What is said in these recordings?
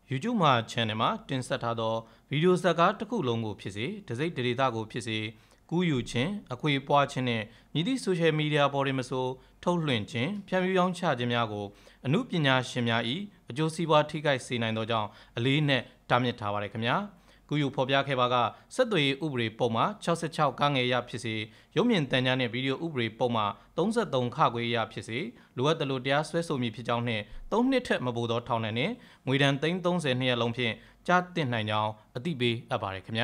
YouTube မှာ channel မှာတင်ဆက်ထားသောဗီဒီယိုဇာတ်ကားတစ်ခုလုံးကိုဖြစ်စေတစိမ့်ဒေတာကိုဖြစ်စေကူးယူခြင်းအခွေပွားခြင်းနဲ့မြည်သည့် social media ပေါ်တွင်မဆိုထုတ်လွှင့်ခြင်းဖြန့်ဖြူးရောင်းချခြင်းများကိုအမှုပညာရှင်များ၏အကျိုးစီးပွားထိခိုက်စေနိုင်သောကြောင့်အလေးနက်တားမြစ်ထားပါရခင်ဗျာကူးယူဖော်ပြခဲ့ပါကဆက်သွယ်ရေးဥပဒေပုံမှာ66ကငယ်ရဖြစ်စေရုပ်မြင်သံကြားနှင့်ဗီဒီယိုဥပဒေပုံမှာ33ခခွေရဖြစ်စေလိုအပ်သလိုတရားစွဲဆိုမည်ဖြစ်ကြောင်းနှင့်3နှစ်ထက်မပိုသောထောင်ဒဏ်နှင့်ငွေဒဏ်30နှစ်လုံးဖြင့်ကြားတင်နိုင်ကြောင်းအသိပေးအပ်ပါရခင်ဗျာ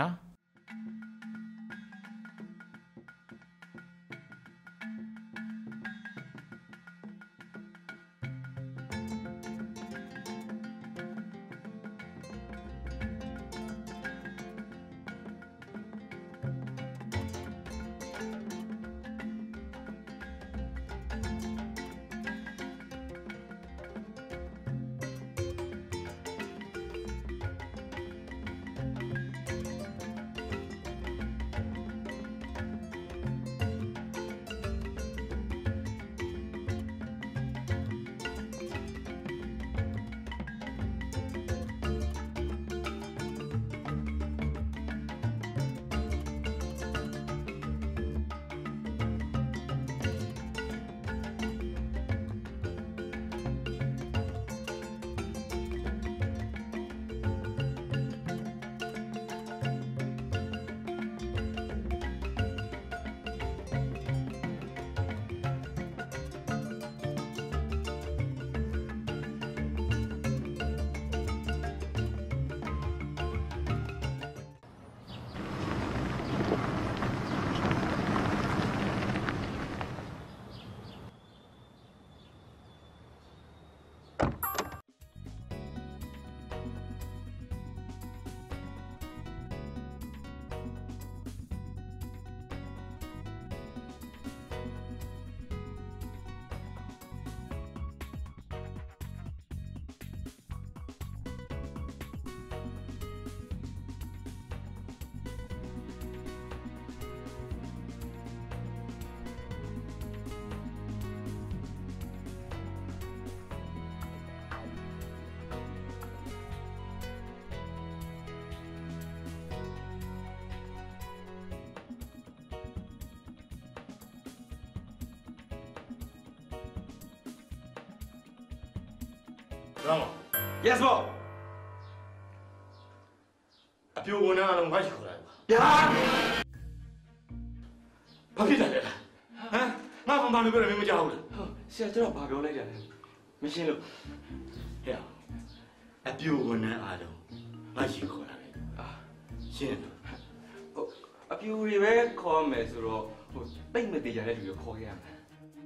Yes, boss. အပြိုကနာတော့ငါရှိခေါ်လိုက်ပါဗျာဘာဖြစ်တယ်လဲဟမ်ငါဘာလို့ပြောလဲမင်းမကြောက်ဘူးလားဆရာကျွန်တော်ဘာပြောလိုက်ကြလဲမရှင်းလို့ဟဲ့အပြိုကနာအားလုံးငါရှိခေါ်လာတယ်ရှင်းတယ်အပြိုတွေပဲခေါ်မယ်ဆိုတော့တိတ်မသေးကြတဲ့လူတွေခေါ်ရမယ်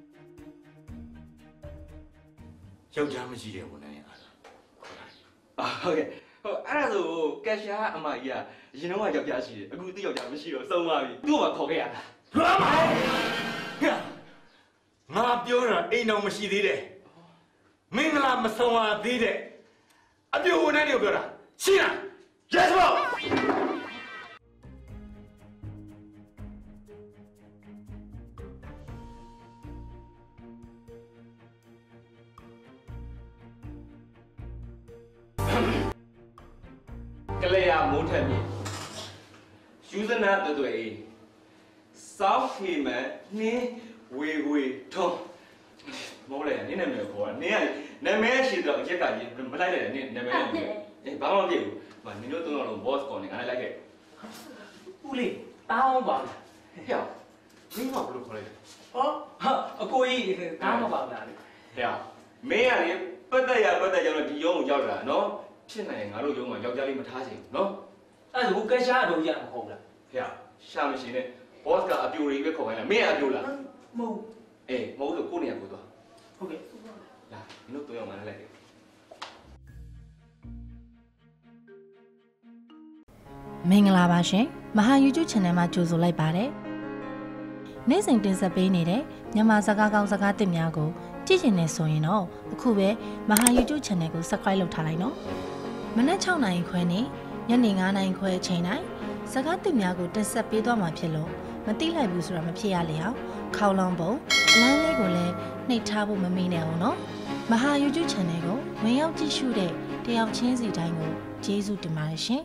ယောက်ျားမရှိတဲ့ဝန်ထမ်းရဲ့အားလုံးဟုတ်ကဲ့အဲ့ဒါဆိုကက်ရှာအမကြီးကရင်တော့ယောက်ျားရှိတယ်အခုတိယောက်ျားမရှိတော့စုံပါပြီသူ့ကိုခေါ်ခဲ့ရတာလွမ်းပါငါပြောတာအိမ်တော်မရှိသေးတယ်မင်္ဂလာမဆောင်ရသေးတဲ့အပြိုဝန်ထမ်းတွေကိုပြောတာရှင်းလား Yes boss ကလေးရမိုးထက်မြင့်ယူဇနာတွေ့စောက်ဖေမနင်းဝေဝေထုံးမောလေနင်းနာမည်ခေါ်တာနင်းကနာမည်ရှိတော့အချက်ကကြီးမလိုက်လိုက်နဲ့နင်းနာမည်ဘာမှမဖြစ်ဘူးနင်းတို့သုံးတော့ boss ကောင်းနေငါလိုက်ခဲ့ဦးလေးတောင်းပါလားဟဲ့မင်းကဘလို့ခေါ်လိုက်ဟောအကိုကြီးတောင်းမပါလားဟဲ့မင်းကလေပတ်သက်ကြောင့်ဒီရုံးကိုရောက်လာနော်ဖြစ်နိုင်ငါတို့ရုံးမှာယောက်ျားလေးမထားချင်ဘူးနော်အဲ့ဒါကိုကက်ရှာတော့ရမှာမဟုတ်လားဟဲ့ရှာမရှိနဲ့ boss ကအပြိုတွေပဲခေါ်ခိုင်းလားမင်းကအပြိုလားမဟုတ်မဟုတ်ဆိုကိုနေရာကိုသွားဟုတ်ကဲ့လာမင်းတို့တော့မှလိုက်ခဲ့မင်္ဂလာပါရှင်မဟာ YouTube Channel မှာကြိုဆိုလိုက်ပါတယ်နေ့စဉ်တင်ဆက်ပေးနေတဲ့မြန်မာစကားကောင်းစကားသစ်များကိုကြည့်ချင်နေဆိုရင်တော့အခုပဲမဟာ YouTube Channel ကို Subscribe လုပ်ထားလိုက်နော်မနက်6နာရီခွဲနဲ့ညနေ9နာရီခွဲအချိန်တိုင်းစကားသစ်များကိုတင်ဆက်ပေးသွားမှာဖြစ်လို့မသိလိုက်ဘူးဆိုတာမဖြစ်ရလေအောင်ခေါလောင်းပုံအလန်းလေးကိုလည်းနှိပ်ထားဖို့မမေ့နဲ့အောင်နော်မဟာ YouTube Channel ကိုဝင်ရောက်ကြည့်ရှုတဲ့တယောက်ချင်းစီတိုင်းကိုကျေးဇူးတင်ပါတယ်ရှင်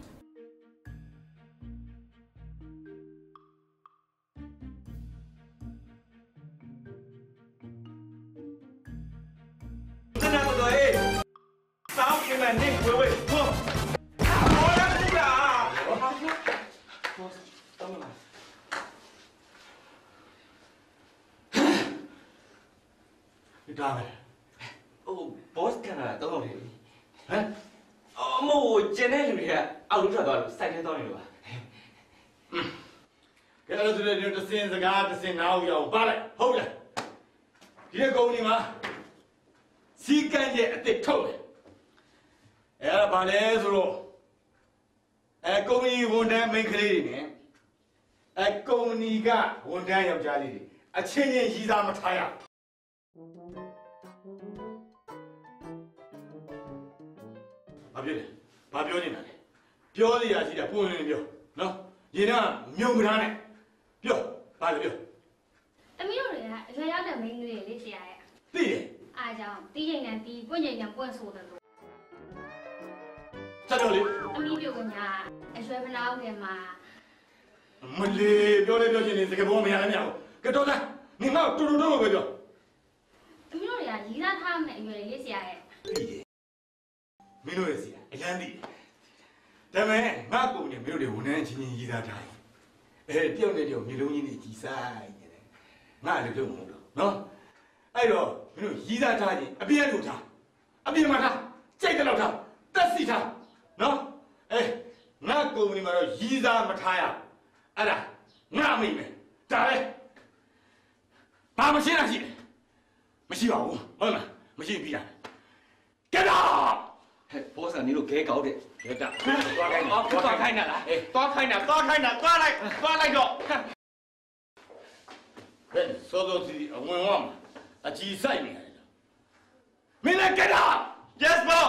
ဒါပဲဟို boss ကန်လာတော့တယ်ဟမ်အမို့ကျန်တဲ့လူတွေကအောက်လို့ထွက်သွားလို့စိုက်ထဲသွားနေလို့ပါကဲအဲ့ဒါဆိုလည်းတစင်စကားတစင်နားအောင်ရအောင်ပါလိုက်ဟုတ်လားဒီကုမ္ပဏီမှာစီကံရဲ့အစ်စ်ထုတ်တယ်အဲ့ဒါဘာလဲဆိုတော့ကုမ္ပဏီဝန်ထမ်းမိန်းကလေးတွေနဲ့ကုမ္ပဏီကဝန်ထမ်းယောက်ျားလေးတွေအချင်းချင်းရည်စားမထားရဘာဖြစ်လဲဘာပြောနေတာလဲပြောစရာရှိတာပုံလင်းပြောနော်ရင်ကမြုံကားနဲ့ပြောဘာလဲပြောတမီးတို့တွေကအရွယ်ရောက်တဲ့မိန်းကလေးလေးဆရာရဲ့သိတယ်အားကြောင့်တီးရင်နဲ့တီးပွင့်ရင်နဲ့ပွင့်ဆိုတယ်လို့ဆက်တော့လေအမီးပြုတ်ကအရွယ်မလောက်ခင်မှာမလေးပြောလေပြောချင်နေစကားပေါ်မရလည်းမရဘူးကတော့လားနေငါ့တူတူတော့ပဲပြောတမီးတို့တွေကရီးစားထားမယ့်အရွယ်လေးဆရာရဲ့သိတယ်မင်းတို့ရဲ့ဆရာအရန်သိတယ်ဒါပေမဲ့ငါ့ပုံနဲ့မင်းတို့တွေဝန်ထမ်းချင်းချင်းရီးစားထားတယ်တယောက်နဲ့တယောက်မျိုးလုံးကြီးနဲ့ကြီးဆိုင်နေတယ်ငါလည်းပြောမှာမဟုတ်တော့နော်အဲ့တော့မင်းတို့ရီးစားထားရင်အပြည့်အစုံထားအပြည့်မှာထားကြိုက်တဲ့လောက်ထားတက်စီထားနော်ငါကုမ္ပဏီမှာတော့ရီးစားမထားရအဲ့ဒါငါမိမယ်ဒါပဲဘာမရှိတာရှိတယ်မရှိပါဘူးဟုတ်လားမရှိပြီလား Get up ဟဲ့ boss ကနင်တို့ခဲကောက်တဲ့ Get up သွားခိုင်းတာသွားခိုင်းတာလားသွားခိုင်းတာသွားလိုက်တော့ဘယ်စောစောစီအဝင်ဝမှာအကြီးဆိုင်နေရတယ်မင်းလည်း Get up Yes boss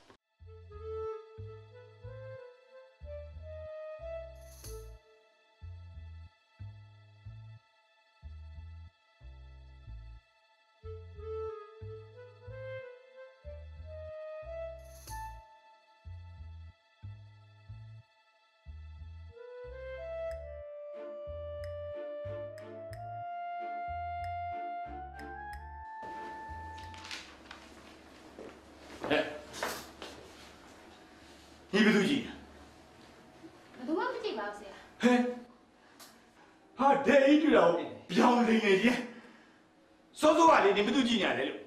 你不对劲。 ဘယ်သူမှမကြည့်ပါဘူးဆရာဟဲ့ဟာဒဲကြီးတွေ့တော့ပြောင်းနေနေကြီးစောစောကလေနေဘသူကြည့်နေရတယ်လို့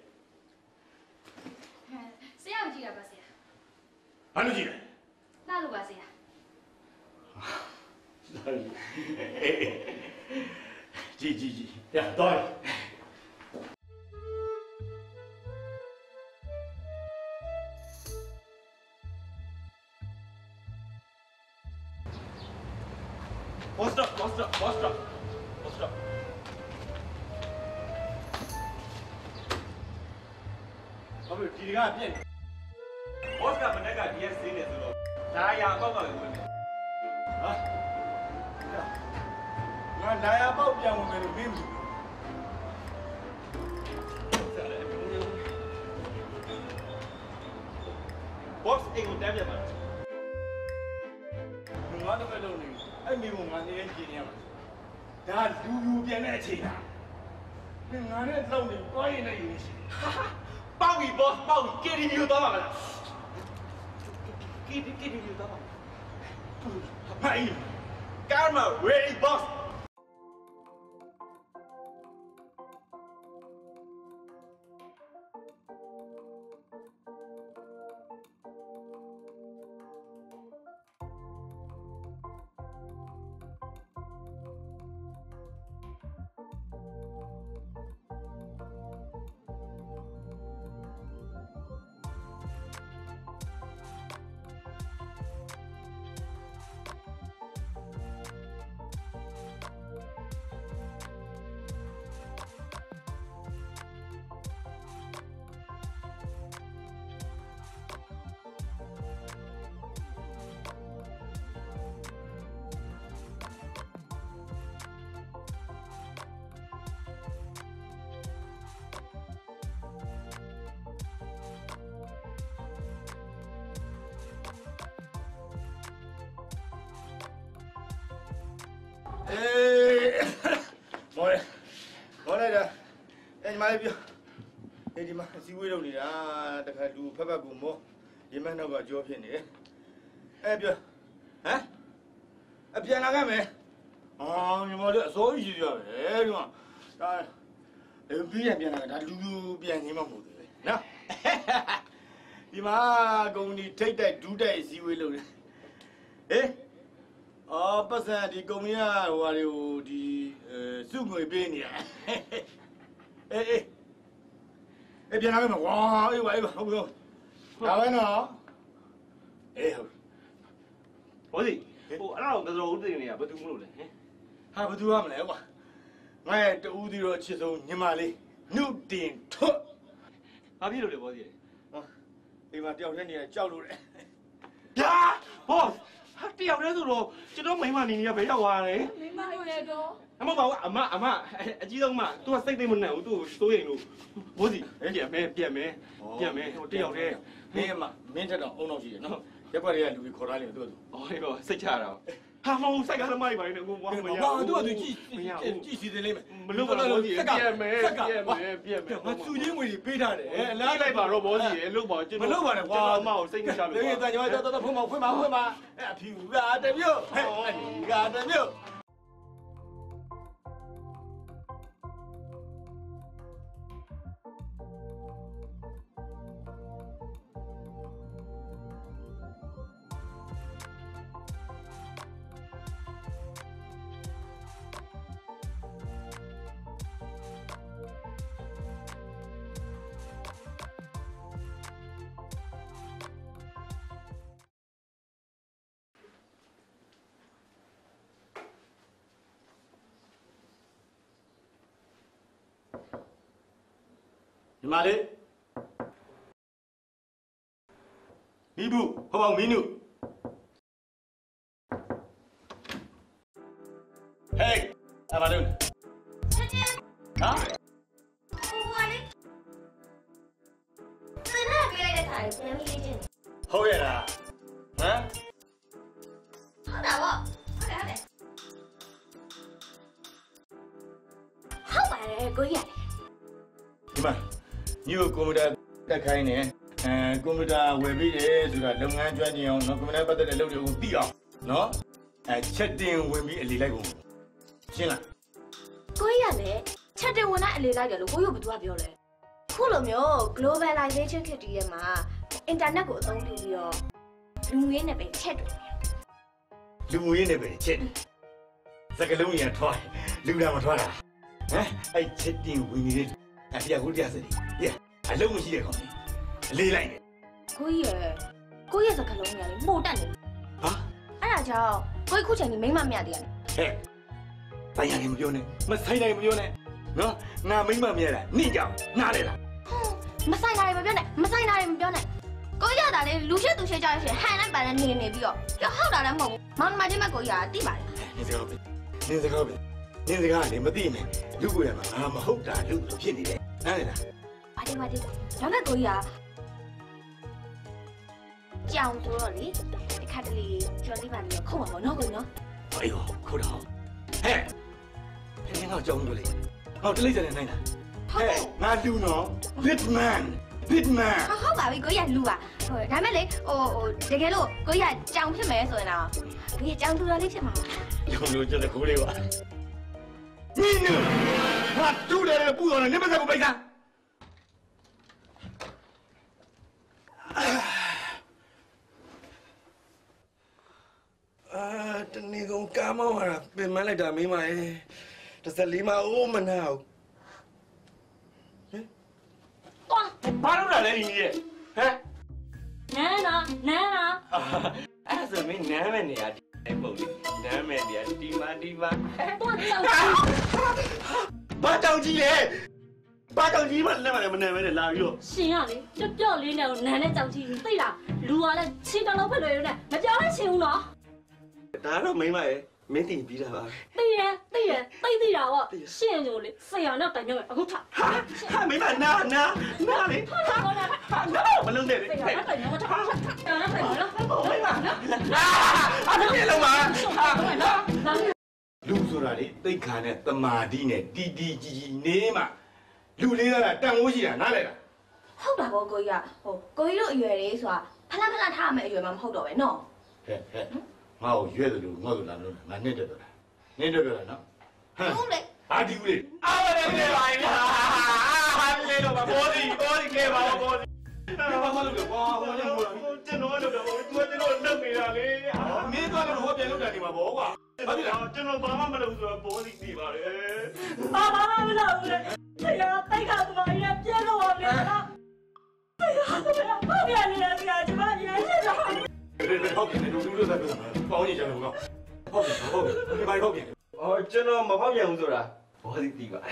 ဆရာကိုကြည့်တာပါဆရာဘာလို့ကြည့်လဲလှလို့ပါဆရာကြည့်ရတော့ Boss stop. ဘာလို့ဒီကပြက် boss ကမနေ့က DS သေးနေဆိုတော့ဒါရအပေါက်ကလည်းဝင်နေဟာငါလာရပေါက်ပြန်ဝင်မယ်လို့မင်းဘူး boss အိမ်ကိုတန်းပြတ်ပါငါတော့ပဲလုပ်နေအဲ့မိဘငါနေရင်ကြည့်နေရမှာဒါလူပြန်တဲ့အချိန်လားငါနဲ့လောက်နေတွားရင်လည်းရရှိပေါက်ပြီ boss ပေါက်ပြီ KTV ကိုသွားပါမလား KTV ကိုသွားပါဟိုင်း Karma ready boss စီဝေးလုပ်နေတာတခါလူဖက်ဖက်ကူမောဒီမနောက်ကကြောဖြစ်နေတယ်အဲ့ပြောဟမ်အပြန်လာခဲ့မယ်ညီမတို့အစိုးရရှိကြတယ်ဒီမှာဒါပြီးပြန်လာတာလူပြန်နေမှမဟုတ်သေးဘူးနော်ဒီမှာကုမ္ပဏီထိတ်တိုက်ဒူးတိုက်စီဝေးလုပ်တယ်ဟေးပတ်စံဒီကုမ္ပဏီကဟိုဟာတွေကိုဒီစုငွေပေးနေတာအေးပြန်လာခဲ့မှာဝါအေးပါဟုတ်ပြီဒါပဲနော်အေးဟုတ်ဘောစီဟိုအဲ့တော့ကတော်ဦးတင်နေရဘာတူမလို့လဲဟင်ဟာဘာတူရမလဲကွာငါရဲ့တူးသီတော့အချစ်ဆုံးညီမလေးနှုတ်တင်ထွတ်ဘာဖြစ်လို့လဲဘောစီဒီမှာတယောက်တည်းနေကြောက်လို့လေဗျာဘောဟာတယောက်တည်းဆိုတော့ကျွန်တော်မိမနေနေရဘယ်ရောက်သွားလဲမိမရဲ့တော့အမပါဘူးအမအကြီးဆုံးမ तू ကစိတ်သိမ့်မနှံ့ဘူး तू စိုးရိမ်လို့ဘောစီပြန်မယ်ဟိုတယောက်တည်းမင်းထက်တော့အုံတော့ရှိတယ်နော်ရက်ွက်တွေကလူတွေခေါ်ထားတယ်သူကအော်ဟေးဘောစိတ်ချတာဟာမဟုတ်စိတ်ကားသမားတွေပါနေကိုဘာမရဘူးသူကကြည့်စီတယ်လေးမလို့ပါဘောစီပြန်မယ်ငါသူချင်းငွေတွေပေးထားတယ်အလားလိုက်ပါတော့ဘောစီရဲ့လို့ပါကျွန်တော်မလို့ပါနဲ့ကွာမအောင်စိတ်မချလို့တကယ်တန်ကြွားတော့ဖွင့်ပါအဲ့အဖြူကတမျိုးကတမျိုးဒီမှာလေမိဘူးဟောမင်းတို့ဟေးအမလုံးချက်ချင်းဟာဟိုကလေစနေပြလိုက်တဲ့ခါပြန်လေးချင်းဟုတ်ရဲ့လားဟမ်ဟုတ်တာပေါ့ဟုတ်တယ်ဟုတ်ပါတယ်ကိုကြီးဒီမှာညို့ကွန်ပျူတာတက်ခိုင်းနေကွန်ပျူတာဝယ်ပြီးတယ်ဆိုတာလုပ်ငန်းကျွမ်းကျင်အောင်နော်ကွန်ပျူတာပတ်သက်တဲ့လုပ်တွေကိုသိအောင်နော်ချက်တင်ဝင်ပြီးအလီလိုက်ကုန်ရှင်းလားကိုကြီးကလည်းချက်တင်ဝင်လိုက်အလီလိုက်တယ်လို့ကိုကြီးကဘယ်သူကပြောလဲခုလိုမျိုး globalization ခေတ်တည်းရဲ့မှာအင်တာနက်ကိုအသုံးပြုပြီးတော့လူငွေနဲ့ပဲချက်တယ်လူငွေနဲ့ပဲချက်စကလုံးကြီးကထွားလူကမထွားတာအဲ့ချက်တင်ဝင်နေတဲ့တရားကိုတရားစတယ်အလုံးမရှိတဲ့ကောင်အလေးလိုက်တယ်ကိုကြီးရဲ့စကလုံးကြီးကလေပို့တက်နေဟာအဲ့ဒါကြောင့်ကိုကြီးခုချိန်ကြီးမိမမရသေးရတယ်ဟဲ့တိုင်းရတယ်မပြောနဲ့မဆိုင်နိုင်မပြောနဲ့နော်ငါမိမမရတာနင့်ကြောင့်နားလေလားမဆိုင်နိုင်မပြောနဲ့မဆိုင်နိုင်မပြောနဲ့ကိုကြီးရတာလေလူရှိသူရှိကြရရှင်ဟန်လိုက်ပါနဲ့နေပြီးတော့ဟုတ်တာလည်းမဟုတ်ဘူးမောင်မချင်းမကိုကြီးကတိပါတယ်နင်းစကားပဲနင်းစကားလေမသိနဲ့လူကိုရမှာငါမဟုတ်တာလူဖြစ်နေတယ်နားလေလားဘာဒီဒါမဲ့ကိုကြီးကကြောင်ဆိုတော့လေဒီခါတလေကျော်လေးပါပြီးတော့ခုံမှာပေါ့နော်ကိုကြီးနော်အေးဟောခုတော့ဟဲ့ဖင်းငါကြောင်လို့လေဟောတလိမ့်စတဲ့နိုင်လားဟဲ့ငါလူနော် Bitman ဟုတ်ပါပြီကိုကြီးကလူပါဟိုဒါမဲ့လေတကယ်လို့ကိုကြီးကကြောင်ဖြစ်မယ်ဆိုရင်တော့ကိုကြီးကြောင်သူတော်လေးဖြစ်မှာကြောင်လို့ကျတဲ့ခိုးလေးပါနင်းဟာတူတယ်ပူတော်နဲ့နေမစကိုပိတ်တာတနေ့ကုန်ကားမောင်းလာပင်မလိုက်တာမိမရဲ့14မအိုးမနာဘူးဘာလို့လဲညီရဲ့ဟမ်နန်းနာအဲ့ဆိုမင်းနမ်းမဲ့နေရာဒီပုံလေးနမ်းမဲ့နေရာဒီမှာတော့ကြောက်ဘာကြောက်ကြီးလဲဘာကြောက်ကြီးမလဲမနေမဲလာပြီးတော့ရှင်ရလေကြော့လေးနဲ့နန်းနဲ့ကြောက်ကြီးသိလားလူကလည်းချင်းတလုံးဖက်လွယ်ရုံနဲ့မပြောလဲချင်းဘူးနော်ဒါတော့မိမရဲ့မင်းတင်ပြီးတာပါသိရသိတာပေါ့ရှင်းကြလေဆရာနဲ့တိုင်မြတ်အခုထဟာမိမနာလေဟာမလုံးနဲ့လေတိုင်မြတ်ထမိမနော်အဲ့ဒါပြေလုံးပါလူဆိုတာလေသိခါနဲ့တမာတိနဲ့တီကြီးနေမှလူလေးကတန်ဖိုးရှိတာနားလဲလားဟုတ်တာပေါ့ကိုကြီးကကိုကြီးတို့အရွယ်လေးဆိုတာဖလားထားရမယ့်အရွယ်မှမဟုတ်တော့ပဲနော်ဟဲ့ငါ့ကိုရွဲ့တယ်လို့ငေါ့လို့လာလို့ငါနဲ့တက်တော့တာနင်းတက်တော့တာနော်ဟုတ်လေဟာဒီဦးလေးအားလည်းနေပါရင်ဟာလေတော့ဘောဒီကဲပါဘောဒီဘာမှလုပ်တော့ဘာမှလုပ်လို့ကျွန်တော်လုပ်တော့ကျွန်တော်လုပ်နေတာလေမင်းသွားလို့ဟောပြန်လုပ်တာဒီမှာဘောကွာဘာဖြစ်လဲကျွန်တော်ဘာမှမလုပ်ဘူးဆိုတော့ဘောဒီနေပါလေဘာမှမလုပ်ဘူးလေတရားတိတ်ခါသွားရင်ပြဲလို့ပါဗျာဘာပြန်နေလဲဆရာကျွန်မရမ်းနေတော့ဟုတ်တယ်လူလူစားပြောတာပေါင်းနေကြတယ်ကောဟုတ်ပြီဘာဟုတ်ပြီကျွန်တော်မဖောက်ပြန်ဘူးဆိုတာဘောဒီတီးပါ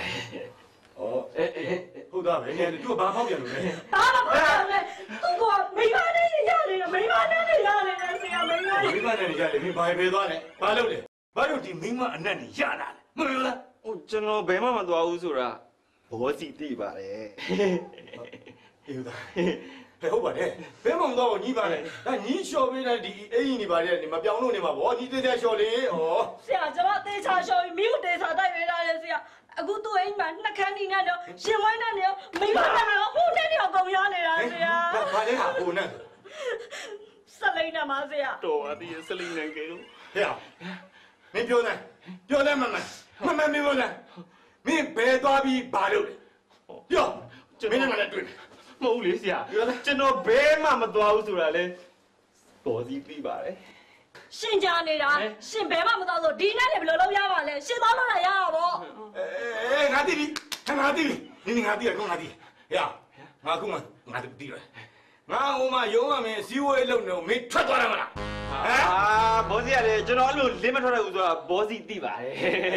ဟုတ်သားပဲသူကဘာဖောက်ပြန်လို့လဲဘာမဖောက်ပြန်လဲသူကမိမနဲ့ရနေတယ်မိမနဲ့ရနေတယ်ဆရာမိမနဲ့ရတယ်မင်းဘာပဲသွားလဲဘာလုပ်လဲဘာလို့ဒီမိမအနက်နေရတာလဲမပြောလားကျွန်တော်ဘယ်မှမသွားဘူးဆိုတာဘောစီတီးပါတယ်ဟေးသားဟုတ်ပါတယ်ဘယ်မှမသွားဘူးညီးပါတယ်ဒါညီးလျှော်ပေးတဲ့ဒီအိမ်နေပါတယ်ဒီမပြောင်းလို့နေမှာဗောညီးသေးသေးလျှော်လေဩဆရာကျွန်မသေချာလျှော်ပြီးမိကိုတေချာတိုက်ပေးတာလေဆရာအခုသူ့အိမ်မှာနှက်ခမ်းနေတော့ရှင်ဝိုင်းနေတော့မိမနဲ့ဟိုနဲ့တော့ကုန်ရနေတာဆရာဘာလဲဟာဟိုနဲ့ဆက်လိမ့်နေမှာဆရာတော်ပါသေးဆက်လိမ့်နေကြလို့ဟဲ့မင်းပြောတယ်မမမင်းပြောတယ်မင်းဘယ်သွားပြီးဘာလုပ်လဲပြောမင်းနဲ့ငါနဲ့တွေ့မဟုတ်လေဆရာကျွန်တော်ဘယ်မှမသွားဘူးဆိုတာလေဘောစီပြီးပါတယ်ရှင်ကြားနေတာရှင်ဘဲမှမသွားဆိုဒီနဲ့လည်းဘယ်လိုလုပ်ရပါလဲရှင်သွားလို့ရတာပေါ့ငါသိပြီနင်ငါသိရကောငါသိရငါခုမှငါသိတယ်ငါဟိုမှာရုံးရမယ်စီးဝေးလုံနေမင်းထွက်သွားတယ်မလားဘောစီရတယ်ကျွန်တော်အဲ့လိုလင်းမထွက်ရဘူးဆိုတာဘောစီသိပါတယ်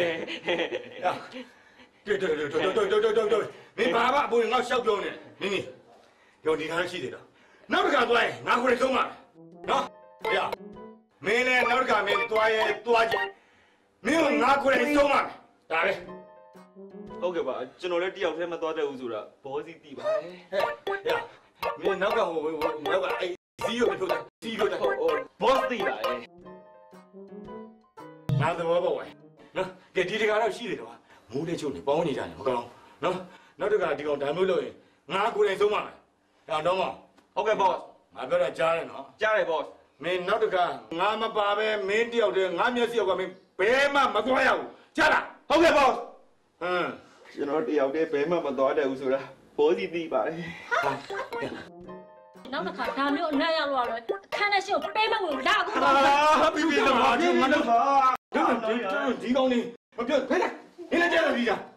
တော်မင်းဘာမှအပေါ်ငါရှောက်ပြောနေနင်းရောဒီထားရှိသေးတော့နောက်တစ်ခါသွားရင်ငါကိုယ်ဆုံးပါနော်ဟဲ့မင်းလည်းနောက်တစ်ခါမင်းသွားကြမင်းကငါကိုယ်ဆုံးပါဒါပဲဟုတ်ကဲ့ပါကျွန်တော်လည်းတယောက်တည်းမသွားတတ်ဘူးဆိုတာဘောစီသိပါတယ်ဟဲ့မင်းနောက်ကဟိုနောက်ကအဲ့စီးရုံထုတ်တာစီးရုံတာဘောစီသိပါတယ်ငါတော့ဘောဝိုင်းနော်ကဲဒီတကားတော့ရှိသေးတယ်ကွာမိုးတဲ့ချုပ်နေပေါင်းနေကြတယ်မကောင်းနော်နောက်တစ်ခါဒီကောင်ဒါမျိုးလုပ်ရင်ငါကိုယ်တိုင်ဆုံးပါမယ်တော့မောဟုတ်ကဲ့ boss ငါပြောတာကြားတယ်နော်ကြားတယ် boss မင်းနောက်တစ်ခါငါမပါပဲမင်းတယောက်တည်းငါမျက်စိရောက်ကမင်းဘယ်မှမသွားရဘူးကြားလားဟုတ်ကဲ့ boss ကျွန်တော်တယောက်တည်းဘယ်မှမသွားတတ်ဘူးဆိုတာဘောစီသိပါတယ်နောက်တစ်ခါဒါမျိုးအနက်ရောက်လို့ရတယ်အခန်းထဲရှင်းကိုပေးမလို့ဒါအခုပြီးတော့ဘာဒီငါတော့ဒီကောင်းနေမပြောဖဲလားနင်းလည်းကြားလို့ဒီလား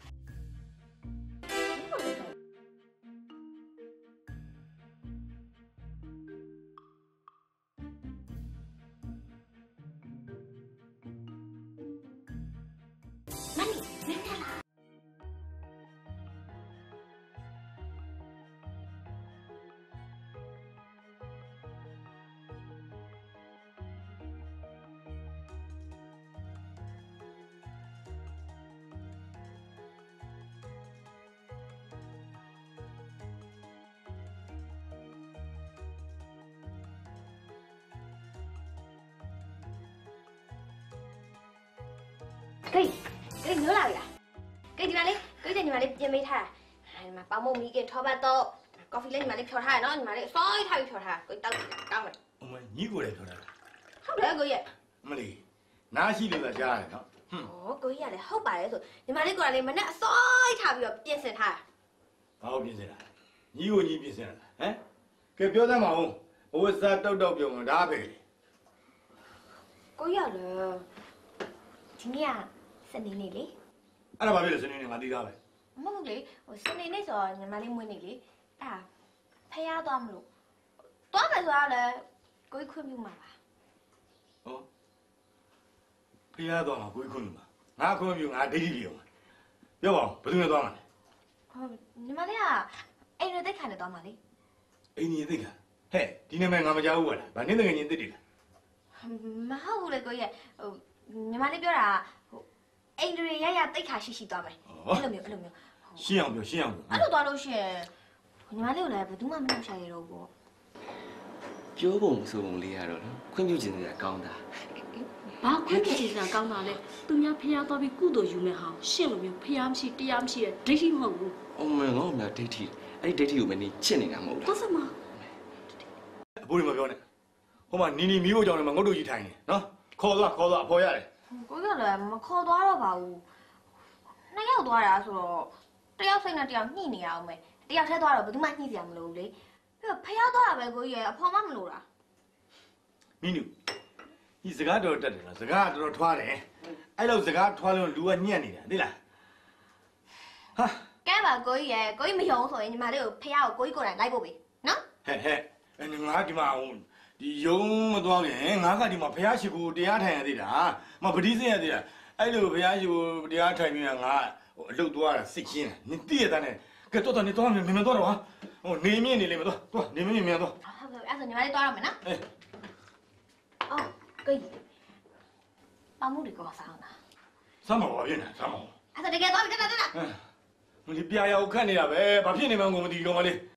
ကဲမျိုးလာပြီလားကဲဒီမှာလေညီမလေးပြင်ပေးထားတာဒီမှာပေါင်းမုံမီးကထောပတ်တော့ကော်ဖီလေးညီမလေးဖြော်ထားရနော်ညီမလေးစောထားပြီးဖြော်ထားကိုတောက်ကောင်းမယ်အမညီကိုလည်းဖြော်ထားတာဟုတ်တယ်ကိုရဲ့အမလေးနားရှိလို့သာကြားရတယ်နော်ဟောကိုကြီးကလည်းဟုတ်ပါတယ်ဆိုညီမလေးကလည်းမနဲ့အစောထားပြီးတော့ပြင်ဆင်ထားတာဘာလို့ပြင်ဆင်တာညီကိုညီပြင်ဆင်တာဟမ်ကဲပြောသမ်းပါဦးအဝတ်စားတောက်ပြောမှာဒါပဲကိုကြီးကလည်းဒီနေ့ကစနေနေ့လေအဲ့ဒါဘာဖြစ်လဲစနေနေ့ငါသိသားပဲမဟုတ်လေဟိုစနေနေ့ဆိုညီမလေးမွေးနေ့လေအဲ့ဒါဖះသွားမလို့သွားမယ်ဆိုတော့လေကိုကြီးခွင့်ပြုမှာပါဟောဖះသွားမှာကိုကြီးခွင့်ပြုမှာငါခွင့်ပြုငါဒိဋ္ဌိပြောမှာပြောပါဦးဘယ်သူနဲ့သွားမှာလဲဟုတ်ညီမလေးကအိမ်ရသိက်ခံနဲ့သွားမှာလေအိမ်ရသိက်ခံဟဲ့ဒီနာမည်ငါမကြားဘူးလားဗာနင်းတကယ်ချင်းသိတယ်လားမဟုတ်ဘူးလေကိုကြီးဟိုညီမလေးပြောတာဟိုအိမ်တွေရတိတ်ခါရှိသွားမယ်အဲ့လိုမျိုးရှင်းအောင်ပြောအဲ့လိုသွားလို့ရှိရင်ညီမလေးကိုလည်းဘယ်သူမှမနှောက်ရှာရတော့ဘူးပြောပုံဆိုပုံလေးရတော့နော်ခွင့်ပြုခြင်းတွေကကောင်းတာဘာခွင့်ပြုခြင်းတွေကကောင်းတာလဲသူများဖះသွားပြီးကုသိုလ်ယူမဲ့ဟာရှင့်လိုမျိုးဖះမရှိတရားမရှိရဲ့ဒိဋ္ဌိမဟုတ်ဘူးအမေငေါ့မြတ်ဒိဋ္ဌိအဲ့ဒီဒိဋ္ဌိကိုပဲနေချစ်နေတာမဟုတ်လားဟုတ်စမအဖိုးတွေမပြောနဲ့ဟိုမှာနီမီးဖို့ကြောင့်လည်းငုတ်တို့ကြီးထိုင်နေနော်ခေါ်သွားအဖော်ရတယ်ကိုကြီးကလည်းမခေါ်သွားတော့ပါဘူးနှစ်ယောက်သွားတာဆိုတော့တယောက်စိတ်နဲ့တယောက်ညှိနေရအောင်ပဲတယောက်ထဲသွားတော့ဘယ်သူမှညှိစရာမလိုဘူးလေပြီးတော့ဖျားသွားတာပဲကိုကြီးရဲ့အဖေမမလို့တာမင်းတို့ဒီစကားတော်တက်တယ်လားစကားတော်ထွားတယ်အဲ့လိုစကားထွားလို့လူကညံ့နေတာသိလားဟာကဲပါကိုကြီးရဲ့ကိုကြီးမယုံဆိုရင်ညီမလေးကိုဖျားကိုကိုကြီးကိုယ်တိုင်လိုက်ဖို့ပဲနော်ဟဲ့ငါဒီမှာဒီယုံမသွားခင်ငါကဒီမှာဘုရားရှိခိုးတရားထိုင်ရသေးတာမပတိစင်ရသေးတာအဲ့လိုဘုရားရှိခိုးတရားထိုင်ပြီးငါအလုတ်သွားတာစိတ်ချင်းနင်တည့်ရတဲ့နဲ့ကဲတော့နေတော့မြင်တော့ဟာဟိုနေမြင့်နေလေမတော့သွားနေမြင့်မြန်တော့ဟုတ်ကဲ့အဲ့ဆိုညီမလေးသွားရမယ်နော်အော်ကိုကြီးပါမှုတွေကိုဆောင်းတာစမ်းမပါပြင်စမ်းမအဲ့ဆိုတကယ်သွားပြီတက်မလီပြာရောက်ခတ်နေတာပဲဘာဖြစ်နေမှန်းကိုမသိတော့မလေး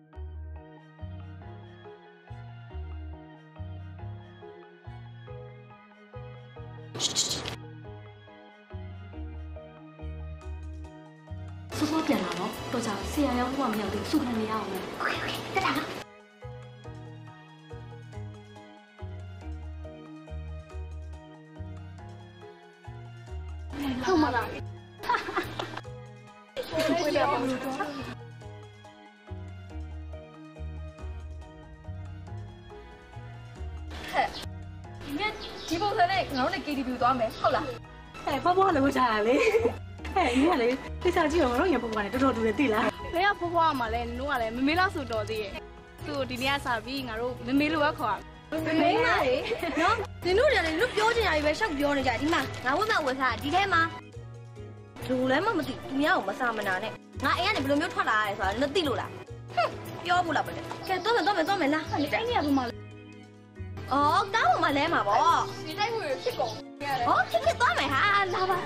စောပြန်လာတော့တော့ကြာဆရာရောက်ဖို့မရောက်သေးစုခံနေရအောင်လေโอเคတက်တာနော်ဟုတ်မလားဝေးရပါလို့တော့ဒီပုံစံနဲ့ငါတို့နဲ့ KTV သွားမယ်ဟုတ်လားဟဲ့ဖွားဖွားလည်းဝတ်ချရလေဟဲ့ညီကလေသိစားကြည့်အောင်ငါတို့ရပုံကနေတော်တော်တူတယ်သိလား။လဲကဖွားဖွားမှလည်းနုံးကလည်းမမေးလို့ဆိုတော်သေးရဲ့။သူ့ဒီနေ့ကစားပြီးငါတို့မမေးလို့ပဲခေါ်ရမယ်မင်းမလေးနော်နင်တို့တွေကလည်းလူပြောချင်တာတွေပဲရှောက်ပြောနေကြဒီမှာငါဝတ်မဲ့ဝတ်စားဒီထဲမှာလူလည်းမသိသူများကိုမစာမနာနဲ့ငါအိမ်ကနေဘယ်လိုမျိုးထွက်လာရဲဆိုတာလည်းသိလို့လားဟွန်းပြောဘူးလားပဲကဲတော့မယ်လား။အဲ့ဒီကဘုမလဲအော်ကားပေါ်မှာလဲမှာပေါ့။ဒီတိုင်းဝင်ဖြစ်ကုန်ဟောဖြစ်သွားမယ်ဟာလာပါ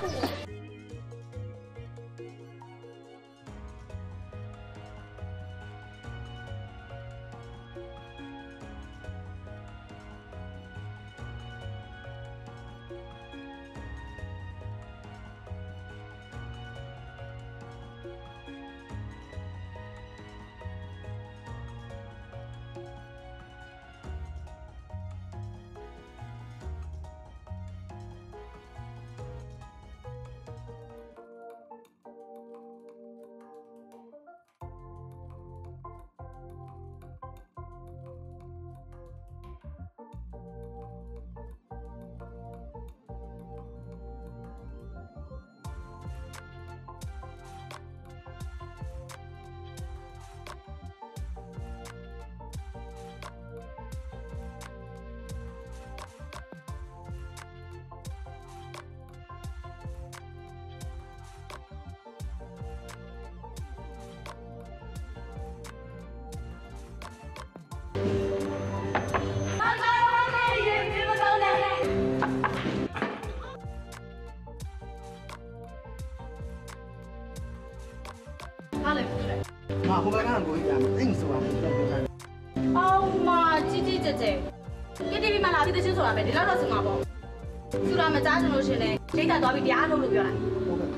ငါဟိုဘက်ကကိုကြီးကအိမ်ဆိုတာမပြောပြတာ။အော်မကြီးကြီးကျယ်ကျယ်။ KTV မှာလာပြီးသချင်းဆိုတာပဲဒီလောက်တော့စင်မှာပေါ့။စူလာမကြားချင်လို့ရှင်လေဒိတ်တာသွားပြီးတရားထုတ်လို့ပြောလိုက်ဟုတ်ကဲ့။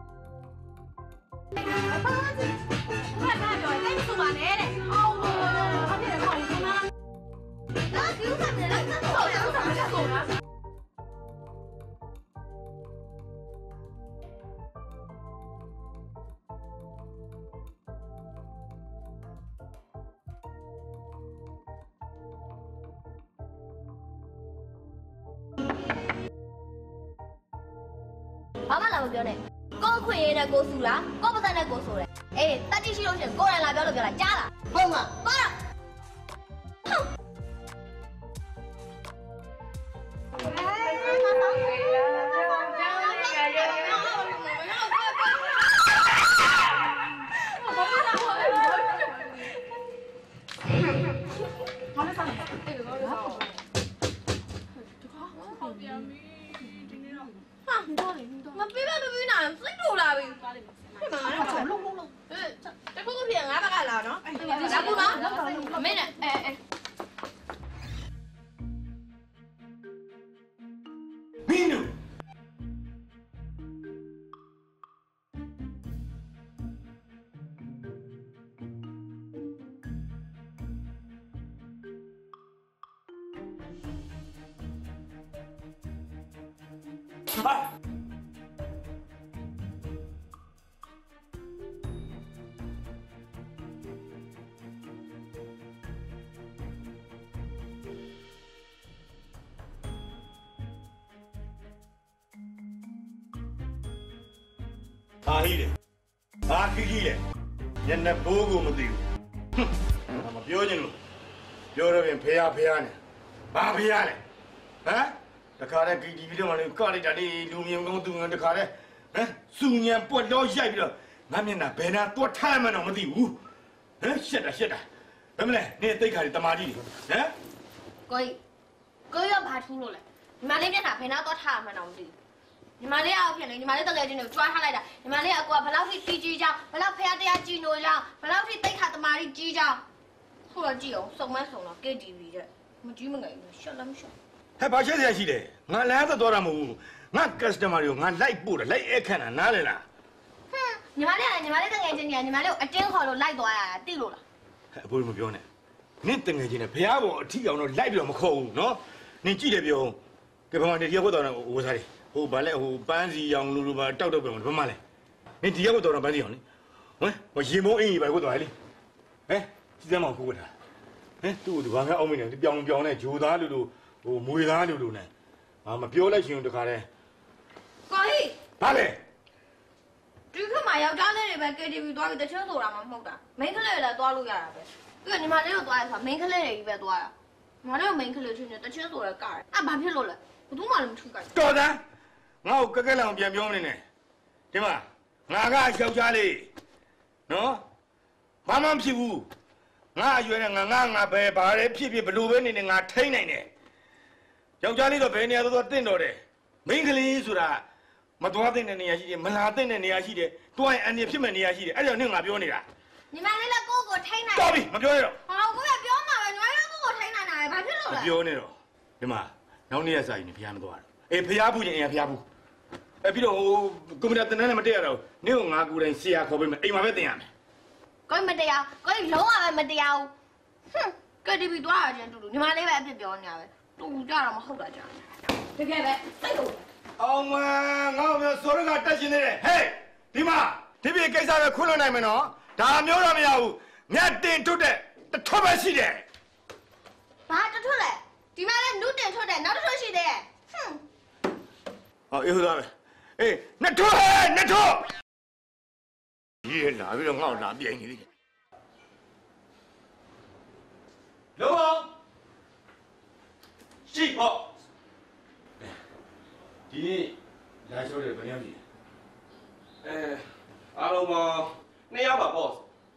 ဘာသာပြောတယ်ဆိုပါနဲ့တဲ့။အော်ဘာဖြစ်လဲခေါင်းကနာ။ဒါကျူးကနေလိုက်တော့ဆောက်ရအောင်ဆက်ကုန်လား။ဘာမှလာမပြောနဲ့ကိုခွေရတဲ့ကိုစုလားကိုပစံနဲ့ကိုဆိုတယ်အေးတတိရှိလို့ရှင်ကိုရန်လာပြောလို့ပြောလိုက်ကြားလားဟုတ်မှာပါလားမပေးပါဘူးနာစိတ်တူလာပြီဒီမှာတော့လုံးတခုခုပြန်ငါဘက်ကလာနော်လာဘူးလားဟာဟီးလေဘာခီးကြီးလေညနေဘိုးကိုမသိဘူးမပြောချင်လို့ပြောတော့ပြင်ဖေးနဲ့ဘာဖေးလဲဟမ်တခါတည်း KTV တော့မှလည်းကလိုက်တာလေလူမြင်ကောင်းသူငယ်တခါတည်းဟမ်စူညံပွက်တော့ရိုက်ပြီးတော့ငါမျက်နှာဘယ်နာတွတ်ထားမှန်းတော့မသိဘူးဟမ်ရှက်တာဘယ်မလဲနေတိတ်ခါတွေတမာကြီးဟမ်ကိုရဘာထူးလို့လဲညီမလေးမျက်နှာဘယ်နာတော့ထားမှန်းတော့မသိဘူးညီမလေးအောင်ဖြစ်နေညီမလေးတကယ်ချင်းကိုကြွားထားလိုက်တာညီမလေးအကွာဘယ်လောက်ထိတီးကြီးကြောင်းဘယ်လောက်ဖျားတရားကြီးနိုးကြောင်းဘယ်လောက်ထိတိတ်ခါတမာကြီးကြီးကြောင်းဆိုတော့ကြည့်အောင်စုံမစုံတော့ KTV တဲ့မကြီးမငယ်ဘူးရှက်လည်းမရှက်ဟဲ့ဘာရှက်စရာရှိလဲငါလမ်းသက်သွားတာမဟုတ်ဘူးငါ customer တွေကိုငါလိုက်ပို့တယ်လိုက်အခန့်တာနားလေလားဟမ်ညီမလေးကညီမလေးတကယ်ချင်းညီမလေးကိုအတင်းခေါ်လို့လိုက်သွားရတာသိလို့လားဟဲ့အဖိုးမပြောနဲ့နင့်တငယ်ချင်းနဲ့ဖျားပေါ်အထီအောင်တော့လိုက်ပြီးတော့မခေါ်ဘူးနော်နင်ကြည့်တယ်ပြောကဲဘာမှနေတရားခွတ်တော်တော့ဝစားတယ်ဟိုဗာလဲဟိုပန်းစီရောင်လူပါတောက်ပြောဘာမှလဲနင်တရားခွတ်တော်တော့ပန်းစီရောင်လေဟမ်ရေမုံအင်းကြီးပဲခွတ်တော်လေဟဲ့စီစမ်းမခုခွတ်တာဟမ်သူ့ဘာမှအောင်မနေပြောင်းနဲ့ဂျိုသားလူဟိုမွေသားလူနဲ့မပြောလိုက်ရှင်တခါတည်းကိုကြီးဘာလဲဒီခါမှာယောက်ျားလေးတွေပဲ KTV သွားပြီးတချင်းဆိုတာမှမဟုတ်တာမိန်းကလေးတွေလည်းသွားလို့ရတာပဲပြီးတော့ညီမလေးတို့သွားရဆိုတာမိန်းကလေးတွေကြီးပဲသွားရညီမလေးတို့မိန်းကလေးချင်းတချင်းဆိုရကတယ်ဘာဖြစ်လို့လဲဘယ်သူမှလည်းမထူကြဘူးတော်သားငါ့ကိုကက်လောင်ပြန်ပြောမနေနဲ့ဒီမှာငါကယောက်ျားလေးနော်ဘာမှမဖြစ်ဘူးငါအရွယ်နဲ့ငါပဲဘာလဲဖြစ်ဘလို့ပဲနေနေငါထိမ့်နိုင်တယ်ယောက်ျားလေးတော့ဘယ်နေရာသွားတင့်တော်တယ်မိန်းကလေးဆိုတာမသွားတဲ့နေရာရှိတယ်မလာတဲ့နေရာရှိတယ်တွိုင်းအန်ရဖြစ်မဲ့နေရာရှိတယ်အဲ့ဒါနဲ့ငါပြောနေတာညီမလေးလည်းကိုထိမ့်နိုင်တော်ပြီမပြောရတော့ဟာကိုကပြောမှာပဲညီမလေးကိုထိမ့်နိုင်တာပဲဘာဖြစ်လို့လဲမပြောနေတော့ဒီမှာနောက်နေ့ရက်စာရင်ဖျားမသွားတော့အေးဖျားဘူးရင်ဖျားဘူးအဲ့ပြီးတော့ဟိုကွန်ပျူတာတင်နဲ့မတက်ရတော့နင့်ကိုငါကိုယ်တိုင်ဆရာခေါ်ပေးမယ်အိမ်မှာပဲတင်ရမယ်ကိုမတရားကိုလုံးဝပဲမတရားဘူးဟွန်း KTV သွားရချင်းတူညီမလေးပဲအပြစ်ပြောနေရပဲတူကြတော့မဟုတ်တာကြာတကယ်ပဲစိတ်လို့အောင်မငါ့ကိုစောရကတက်ရှင်နေတယ်ဟေးဒီမှာဒီပြေကိစ္စပဲခွင့်လွှတ်နိုင်မယ်နော်ဒါမျိုးတော့မရဘူးမြတ်တင်ထုတ်တဲ့တထွတ်ပဲရှိတယ်ဘာတထွတ်လဲဒီမှာလည်းနုတင်ထုတ်တယ်နောက်တထွတ်ရှိသေးတယ်ဟွန်းဟောအေးဟုတ်သားပဲအေးနှစ်ထွတ်ဟဲ့နှစ်ထွတ်ရေးလာပြီးတော့ငါ့ကိုလာပြိုင်နေတယ်လုံးရှိပေါ့ဒီနေ့လာရှောတယ်ဘယ်ရောက်ကြီးအားလုံးပေါင်း2ယောက်ပါ boss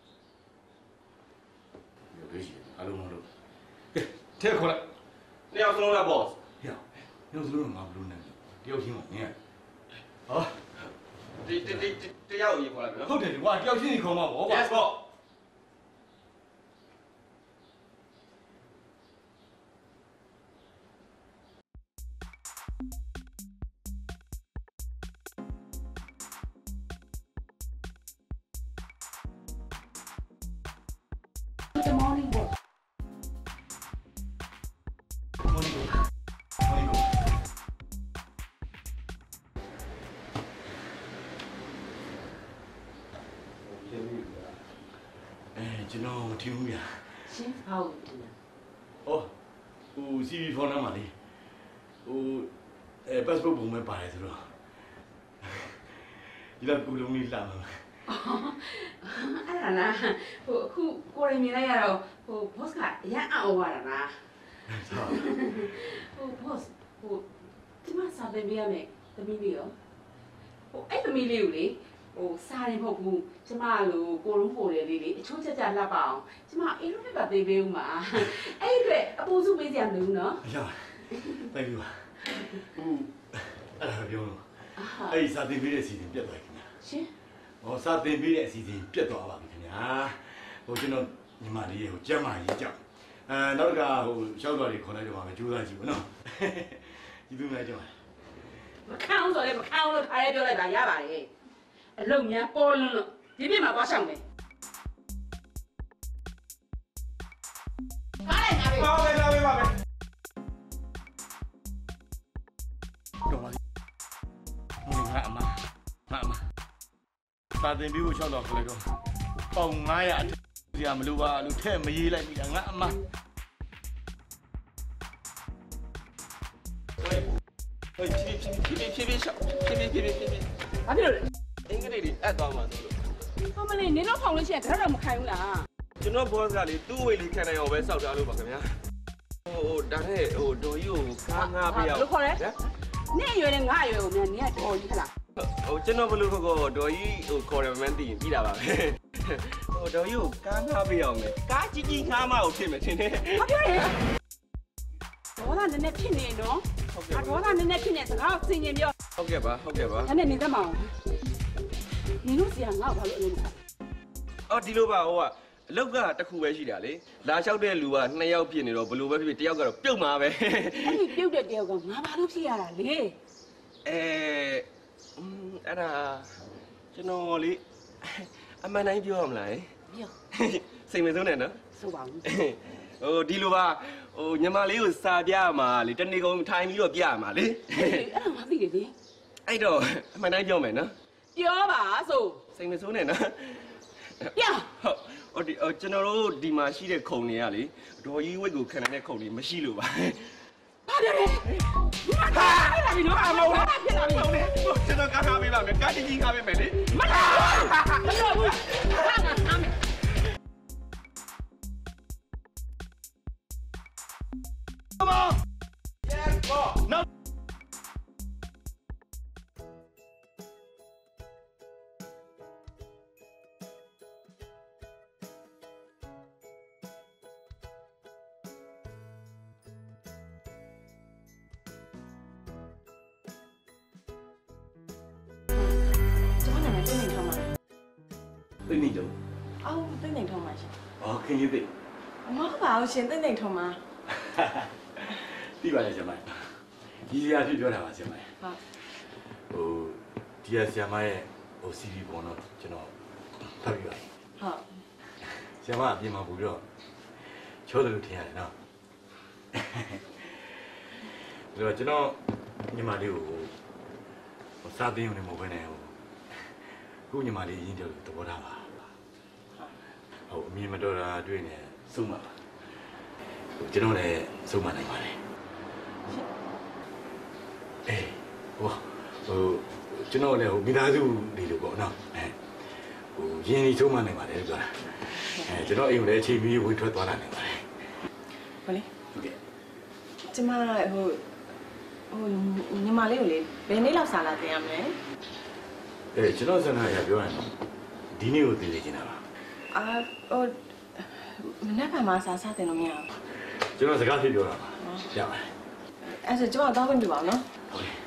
ဘယ်ရှိအားလုံးလို့ထဲခေါ်လိုက် 2ယောက်စလုံးလား boss ဟဲ့ညစလုံးငါဘလို့နေတယောက်ချင်းကနင်းဟောတယောက်ကြီးခေါ်လိုက်ပြီနော်ဟုတ်တယ်ကွာတယောက်ချင်းကြီးခေါ်မှာပေါ့ကွာ yes boss Good morning, boss. ကျွန်တော်မထင်ဘူးဗျာရှင်းဟောက်တယ်။အော်ဟို CV ဖောင်းနာမှာလေဟိုpassport ပုံမဲ့ပါတယ်ဆိုတော့ဒီတော့ကူလုံးလေးလာမှာအဲ့ဒါလားဟိုအခုကိုရင်မြင်လိုက်ရတော့ဟို boss ကအရန်အော်ရတာလားဟို boss ဟိုဒီမှာစာပေပေးရမယ်သမီးလေးရောဟိုအဲ့သမီးလေးကိုလေဟိုစားရင်မဟုတ်ဘူးကျမလိုကိုရုံးပိုတယ်လေးလေအချိုးချက်လှပ်ပါအောင်ကျမအေးလို့ပြပေးပေးဦးမှာအဲ့အတွက်အပူစုပေးစရာမလိုဘူးနော်ရပါthank you ဟိုအဲ့ဒါပြောလို့အဲ့ဒီစာတင်ပေးတဲ့အစီအစဉ်ပြတ်သွားပြီခင်ဗျာရှင်ဟောစာတင်ပေးတဲ့အစီအစဉ်ပြတ်သွားပါပြီခင်ဗျာဟိုကျွန်တော်ညီမလေးကိုကျမ်းမာရေးကြောက်နောက်တစ်ခါဟိုရှောက်တော်တွေခေါ်လိုက်တော့မှာပဲကြိုးစားကြည့်ပါနော်ဒီလိုမျိုးကြောက်မခံအောင်ဆိုလည်းမခံအောင်လို့ခါရဲပြောလိုက်တာရပါတယ်အလုံများပေါ်လွန်းလို့ဒီပြစ်မှာသွားရှောင်မယ်ကားလိုက်ငါပဲပါပဲလာပဲပါပဲတော်ပါစာသင်ပြီးဖို့ရှောက်တော့ခလိုက်တော့ပေါင်900အထက်မလို့ပါလို့ထဲ့မရေးလိုက်ပြီငါအမဟိုဖြည်းရှောက်ဖြည်းဘာဖြစ်လို့လဲအင်္ဂလိပ်တွေအပ်သွားမှာဆိုလို့ဟောမလေးနင်းတော့ဖောင်လို့ရှိရင်ကတော့မခိုင်ဘူးလားကျွန်တော်ဘောကလေသူ့ဝေးလေးခံနိုင်အောင်ပဲစောက်ထားလို့ပါခင်ဗျာဟိုဒါနဲ့ဟိုဒေါ်ကြီးကိုကားငါပေးအောင်ဘယ်လိုခေါ်လဲနင်းအရွယ်နဲ့ငါအရွယ်ကိုမြန်နင်းကတော်ကြီးခလားဟိုကျွန်တော်ဘလို့ခေါ်ဒေါ်ကြီးဟိုခေါ်တယ်မမှန်းသိရင်ပြီးတာပါပဲဟိုဒေါ်ကြီးကိုကားငါပေးအောင်လေကားကြီးငါမအောင်ဖြစ်မယ်ထင်တယ်ဘာပြောလဲဒေါသနည်းနည်းဖြစ်နေနော်ဒေါသနည်းနည်းဖြစ်နေစကားစင်ကျင်ပြောဟုတ်ကဲ့ပါအဲ့နဲ့နေသမောင်နင်တို့စီကငါ့ဘာလို့အလုပ်လုပ်အော်ဒီလိုပါဟိုကအလောက်ကတစ်ခုပဲရှိတာလေလာလျှောက်တဲ့လူက2ယောက်ဖြစ်နေတော့ဘလို့ပဲဖြစ်တယောက်ကတော့ပြုတ်မှာပဲအဲ့ဒီပြုတ်တဲ့တယောက်ကငါဘာလို့ဖြစ်ရတာလဲအဲ့ဒါကျွန်တော်လေအမှန်တိုင်းပြောရမလားပြောစိတ်မဆုံးနဲ့နော်ဆိုပါဘူးဟိုဒီလိုပါဟိုညီမလေးကိုစာပြမှာလေတနေ့ကုန်ထိုင်ပြီးတော့ပြမှာလေအဲ့ဒါမှသိတယ်လေအဲ့တော့အမှန်တိုင်းပြောမယ်နော်ပြောပါဆိုစိတ်မဆုံးနဲ့နော်ပြောဟုတ်ကျွန်တော်တို့ဒီမှာရှိတဲ့ခုံတွေကလေဒေါ်ကြီးဝိတ်ကိုခံနေတဲ့ခုံတွေမရှိလို့ပါဘာလဲဟာအဲ့ဒါပြီးတော့အမောလားဖြစ်လာပြီကျွန်တော်ကားထားပေးပါမယ်ကားကြီးကားပေးမယ်လေမလားမလို့ဘူးဟာငါအမေ Come on! Yes, go! No! သိနေတော့အော်သိနေထုံးပါရှင်အော်ခင်ကြီးသိမဟုတ်ပါဘူးရှင်သိနေထုံးပါပြီးပါလေဆရာမကြီးစရာဖြစ်ပြောတာပါဆရာမဟုတ်ဟိုဒီဆရာမရဲ့ဟို CV ပေါ်တော့ကျွန်တော်ဖတ်ပြီးပါဟုတ်ဆရာမအပြင်မှာပူပြီးတော့ချောတယ်လို့ထင်ရတယ်နော်ဒါတော့ကျွန်တော်ညီမလေးကိုစာသင်ရုံနဲ့မဟုတ်ဘဲနဲ့ခုညီမလေးရင်းတယ်လို့သဘောထားပါဟုတ်အမြင်မတော်တာတွေ့နေဆုံးပါကျွန်တော်လည်းဆုံးမနိုင်ပါနဲ့အေးဟိုကျွန်တော်လည်းမိသားစုတွေလို့ပေါ့နော်ဟိုရင်းနှီးဆုံးမနိုင်ပါလေပြောတာကျွန်တော်အိမ်ကိုလည်းအချိန်မီဝေးထွက်သွားနိုင်ပါတယ်ဟုတ်လေဟုတ်ကဲ့ကျမညီမလေးကိုလေဘယ်နေ့လောက်စာလာတင်ရမလဲကျွန်တော်ဆန္ဒရပြောရင်ဒီနေ့ကိုသိနေချင်တာပါမနေ့ကမှစာတင်လို့မရဘူးကျွန်တော်စကားဖြစ်ပြောတာပါရပါတယ်အဲ့ဒါကျွန်တော်တော့ဝင်ပြပါအောင်နော်ဟုတ်ကဲ့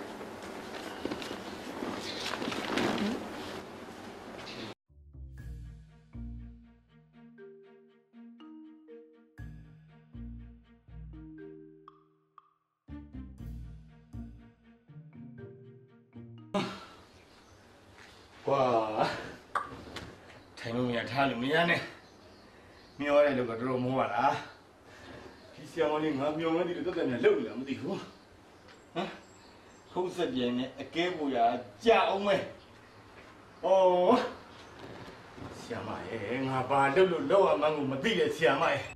ကွာထိုင်လို့မရထားလို့မရနဲ့မျောရဲလို့ကတော့တော်မောပါလားဒီဆရာမလေးငါမျောမသိလို့တက်တက်များလှုပ်လာမသိဘူးဟမ်ခုံးဆက်ပြင်းနဲ့အကဲပူရကြအောင်မဲဩဆရာမရဲ့ငါဘာလုပ်လို့လောက်အောင်မှန်းကိုမသိတဲ့ဆရာမရဲ့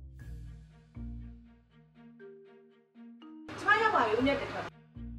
ကျမရောက်ပါပြီဦးမြတ်တက်ထွက်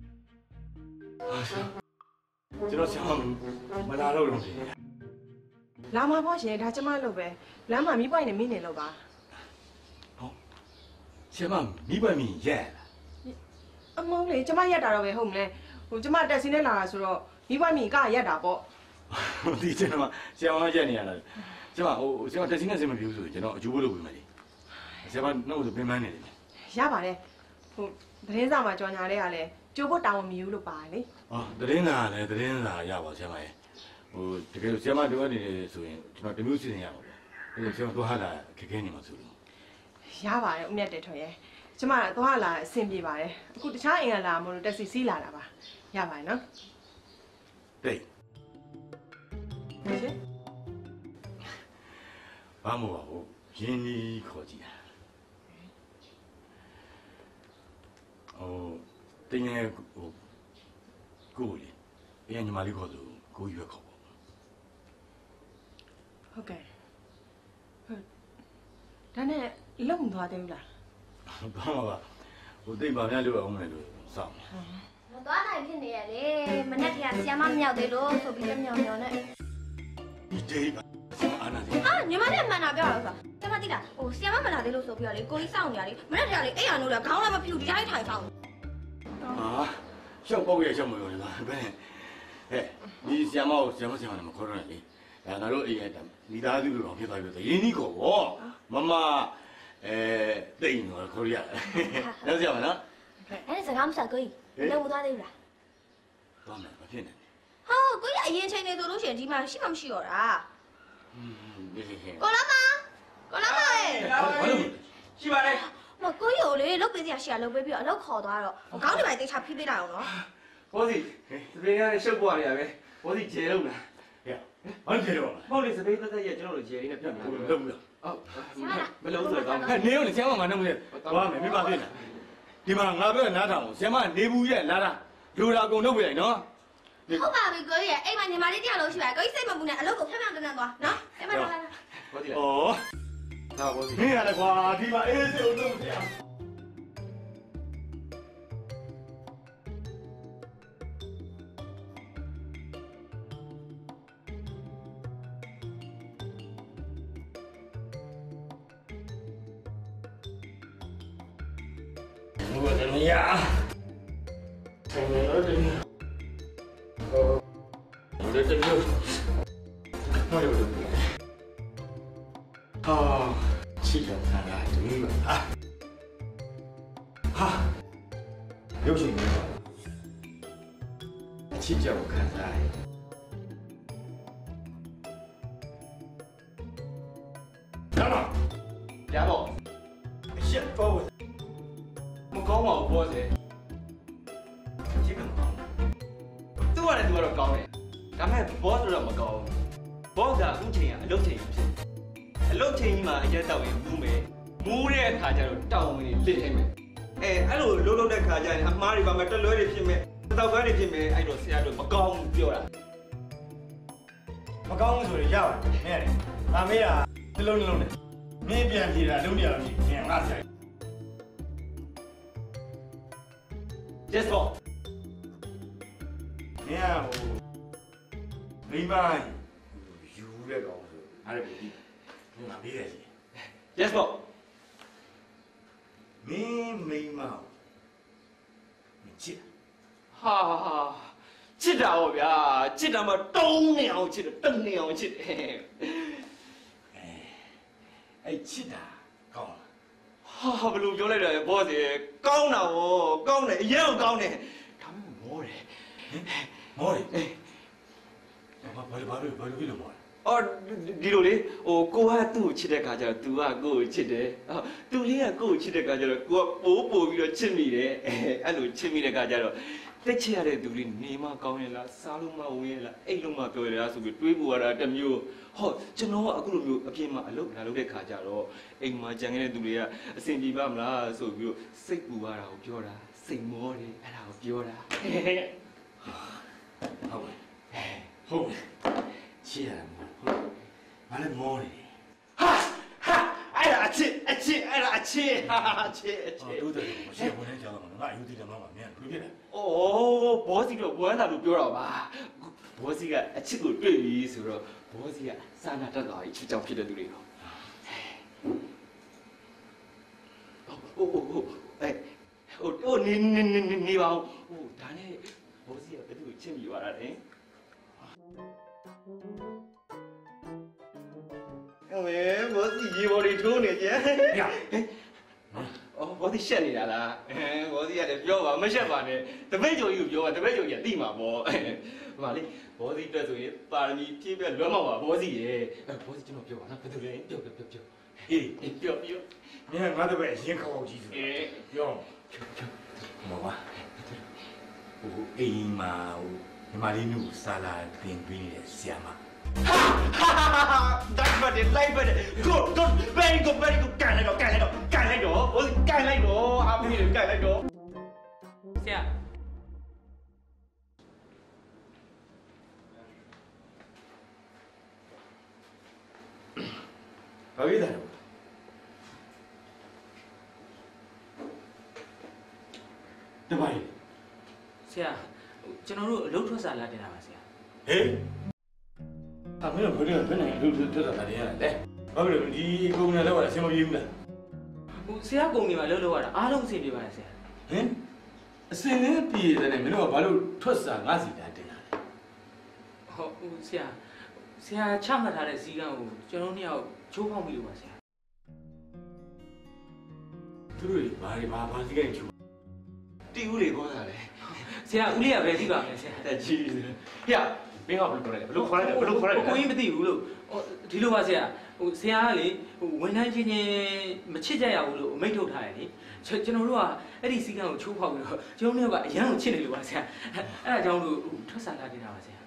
ကျွန်တော်ဆရာမလာတော့လို့လာမှာပေါ့ရှင်ဒါကျမလို့ပဲလမ်းမှာမိပွိုင်းနေမိနေလို့ပါဟုတ်ဆရာမမိပွိုင်းမိရဲ့အမုန်းလေကျမရက်တာတော့ပဲဟုတ်မလဲဟိုကျမတက်စီနဲ့လာတာဆိုတော့မိပွိုင်းမိကရက်တာပေါ့ဒီကျွန်တော်ဆရာမရက်နေရလားဆရာမဟိုဆရာမတက်စီနဲ့စင်မပြေဘူးဆိုကျွန်တော်အကျိုးလုပ်ပေးမယ်လေဆရာမနှုတ်ဆိုပင်ပန်းနေတယ်ရပါတယ်ဟိုသတင်းစာမှာကြော်ညာတဲ့ကလည်းကြိုးဖို့တောင်းမယူလို့ပါတယ်လေသတင်းစာလည်းသတင်းစာရပါဆရာမရဲ့ဟိုတကယ်လို့ဆရာမတို့ကနေဆိုရင်ကျွန်တော်တမျိုးစီစဉ်ရပါမယ်အဲ့ဒါဆရာမတို့ဟာလာခက်ခဲနေမှာဆိုလို့ရပါတယ်ဦးမြတ်တယ်ထွန်ရဲ့ကျမတော့လာအဆင်ပြေပါတယ်အခုတခြားအိမ်ကလာမလို့တက်စီစီးလာတာပါရပါတယ်နော်တိတ်ရှင်ဘာမို့ပါဘူးရင်းနှီးခေါ်ကြည့်တာဟိုတင်းငယ်ဟိုကိုလေအရင်ညီမလေးခေါ်သူကိုရွက်ခေါ်ပေါ့ဟုတ်ကဲ့ဒါနဲ့လုံသွားသေးဘူးလားဘာမှပါဟိုတိတ်ပါများလို့အောင်မယ်လို့စောင့်သွားနိုင်ဖြစ်နေရလေမနေ့ကဆီယမမမြောက်သေးလို့ဆိုပြီးတော့မြောင်နဲ့ဒီတိတ်ပါအာနာညီမလေးမှန်တာပြောတော့ဆိုကျမသိတာဟိုဆီယမမလာသေးလို့ဆိုပြီးတော့လေကိုကြီးစောင့်နေရလေမနေ့ကလေအဲ့ရနိုးလာခေါင်းလည်းမဖြူဒီတိုင်းထိုင်ဆောင်ရှောက်ပေါက်ရရှောက်မလို့လေဘယ်နဲ့ဟဲ့ဒီဆီယမကိုဆီယမဆီယမနဲ့မခေါ်ရနဲ့လေဒါငါတို့အိမ်ရဲ့မိသားစုလိုတော့ဖြစ်သွားပြီဆိုရင်းနှီးကောဗောမမတိတ်နော်ခေါ်ရแล้วဆီယမနော်အဲ့စကားမဆက်ကိုကြီးလုံသွားသေးဘူးလားသွားမယ်မဖြစ်နဲ့ဟာကိုကြီးအရင်ချိန်နေဆိုလို့ရှိရင်ဒီမှာရှိမှမရှိတော့တာကိုလာမရှိပါလေမကိုကြီးကိုလေလုတ်ပေးစရာရှိရလုတ်ပေးပြီးတော့အလုတ်ခေါ်သွားတော့ခေါင်းဒီပိုင်းတိတ်ချဖိပေးလိုက်အောင်နော်ဘောစီစပင်းရတဲ့ရှုပ်ပွားနေရပဲဘောစီဂျဲလုံးလားဟဲ့ဘာလို့ကျေတော့လဲဟုတ်လေစပင်းသက်သက်ရကျွန်တော်တို့ဂျဲလေးနဲ့ပြတ်နေတယ်လုံးဘူးလားဟုတ်မလုံးဆိုတော့ဟဲ့နေဦးလေဆီယမငါနဲ့မလဲသွားမယ်မပါဖြစ်နေဒီမှာငါပြောနားထောင်ဆီယမနေဘူးရဲ့လာတာလူတာအကုန်လုပ်ပြလိုက်နော်ဟုတ်ပါပြီကိုကြီးရဲ့အိမ်မှာညီမလေးတရားလို့ရှိပါကိုကြီးစိတ်မပူနဲ့အလုပ်ကိုဖြောင်းဖြောင်းတန်းတန်းသွားနော်အဲ့မှာလာဘောစီဩလာဘောစီနေရတယ်ကွာဒီမှာအေးစေအောင်လုပ်မရ 我的呀，我的呀，我的这个，哎呦我的妈！啊，气人看来真远啊！哈，有请您了，气叫我看来。干嘛？ 家宝， 先把我。 မကောင်းပါဘူးဘောစေ这个忙， သူ့ရတယ်သူကတော့ကောင်းတယ်ဒါပေမဲ့ဘောဆိုတော့မကောင်းဘူးဘောကအခုချိန်ကအလုပ်ချိန်ဖြစ်အလုပ်ချိန်ကြီးမှာအရက်တောက်ရင်မူးမယ်မူးတဲ့အခါကျတော့တောင်းဝင်လစ်ထိုင်မယ်အဲ့လိုလုံးလုံးတဲ့ခါကျရင်အမားတွေပါမယ်တလွဲတွေဖြစ်မယ်တောက်ခွဲတွေဖြစ်မယ်အဲ့တော့ဆရာတို့မကောင်းဘူးပြောတာမကောင်းဘူးဆိုရင်ရပါတယ်မင်းရတယ်ငါမေးတာနှလုံးနဲ့မင်းပြန်ပြေတာလုံးနေရလို့ရှိရင်ငါဆရာ yes boss မင်းကဟိုမိမယူတဲ့ကောင်ဆိုအဲ့ဒါကိုဒီငါပြေးတယ် yes boss မင်းမိမမချစ်ဟာချစ်တာဟောဗျာချစ်တာမှတုံးနေအောင်ချစ်တယ်တနေအောင်ချစ်တယ်အဲ့ချစ်တာကောင်းလားဟာဘယ်လိုပြောလိုက်တာလဲဘောစီကောင်းတာဗောကောင်းတယ်အရင်ကကောင်းတယ်ဒါပေမဲ့မောတယ်မောတယ်ဘာလို့မောလဲအော်ဒီလိုလေဟိုကိုကသူ့ကိုချစ်တဲ့ခါကျတော့ तू ကကိုကိုချစ်တယ်အော် तू လေးကကိုကိုချစ်တဲ့ခါကျတော့ကိုကပိုးပြီးတော့ချစ်မိတယ်အဲ့လိုချစ်မိတဲ့ခါကျတော့တက်ချရတဲ့သူလေးနေမကောင်းရဲ့လားစားလို့မဝင်ရဲ့လားအိတ်လို့မပြောရလားဆိုပြီးတွေးပူရတာတစ်မျိုးဟောကျွန်တော်ကအခုလိုမျိုးအပြင်မှာအလုပ်လာလုပ်တဲ့ခါကျတော့အိမ်မှာကြံခဲ့တဲ့သူတွေကအဆင်ပြေပါမလားဆိုပြီးတော့စိတ်ပူရတာကိုပြောတာစိတ်မောတယ်အဲ့ဒါကိုပြောတာဟုတ်ချစ်ရတယ်ငါလည်းမောတယ်ဟာအဲ့ဒါအချစ်အဲ့ဒါအချစ်ဟာအချစ်တို့တယ်မရှိဝင်နေကြတော့ငါအယူတည်တယ်မဟုတ်ပါမင်းဘယ်လိုဖြစ်လဲโอ้ဘောစီတော့ဝမ်းသာလို့ပြောတော့ပါဘောစီကအချစ်ကိုတွေ့ပြီဆိုတော့ဘောစီကစာနာတတ်တာကြီးချစ်ကြောင်ဖြစ်တဲ့သူတွေတော့ဟိုနေပါဦးဟိုဒါနဲ့ဘောစီကဘယ်သူကိုချစ်မိသွားတာလဲဟဲ့ဘောစီရေဘော်တွေထိုးနေကြညအော်ဘောစီရှက်နေတာလားဘောစီကလည်းပြောပါမရှက်ပါနဲ့တပိတ်ကြုံကြီးကိုပြောပါတပိတ်ကြုံကြီးကတိမှာပေါ့ဟိုလေဘောစီတက်ဆိုရင်ပါရမီပြည့်ပြည့်လွတ်မှာပါဘောစီရဲ့ဘောစီကျွန်တော်ပြောပါနော်ဘယ်သူလဲပြောဟေးပြောမင်းငါတို့ပဲအရင်ခေါက်ကြီးဆိုပြောမောပါဟိုအိမ်မှာဟိုညီမလေးနုဆာလာတင်ပေးနေတဲ့ဆရာမ that's what it like but good very good ကန်လိုက်တော့ဘောစီကန်လိုက်တော့အားမင်းကန်လိုက်တော့ဆရာဘာဖြစ်တာလဲတမိုင်းဆရာကျွန်တော်တို့အလုပ်ထွက်စာလာတင်တာပါဆရာဟေးမင်းတို့ဘယ်လိုနေလို့ထွက်တာလဲလဲဘာဖြစ်လို့ဒီကုမ္ပဏီလောက်ရအဆင်မပြေဘူးလားဆရာကုမ္ပဏီမှာလုပ်ရတာအားလုံးအဆင်ပြေပါတယ်ဆရာဟင်အဆင်နဲ့ပြေတယ်နဲ့မင်းတို့ကဘာလို့ထွက်စာငါစီတာတင်တာလဲဟုတ်ဆရာချမှတ်ထားတဲ့စည်းကမ်းကိုကျွန်တော်တို့ချိုးဖောက်မိလို့ပါဆရာသူတို့ဘာစည်းကမ်းချိုးတီဦးလေခေါ်တာလေဆရာဦးလေးကပဲသိပါမယ်ဆရာတက်ကြီးဟဲ့မင်းကဘယ်လိုခေါ်လဲဘယ်လိုခေါ်လဲကိုကြီးမသိဘူးလို့ဒီလိုပါဆရာဆရာကလေဝန်ထမ်းချင်းမချစ်ကြရဘူးလို့အမိန့်ထုတ်ထားတယ်လေကျွန်တော်တို့ကအဲ့ဒီစည်းကမ်းကိုချိုးဖောက်ပြီးတော့ကျွန်တော်တို့ကအရန်ကိုချစ်နေလို့ပါဆရာအဲ့ဒါကြောင့်လို့ထွက်စာလာတင်တာပါဆရာ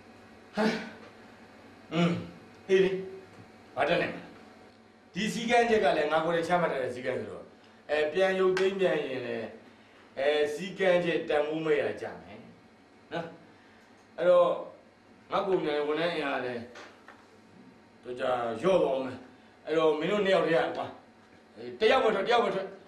ဟေးလေဘာတက်နေဒီစည်းကမ်းချက်ကလည်းငါကိုယ်နဲ့ချမှတ်ထားတဲ့စည်းကမ်းဆိုတော့ပြန်ရုပ်သိမ်းပြန်ရင်လည်းစည်းကမ်းချက်တန်ဖိုးမရကြမယ်နော်အဲ့တော့ငါကုမ္ပဏီဝန်ထမ်းအင်အားလည်းတို့ကြရော့ပါအောင်မယ်အဲ့တော့မင်းတို့နှစ်ယောက်တည်းကကွာတယောက်ပဲထွက်တယ်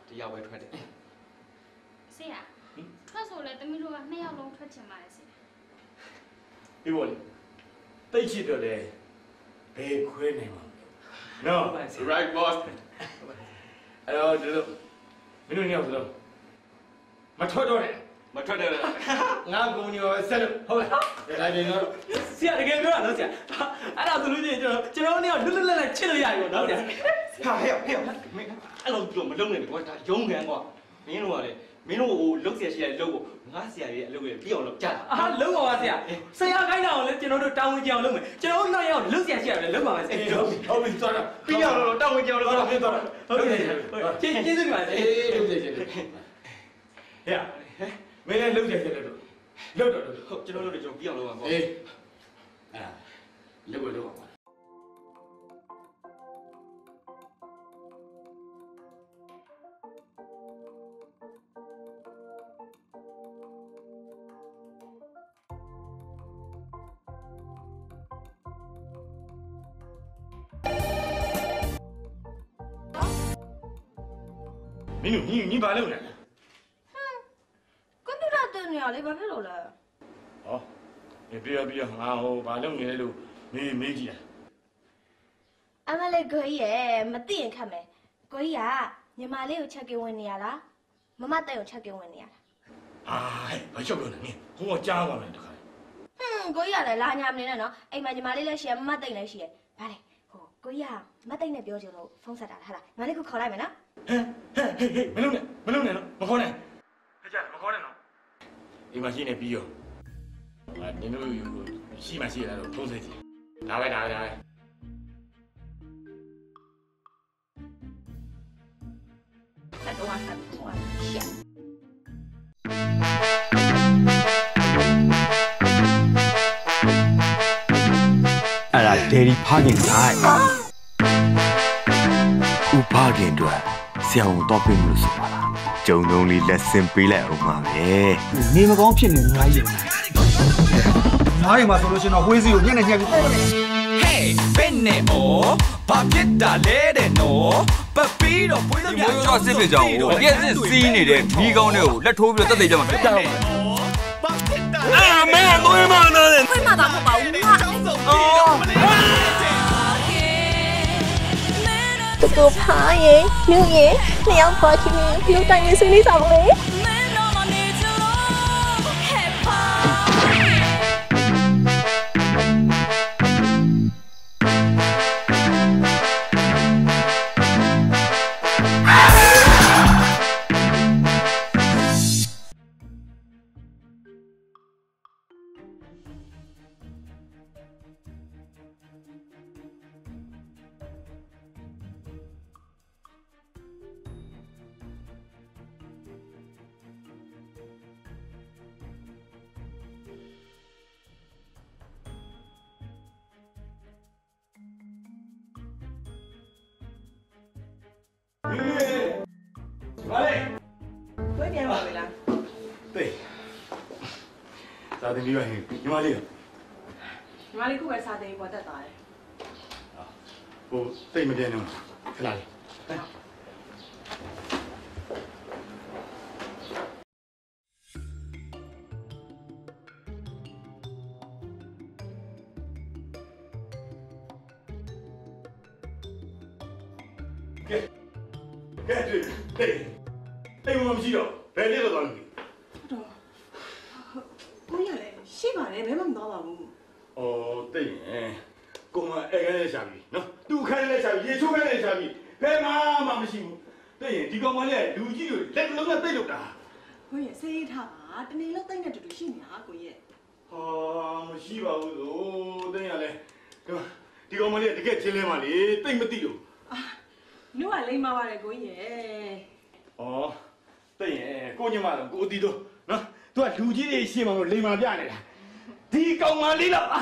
ဆရာထွက်ဆိုလဲတမီးတို့က2ယောက်လုံးထွက်ချင်ပါတယ်ဆရာပြီးပါလေတိတ်ချစ်တော့လေဘယ်ခွဲနိုင်မှာနော် right boss အဲ့တော့ဒီလိုမင်းတို့နှစ်ယောက်ဆိုတော့မထွက်တော့နဲ့ငါကုမ္ပဏီကိုဆက်လို့ဟုတ်လားဒါကြိမ်တော့ဆရာတကယ်ပြောတာနော်ဆရာအဲ့ဒါဆိုလို့ချင်းကျွန်တော်တို့လွတ်လပ်ချစ်လို့ရပြီပေါ့နော်ဆရာဟဲ့မင်းအဲ့လိုပြောမလုံးနဲ့ကွာဒါရုံးခံကွာမင်းတို့ကလေမင်းတို့ဟိုလုတ်ဆရာရှိတဲ့လုတ်ကိုငါဆရာရဲ့အလုပ်ရဲ့ပြအောင်လုပ်ကြတာလုံးပါပါဆရာခိုင်းတာကိုလည်းကျွန်တော်တို့တာဝန်ကြအောင်လုပ်မယ်ကျွန်တော်တို့နောက်ရောက်လုတ်ဆရာရှိရတယ်လုပ်ပါမယ်ဆရာဟုတ်ပြီသွားတော့ပြအောင်လုပ်တာဝန်ကြအောင်လုပ်တာဖြစ်သွားတော့ဟုတ်ကဲ့ကျေးဇူးတင်ပါဆရာလုတ်ဆရာရှိတယ်ဟဲ့မင်းလည်းလုတ်ဆရာရှိတယ်လို့ဟုတ်ကျွန်တော်တို့ပြအောင်လုပ်ပါကွာအေးလုတ်ပါမင်းတို့ညီဘာလုပ်နေလဲကွန်ပျူတာတင်နေရလေဘာဖြစ်လို့လဲဟောပြငါဟိုဘာလုပ်နေလဲလို့မေးကြည့်တာအမလေးကိုကြီးရဲ့မသိရင်ခတ်မယ်ကိုကြီးကညီမလေးကိုချက်ကင်းဝင်နေရလားမမတက်ကိုချက်ကင်းဝင်နေရလားဘာချက်ပြောနေနင်ဟိုကကြားပါမယ်တခါကိုကြီးကလည်းလာညာမနေနဲ့နော်အိမ်မှာညီမလေးလည်းရှိရမမတက်လည်းရှိရဗါလေဟိုကိုကြီးကမတက်နဲ့ပြောချင်လို့ဖုန်းဆက်တာလားဟာလားညီမလေးကိုခေါ်လိုက်မယ်နော်မလုပ်နဲ့နော်မခေါ်နဲ့ခကြတယ်မခေါ်နဲ့နော်ဒီမှာရှိနေပြီးရောနင်တို့ရှိမှရှိရတော့ထုံးစဲကြည့်ဒါပဲအဲ့ဒါဒယ်ရီဖခင်ဆိုင်ဥဖခင်တို့ဆရာဝန်တော့ပြင်လို့ဆိုပါလားဂျုံလုံးလေးလက်ဆင်ပေးလိုက်အောင်ပါပဲနေမကောင်းဖြစ်နေငါကြီးငါးရီမှာဆိုလို့ရှင်တော့ဝှေးစီကိုညက်နေညက်ပြီးဟေးဘယ်နဲ့ဩဘာဖြစ်တာလဲတဲ့နော်ပပီးတော့ဘွေးသမျှတော့စစ်ဖြစ်ကြအောင်ပြည့်စစ်စီးနေတဲ့ဒီကောင်းတွေကိုလက်ထိုးပြီးတော့တက်သေးကြမှာဖြစ်တယ်မဲသွေးမနာနဲ့ခွင့်မသာမဟုတ်ပါဘူးငါကိုဖားရင်မြူရင်နှစ်ယောက်ပေါ်ချင်းလူတိုင်းနေစနေဆောင်လေစာသင်ပြီးပါဟင်ညီမလေးညီမလေးခုပဲစာသင်ပေါ်တက်သွားတယ်ကိုသိမပြင်းတော့ခလာလေးကဲတိတ်မရှိတော့ဘယ်လေးတော့သွားလို့တော့ကိုရလေရှိပါတယ်ဘယ်မှမသွားပါဘူးအော်တိတ်ကိုမအဲ့ခဲရှာပြီနော်သူ့ခဲလေးရှာပြီရေချိုးခဲလေးရှာပြီဘယ်မှမရှိဘူးတိတ်ဒီကောင်မလေးလူကြီးတွေလက်လုံးနဲ့တိတ်လို့တာကိုရစေးထားပါတနေ့လုံးတိတ်နဲ့တူတူရှိနေတာကိုရဟာမရှိပါဘူးသို့တိတ်ရလဲဒီကောင်မလေးတကယ်ချင်းလဲပါလေတိတ်မသိလို့လူကလိမ့်ပါပါတယ်ကိုရဩတိတ်ကိုညမတော့ကိုတီးတော့နော်သူကလူကြီးတွေရှင်းမှာလို့လိမ္မာပြနေတာဒီကောင်မလေးတော့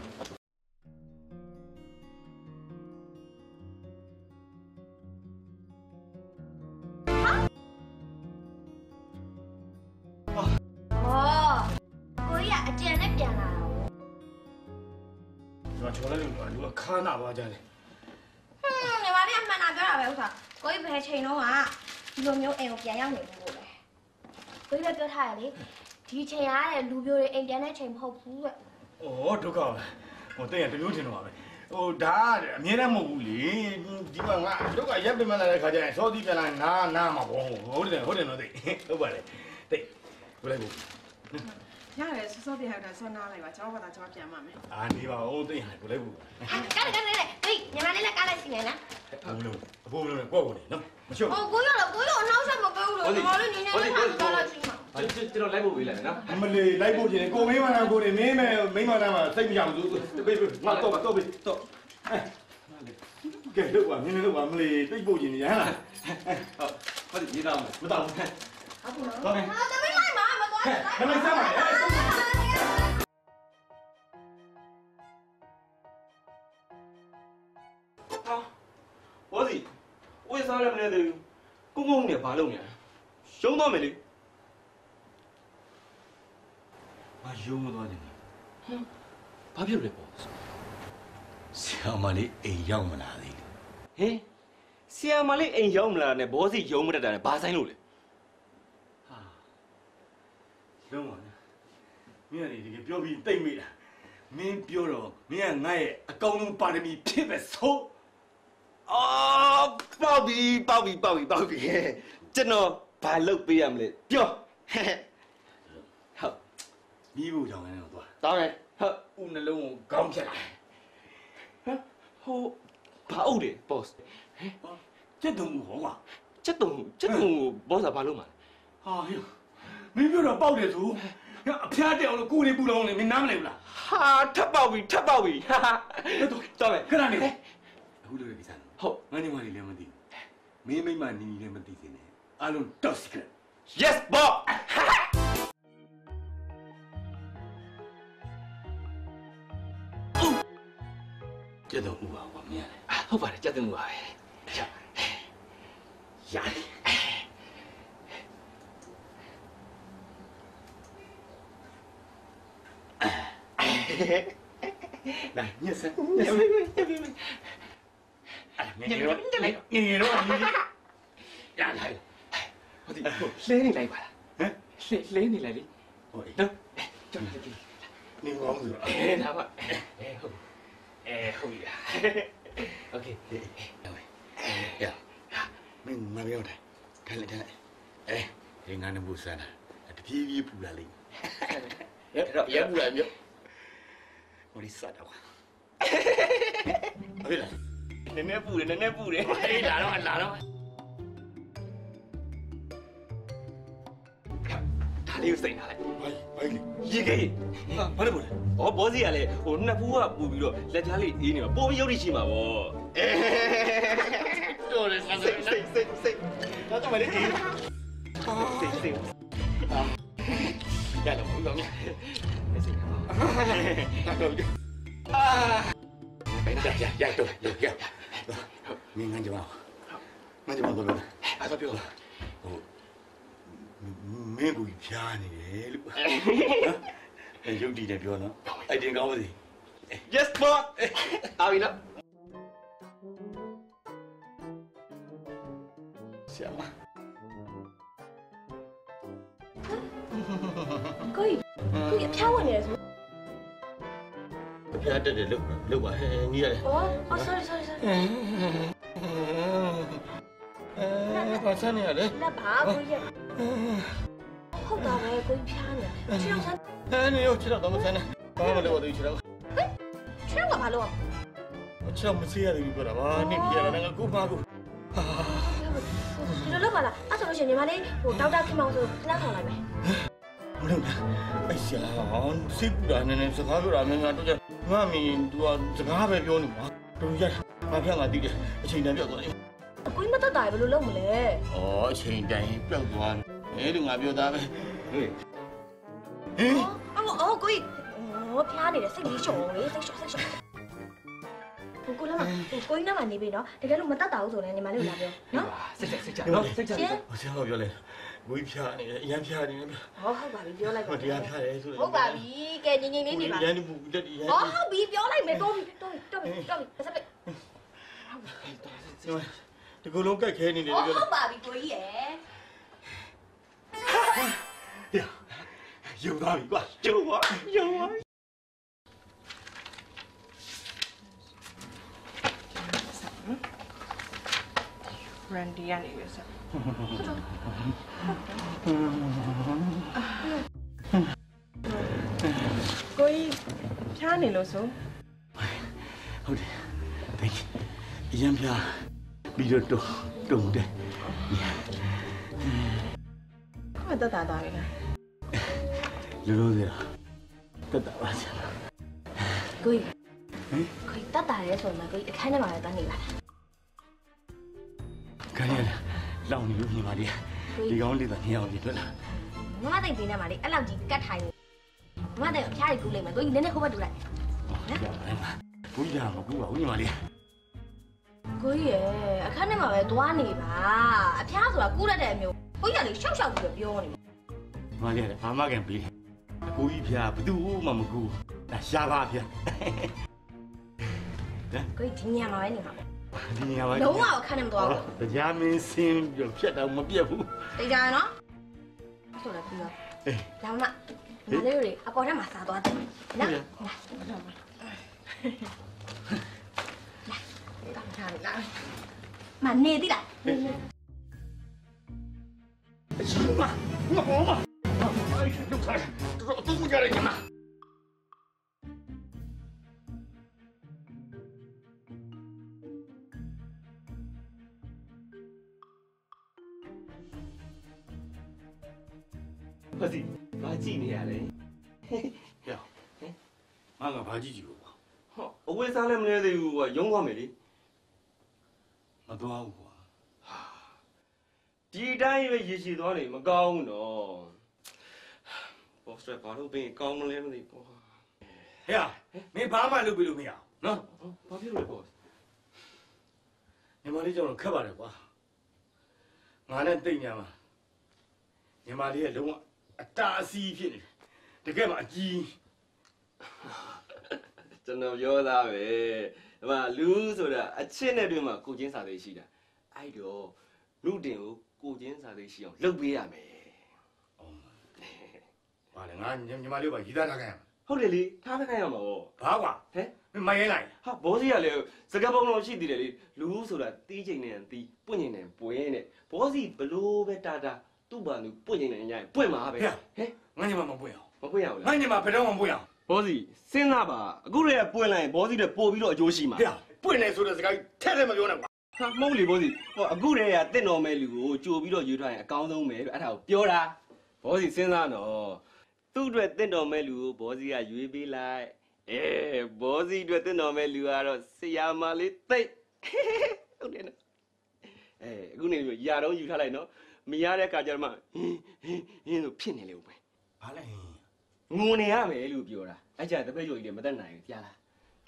ကျော်လည်းလူကခါနာပါကြတယ်ညီမလေးအမှန်တရားပြောတာပဲဥစ္စာကိုကြီးဘယ်ချိန်တော့ကဒီလိုမျိုးအိမ်ကိုပြန်ရောက်နေဘူးလေကိုကြီးလည်းပြောထားရလေဒီချိန်ရတဲ့လူပြိုတွေအိမ်ပြန်တဲ့ချိန်မဟုတ်ဘူးတဲ့ဩဒုက္ခပဲဟိုတဲ့ရတမျိုးထင်တော့ပါပဲဟိုဒါအမြဲတမ်းမဟုတ်ဘူးလေဒီမှာငါဒုက္ခရပ်ပြမလာတဲ့ခါကျရင်စောသီးပြန်လာနာမှာပေါ့ဟုတ်တယ်တော့သိဟုတ်ပါလေတိတ်ဘယ်လိုရတယ်စောပြဟောက်တာစောနာလိုက်ပါကျွန်တော်ကကျွန်တော်ပြန်မှာမယ်အာနေပါဦးသိရတယ်ဘယ်လိုဘူးကားလေဟေးညီမလေးလည်းကားလိုက်စီနေလားအဖိုးလုံးကွက်ကုန်နေနော်မချွတ်ဟိုကိုရတော့အနောက်ဆက်မပေးဘူးလို့ညီမလေးညနေလေးထားကားလိုက်စီမှာကျွန်တော်လိုက်ဖို့ပေးလိုက်မယ်နော်မလေးလိုက်ဖို့ကျင်ကိုမင်းမနာကိုနေမင်းမဲမိမနာမှာစိတ်မကြဘူးပေးငါတော့ပေးတော့ကဲလို့ပါနင်းလို့ပါမလေးတိတ်ဖို့ကျင်နေရဟလားဟုတ်ဒီတော့မတော့ဘူးဟုတ်မယ်ဟာတမင်းလိုက်မှာမသွားဘူးခဏစားပါလေဘောစီဝေးစားလည်းမနေသေးဘူးကုန်းနဲ့ဘာလုပ်နေလဲရှုံးသွားမယ်လေမယုံမသွားကြဘူးဘာဖြစ်လဲပေါ့ဆရာမလေးအိမ်ရောက်မလာသေးဟင်ဆရာမလေးအိမ်ရောက်မလာနဲ့ဘောစီယုံမတတ်တာနဲ့ဘာဆိုင်လို့လဲဟာလုံးပါနဲ့မင်းကတကယ်ပြောပြီးတိတ်မိတာမင်းပြောတော့မင်းကငါ့ရဲ့အကောင်းဆုံးပါရမီဖြစ်ပဲဆိုအော်ပေါက်ပြီကျွန်တော်ဘာလုပ်ပေးရမလဲပြောဟုတ်မိဖို့ကြောင့်လည်းတော့သွားတောင်းမယ်ဟုတ်ဦးနှလုံးကိုခေါင်းဖြတ်လိုက်ဟိုဘာအုပ်တယ် boss ကျက်တုံဟောကွာကျက်တုံဘောစာဘာလုပ်မှာဟာဟေးမင်းပြောတော့ပေါက်တယ်ဆိုအဖျားတက်အောင်လို့ကိုယ်လေးပူလောင်းနေမင်းနားမလဲဘူးလားဟာထပ်ပေါက်ပြီဟာတောင်းမယ်ခဏနေအခုလိုကိစ္စဟုတ်ငါညီမလေးလည်းမသိမင်းမိမနီနီလည်းမသိစင်းနဲ့အားလုံး top secret yes boss ကျက်တော့ဦးပါကွာမင်းဟုတ်ပါတယ်ကျက်တယ်ဦးပါပဲရတယ်来，你是，你呀来， 我的，勒你来吧，勒你来哩，喏，叫你来， 你忙着， 拿吧，好呀，OK， 呀，မပြောတယ်ထိုင်လိုက်ဒီငါနဲ့ဘူးစမ်းတာတပြေးပြေးပူလာလိမ့်ရပူလာမျိုးဟိုဒီစတာကွာဟုတ်လားနည်းနည်းပူတယ်အေးလာတော့ဒါလေးကိုစိတ်ထားလိုက်ဘိုင်းရေကေဘာလို့လဲဘောစီကလည်းဟိုနှစ်ဖူးကပူပြီးတော့လက်ကြားလေးအေးနေမှာပိုးပြီးရုပ်ရည်ရှိမှာဗောတော်တယ်စိတ်တော့မလေးအေးစိတ်ရတော့ဘူးတော့စိတ်တော့ရတော့မင်းငန်းကြပါတော့အဲ့ပြောဟိုမင်းကိုဖြားနေတယ်လို့ရုပ်တည်တယ်ပြောနော်အဲ့တင်ကောင်းပါစေ yes boss အာပြီနော်ကိုကြီးအဖျားဝင်နေတယ်ဆိုအဖျားတက်တယ်လို့ပါဟဲ့ညီရတယ်အော် sorry ဘာစမ်းနေရလဲလက်ပါကိုကြီးဟုတ်တာပဲကိုကြီးဖျားနေချီတော့ဆန်းနေရောချီတော့တော့မဆန်းနဲ့ဘာမှမလုပ်တော့ချီတော့ချီတော့ဘာလို့ချီတော့မစေးရသေးဘူးပြောတာပါနေပြရတယ်ငါကိုပါကိုဒီလိုလုပ်ပါလားအဲ့ဆိုလို့ရှိရင်ညီမလေးဟိုဒေါက်တာခင်မောင်ဆိုခဏခေါ်လိုက်မယ်မလုပ်နဲ့အရှာစိတ်ပူတာနဲ့စကားပြောတာနဲ့ငါတို့ကငါမင်း तू ကစကားပဲပြောနေမှာတို့ရငါဖျက်ငါတိတယ်အချိန်တန်ပြောက်သွားတယ်ကိုကြီးမတတ်တာဘယ်လိုလုပ်မလဲဩအချိန်တန်ပြောက်သွားတယ်အဲ့ဒီငါပြောသားပဲဟေးအော်ကိုကြီးဖျားနေတယ်စိတ်ကြီးရှော့လေစိတ်ရှော့ကိုလည်းမကိုကြီးနားမှာနေပြီနော်တကယ်လို့မတတ်တာဘူးဆိုလည်းညီမလေးကိုလာပြောနော်စိတ်ချနော်စိတ်ချဟိုဆရာကပြောလဲကိုကြီးဖျားနေတယ်အရန်ဖျားနေတယ်ဟုတ်ပါပြီပြောလိုက်ပါတရားဖျားတယ်ဆိုတော့ဟုတ်ပါပြီကဲငင်းလေးနေပါရန်ပူတက်ရန်ဟုတ်ပြီပြောလိုက်မယ်တော့ပြီဆက်ပိတ်ဒီကုလုံးကက်ခဲနေတယ်ပြောဟုတ်ပါပြီကိုကြီးရယ်ရုံသွားပြီကွာကျုံသွားရန်ဒီကနေရစကိုကြီးဖျားနေလို့ဆိုဟုတ်တယ်သိအရင်ဖျားပြီးတော့တုံတယ်ခမတတ်တာတာလေလူလိုစရာတက်တာပါဆရာကိုကြီးတတ်တာရဲဆိုမှကိုကြီးအခန်းထဲမှာပဲတန်းနေပါလားခိုင်းရလောင်နေလို့ညီမလေးဒီကောင်းလေးတော့ညအောင်ပြီတွေ့လားမမသိပေးနေမှာလေအဲ့လောက်ကြီးကတ်ထိုင်နေမမသိအဖျားကြီးကူးလိုက်မယ်ကိုကြီးနည်းနည်းခိုးပတ်တူလိုက်ဘူးရမကူပါဘူးညီမလေးကိုကြီးရယ်အခန်းထဲမှာပဲသွားနေပါအဖျားဆိုတာကူးရတဲ့အမျိုးကိုကြီးကလေရှောက်ပြီးပြောနေညီမလေးဘာမှကန်ပေးတယ်အကူကြီးဖျားဘသူမှမကူဒါရှားပါဖျားကိုကြီးဒီညမှာပဲနေမှာပေါ့ဒီနေရာပါလုံးဝအခန်းထဲမသွားဘူးတရားမင်းစင်းပြဖြတ်တော့မပြတ်ဘူးတေးကြရနော်ဆိုတော့ပြီးတော့လာမမလေးတွေအပေါ်ထဲမှာစားသွားတယ်နော်လာမနေတိလားအချီမငါဘောမအဲ့ဒုက္ခတော့တူကြရညီမဘာစီဘာကြည့်နေရလဲဟဲ့ငါဘာကြည့်ကြည့်လို့ပါဟောအဝေးစားလည်းမလဲသေးဘူးကွာရုံးသွားမယ်လေမသွားဘူးကွာဒီတိုင်းပဲရေရှည်သွားနေမကောင်းတော့ဘောစထရဘာလို့ဘင်းကောင်းမလဲမသိဘူးဟဲ့မင်းဘာမှလုပ်ပြီးလို့မရအောင်နော်ဘာဖြစ်လို့လဲဘောညီမလေးကြောင့်ခက်ပါတယ်ကွာငါနဲ့တိတ်ညာမှာညီမလေးရဲ့လုံးဝအတားအဆီးဖြစ်နေတယ်တကယ်မှအကြီးကျွန်တော်ပြောသားပဲဒီမှာလူဆိုတာအချစ်နဲ့တွင်မှာကိုချင်းစာသိရှိတာအဲ့တော့လူတင်ကိုကိုချင်းစာသိရှိအောင်လုပ်ပေးရမယ်ဘာလဲငါညီမလေးကရည်သားထားခိုင်းရမှာဟုတ်တယ်လေထားခိုင်းရမှာပေါ့ဘာကွာဟဲ့မရဲလိုက်ဟာဘောစီကလည်းစကားပုံတော့ရှိသေးတယ်လေလူဆိုတာတီးချိန်နဲ့တီးပွင့်ချိန်နဲ့ပွင့်နဲ့ဘောစီဘလို့ပဲတာတာသူ့ဘာလူပွင့်ချိန်နဲ့ညရင်ပွင့်မှာပဲဟဲ့ငါညီမမပွင့်အောင်မပွင့်ရဘူးလားငါညီမဘယ်တော့မှမပွင့်အောင်ဘောစီစဉ်းစားပါအခုတည်းကပွင့်လိုက်ရင်ဘောစီတွေပို့ပြီးတော့အကျိုးရှိမှာဟဲ့ပွင့်နေဆိုတဲ့စကားထဲထဲမပြောနဲ့ကွာဟာမဟုတ်လေဘောစီဟောအခုတည်းကတင့်တော်မဲ့လူကိုကြိုပြီးတော့ယူထားရင်အကောင်းဆုံးပဲအဲ့ဒါကိုပြောတာဘောစီစဉ်းစားတော့သူ့အတွက်တင့်တော်မဲ့လူကိုဘောစီကရွေးပေးလိုက်ဘောစီအတွက်တင့်တော်မဲ့လူကတော့ဆရာမလေးသိတ်ဟုတ်တယ်နော်အခုနေပြီးရာတော့ယူထားလိုက်နော်မရတဲ့အခါကျတော့မှဟင်းဆိုဖြစ်နေလေဦးပဲဘာလဲငုံနေရမယ်လို့ပြောတာအဲ့ကြတပည့်ကျော်ကြီးလည်းမတတ်နိုင်ဘူးကြားလား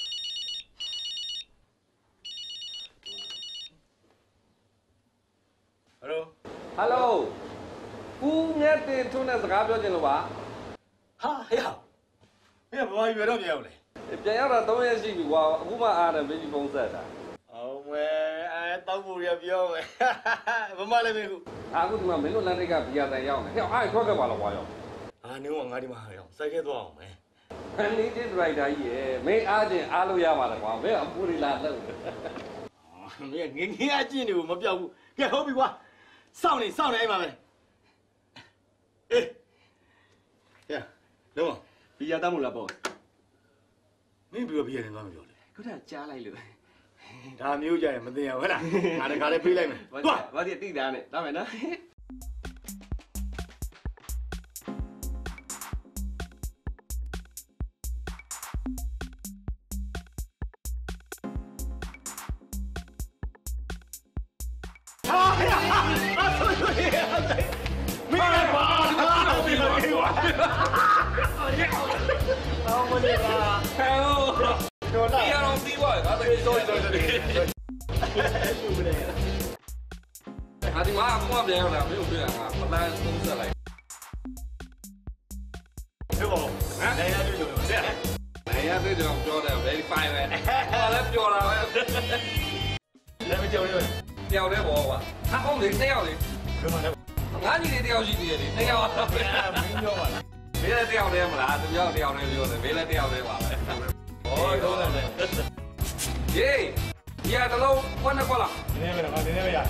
ဟယ်လိုဦးမြတ်တင်ထွန်းတဲ့စကားပြောချင်လို့ပါဟာဟဲ့မင်းဘာရွယ်တော့ပြန်ရောက်လဲပြန်ရောက်တာ3ရက်ရှိပြီကွာအခုမှအားတယ်မင်းကြီးဖုန်းဆက်တာအောင်မဲတောက်ဖို့ရပြောမယ်ဘာမှလည်းမင်းခုအခုဒီမှာမင်းတို့လမ်းထိပ်ကဘီယာတန်ရောက်နေဟဲ့အားထွက်ခဲ့ပါလားကွာရောနေကငါဒီမှာရောစိုက်ခဲသွားအောင်မယ်ဖန်လေးတစ်ဒရိုက်တာကြီးရဲ့မင်းအားချင်းအားလို့ရပါလားကွာမင်းအပူရီလာတော့မင်းငင်းအကျင့်တွေကိုမပြောက်ဘူးကဲဟုတ်ပြီကွာစောင့်နေအဲ့မှာပဲအေးရလုံးဘီယာတမ်းမလားပေါ့မင်းပြီးတော့ဘီယာနဲ့သွားမပြောလေခုနကကြားလိုက်လို့ဒါမျိုးကြရင်မသိရဘူးဟဲ့လားငါတခါလေးပြေးလိုက်မယ်သွားဘာဒီတိတာနဲ့ဒါမယ်နော်ဒီမှာအမေပြန်ရောက်လာမြို့ပြန်ကပလန်သုံးဆက်လိုက်ဟဲ့ဘောနိုင်ရတွေ့ကြုံတယ်နိုင်ရတွေ့ကြုံပြောတယ် verify ပဲဟောလည်းပြောတာပဲလည်းမကြောက်ရဘူးတယောက်တည်းဘောကွာဟာဟုတ်လေတယောက်လေဘယ်မှာလဲငါကြီးတယောက်ရှိသေးတယ်တယောက်တော့မင်းပြောပါလားမင်းလည်းတယောက်တည်းမလားသူပြောတယောက်တည်းပြောတယ်မင်းလည်းတယောက်တည်းပါပဲဟောတော့တယ်ယေးဒီအတလုံးခွန်းကွာလားနည်းနည်းမရ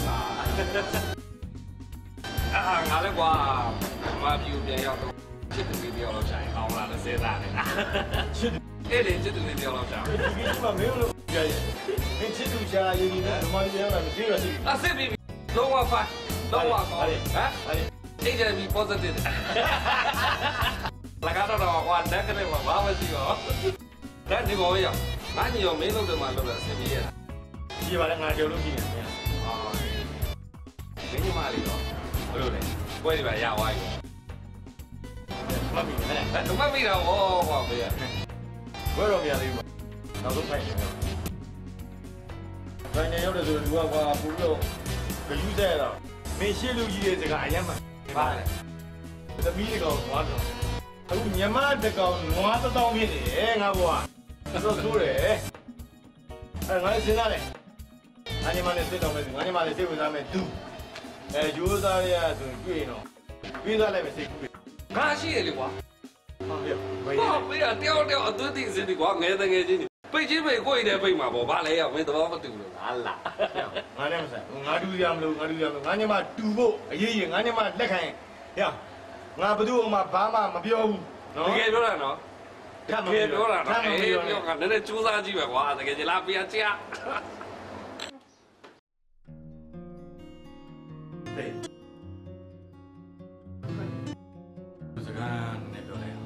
ငါလည်းကွာမပြူပြန်ရောက်တော့ချစ်သူလေးတယောက်လောက်ဆိုင်အောင်လာလို့စဉ်းစားနေတာချစ်အဲ့လေချစ်သူလေးတယောက်လောက်ဆိုင်ဒီကိစ္စမမင်းလို့ကြရဲ့မင်းချစ်သူရှာရည်နဲ့မမကြီးရောက်လာမသိရစီအစစ်ပြီလုံးဝဖိုင်လုံးဝကောင်းဟမ်HIV positive လာကတော့ကွာတက်ကနေဘာမှမရှိတော့တက်ဒီဘောရငါညီရောမင်းလုပ်တယ်မှလုပ်တာအဆင်ပြေရတာဒီပါလေငါကြော်လို့ကြည့်နေတယ်ဟာမင်းညီမလေးတော့ဘယ်လိုလဲပွဲဒီပါရသွားပြီမမီးနဲ့မမီးတော့ကွာဘေးရဘယ်တော့မရသေးဘူးနောက်ဆုံးဖိုင်နေတယ်ဖိုင်နေရောက်တယ်ဆိုတော့လူကကွာပူပြီးတော့ယူတဲ့တော့မင်းရှေ့လူကြီးရဲ့စကားအယမ်းမှပါလေသမီးတကောင်နွားတော့အခုညမတကောင်နွားတောင်းဖြစ်နေတယ်ငါဘွားအဲ့တော့ဆိုးတယ်အဲ့ငါစဉ်းစားတယ်ငါညီမနဲ့စိတ်တော်မယ်ငါညီမနဲ့စိတ်ဝင်စားမယ်သူယူသားရဆိုရင်တွေ့ရင်တော့ပြေးသွားလိုက်မယ်စိတ်ကူးငါရှိရလေကွာဟုတ်ပြီဘာဘေးတယောက်အသွေးတိစင်ဒီကွာငယ်တငယ်ချင်းပိတ်ချင်းပိတ်ကိုယ်တဲ့ပိတ်မှာပေါ့ဗာလဲရောက်မင်းသဘောမတူလို့ဟာလာငါနဲ့မဆိုင်ငါတူရမလို့ငါညီမတူဖို့အရေးကြီးငါညီမလက်ခံရငါဘသူ့အောင်မှဘာမှမပြောဘူးနော်တကယ်ပြောတာနော်တကယ်ပြောတာနော်အေးပြောကနည်းနည်းစူးစမ်းကြည့်ပဲကွာတကယ်ကြလားပြချာဟေးစကားနဲ့ပြောလိုက်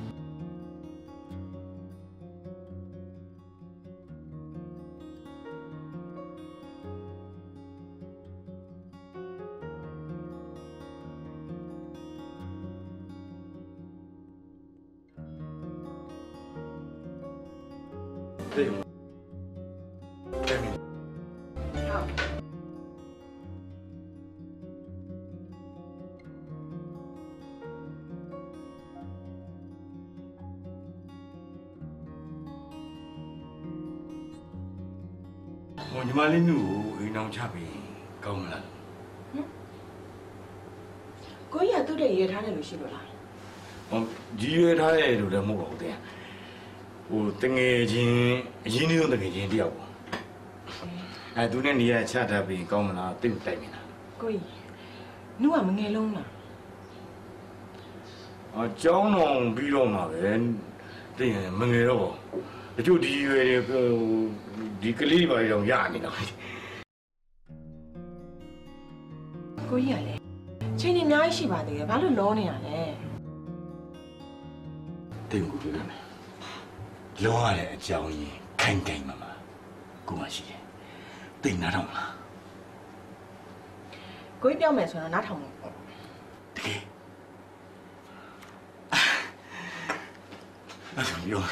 对。对。 好。 我ညီမလေးနုကိုအိမ်အောင်ချပြီးကောင်းမလားကိုကြီးကသူ့တဲ့ရေထားတယ်လို့ရှိလို့လားဟောဒီရေထားတယ်လို့လည်းမဟုတ်ပါဘူးတဲ့ဟိုတငယ်ချင်းအရင်းနှီးဆုံးတငယ်ချင်းတယောက်ပေါ့သူနဲ့နေရာချထားပြီးကောင်းမလားတိတ်တိုက်နေတာကိုကြီးနုကမငယ်လုံးလားကျောင်းတော်ပြီးတော့မှာပဲတင်မငယ်တော့တချို့ဒီရွယ်ဒီကလေးတွေပါတော့ရနေတော့ကိုကြီးကလည်းချိန်နေအများကြီးရှိပါသေးတယ်ဘာလို့လောနေရလဲတင်ကိုပြောမယ်လောရတဲ့အကြောင်းရင်းခိုင်ခိုင်မှာကိုမရှိတယ်တိတ်နားတော့မလားကိုကြီးပြောမယ်ဆိုတော့နားထောင်လို့တကယ်အဲ့ဒါပြော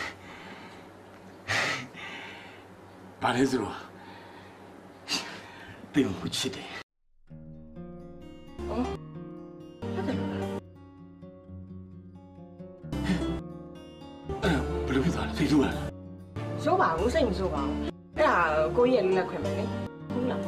ဘာလဲဆိုတော့တင်ကိုချစ်တယ်ဟုတ်တယ်ဘယ်လိုဖြစ်သွားလဲသိသူလားစိုးပါဘူးစိတ်မစိုးပါဘူးအဲ့ဒါကိုကြီးရဲ့လက်ခွင့်ပဲလေဟုတ်လား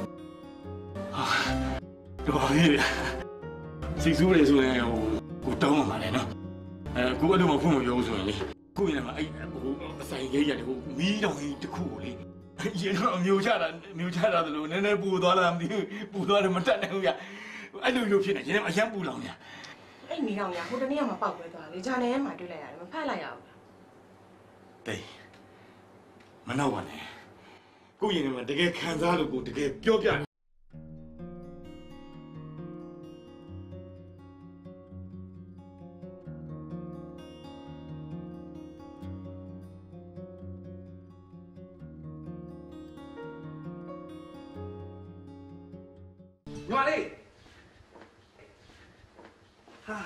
တော့ဟေးစိတ်ဆိုးလေဆိုရင်ဟိုတောင်းမှမှာလေနော်ကိုအဲ့လိုမှဖွင့်မပြောဘူးဆိုရင်လေကိုရင်ကအဲ့ဟိုအဆိုင်ကြီးရတယ်ဟိုမီးတောင်ကြီးတစ်ခုကိုလေရေတော့မျိုးချတာသလိုနည်းနည်းပူသွားလားမသိဘူးပူသွားတယ်မတတ်နိုင်ဘူးဗျအဲ့လိုဖြစ်နေရင်အရန်ပူလောင်ညာအဲ့မီးတောင်ညာဟိုတနေ့ကမှပောက်ပွဲသွားလေဂျာနယ်မှာတွေ့လိုက်ရတယ်မဖတ်လိုက်ရဘူးတိတ်မနှောက်ပါနဲ့ကိုရင်ကတကယ်ခံစားလို့ကိုတကယ်ပြောပြညီမလေးဟာ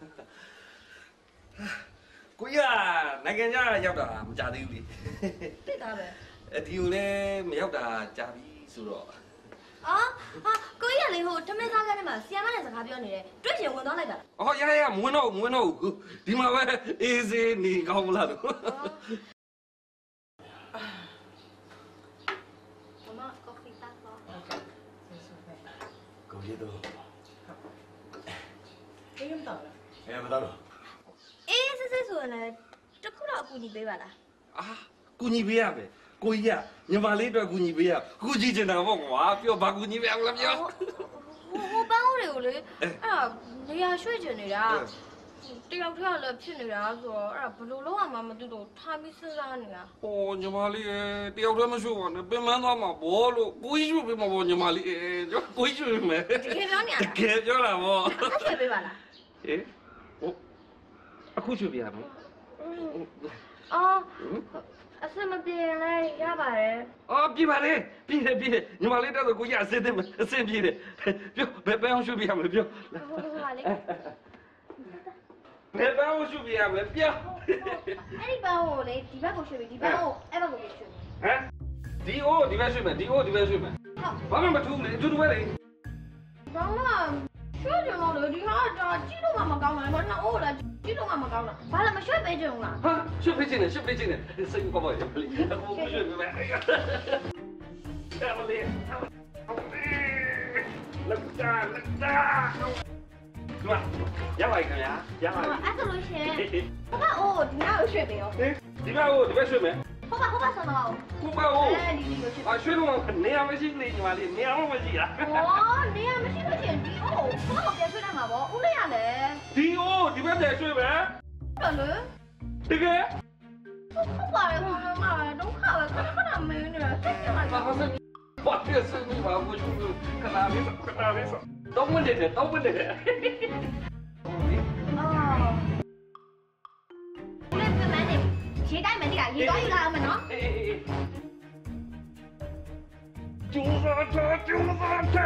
ကိုရနိုင်ငံခြားရောက်တာမကြသေးဘူးလေတိတ်တာပဲဒီကိုလည်းမရောက်တာကြာပြီဆိုတော့အော်ဟာကိုကြီးကလေဟိုထမင်းစားခန်းထဲမှာဆီယမ်မနဲ့စကားပြောနေတယ်တွေ့ချင်ဝင်သွားလိုက်တာအော်ရမဝင်တော့ဘူးဒီမှာပဲအေးစေးနေကောင်းမလားလို့မမကော်ဖီတောက်ပါကိုကြီးတော့အေးမတော်လားမတော်တော့အေးစစ်စစ်ဆိုရင်လည်းတခုတော့အကူညီပေးပါလားကူညီပေးရမယ်ကိုကြီးကညီမလေးအတွက်ကူညီပေးရကူညီချင်တာပေါ့ကွာပြောဘာကူညီပေးအောင်လဲပြောဟိုပန်းဦးတွေကိုလေအဲ့ဒါနေရာရွှေ့ချင်နေတာတယောက်တည်းလည်းဖြစ်နေတာဆိုတော့အဲ့ဒါဘယ်လိုလုပ်ရမှမသိတော့ထားပြီးစဉ်းစားနေတာ။အော်ညီမလေးတယောက်တည်းမရှိပါနဲ့ပင်မသွားမှာဘောလို့ကိုကြီးရွှေ့ပေးမှာပေါ့ညီမလေးကိုကြီးရွှေ့မယ်တကယ်ပြောနေရလားတကယ်ပြောတာပေါ့ရွှေ့ပေးပါလားဟေးအခုရွှေ့ပြရမယ်အော်အစမပြေလဲရပါတယ်အော်ပြေပါလေပြေတယ်ညီမလေးတော့ကိုကြီးအစင်းတယ်အစင်းပြေတယ်ပြောဘယ်အောင်ရွှေ့ပြရမလဲပြောဟုတ်ပါလေဘယ်ပန်းကိုရွှေ့ပြရမလဲပြောအဲ့ဒီပန်းကိုလေဒီဘက်ကိုရွှေ့ပြီဒီဘက်ကိုအဲ့ဘက်ကိုရွှေ့ပြီဟမ်ဒီဘက်ရွှေ့မယ်ဟုတ်ဘာမှမထူးဘူးလေအတူတူပဲလေဘာမှရွှေ့ကြတော့လေဒီဟာဒါကြည့်လို့မှမကောင်းဘူးဘာလို့လဲကြည့်လို့မှမကောင်းတာဘာလဲမရွှေ့ပေးကြဘူးလားဟာရွှေ့ပေးခြင်းနဲ့စိတ်ကောင်းပါရဲ့လေအခုရွှေ့ပေးမယ်အဲ့မလေးလက်တာရပါခင်ဗျာအဲ့ဆိုလို့ရှိရင်ဟိုကအိုးဒီနားကိုရွှေ့ပေးရောဒီဘက်ရွှေ့မယ်ဟိုကဆောင်းတော့ဟိုကဒီလိုရွှေ့လို့နေရာမရှိလေညီမလေးနေရာမရှိလားနေရာမရှိလို့ရှိရင်ဒီအိုးဟိုကပြန်ရွှေ့နိုင်မှာပေါ့ဦးလေးရလေဒီဘက်ပြန်ရွှေ့မယ်ဟုတ်လေတကယ်ဟုတ်ပါတယ်ဟိုမှာတော့ခါပဲခဏမင်းနေတာစိတ်ကြလိုက်ပါဘာဖြစ်စနေပါဘူးခဏလေးတော့ဝင်တယ်အော်လေပြမနေရေတိုင်းမတိကရေတော့ယူလာအောင်မနော်ကျူစာတာ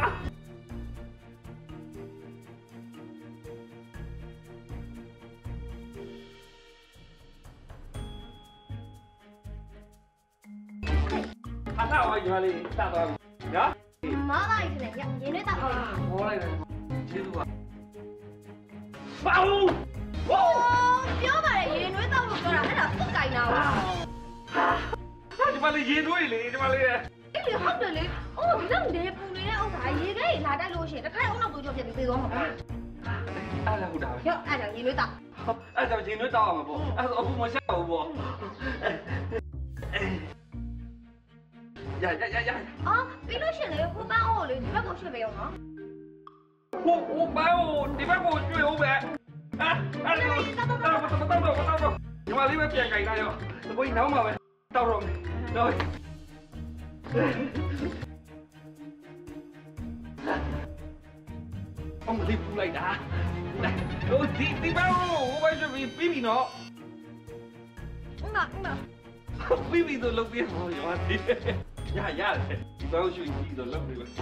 အနာဝိုင်းရလေးစသွားပြီနော်မားလိုက်တယ်ရင်းနဲ့တောက်အောင်ဟောလိုက်တယ်ကျေးဇူးပါဘာလို့ပြောပါတယ်ရေနွေးတောက်လို့ပြောတာအဲ့ဒါပုတ်ကြိုင်တာဟာဒီမလေးရေနွေးလေဒီမလေးအဲ့ဒီဟုတ်တယ်လေအိုးဒီလောက်နေပူနေတဲ့ဥစ္စာရေခဲလာတတ်လို့ရှိရင်တစ်ခါအုံနောက်တို့ကြောပြပြီးပြေးသွားမှာပေါ့အဲ့ဒါဟုတ်တာပဲရောအဲ့ဒါရေနွေးတောက်အဲ့ဒါရေနွေးတောက်အောင်ပေါ့အဲ့ဒါအခုမဆက်ဘူးပေါ့ရအော်ပြီးလို့ရှိရင်လေဟိုပန်းအိုးလေဒီဘက်ကိုရွှေ့ပေးအောင်နော်ဟိုပန်းအိုးဒီဘက်ကိုရွှေ့အောင်ပဲအဲ့ဒါတော့ညီမလေးပဲပြန်ကြိုင်လာရောကိုကြီးနောက်မှာပဲတောက်တော့တော့အမလေးပူလိုက်တာဟိုဒီပန်းအိုးဟိုပဲရွှေ့ပြီးပြီနော်ပြီးပြီတော့လုပ်ပြမှာရောရတယ်ဒီပန်းအိုးရွှေ့ပြီးတော့လုပ်ပြီပဲ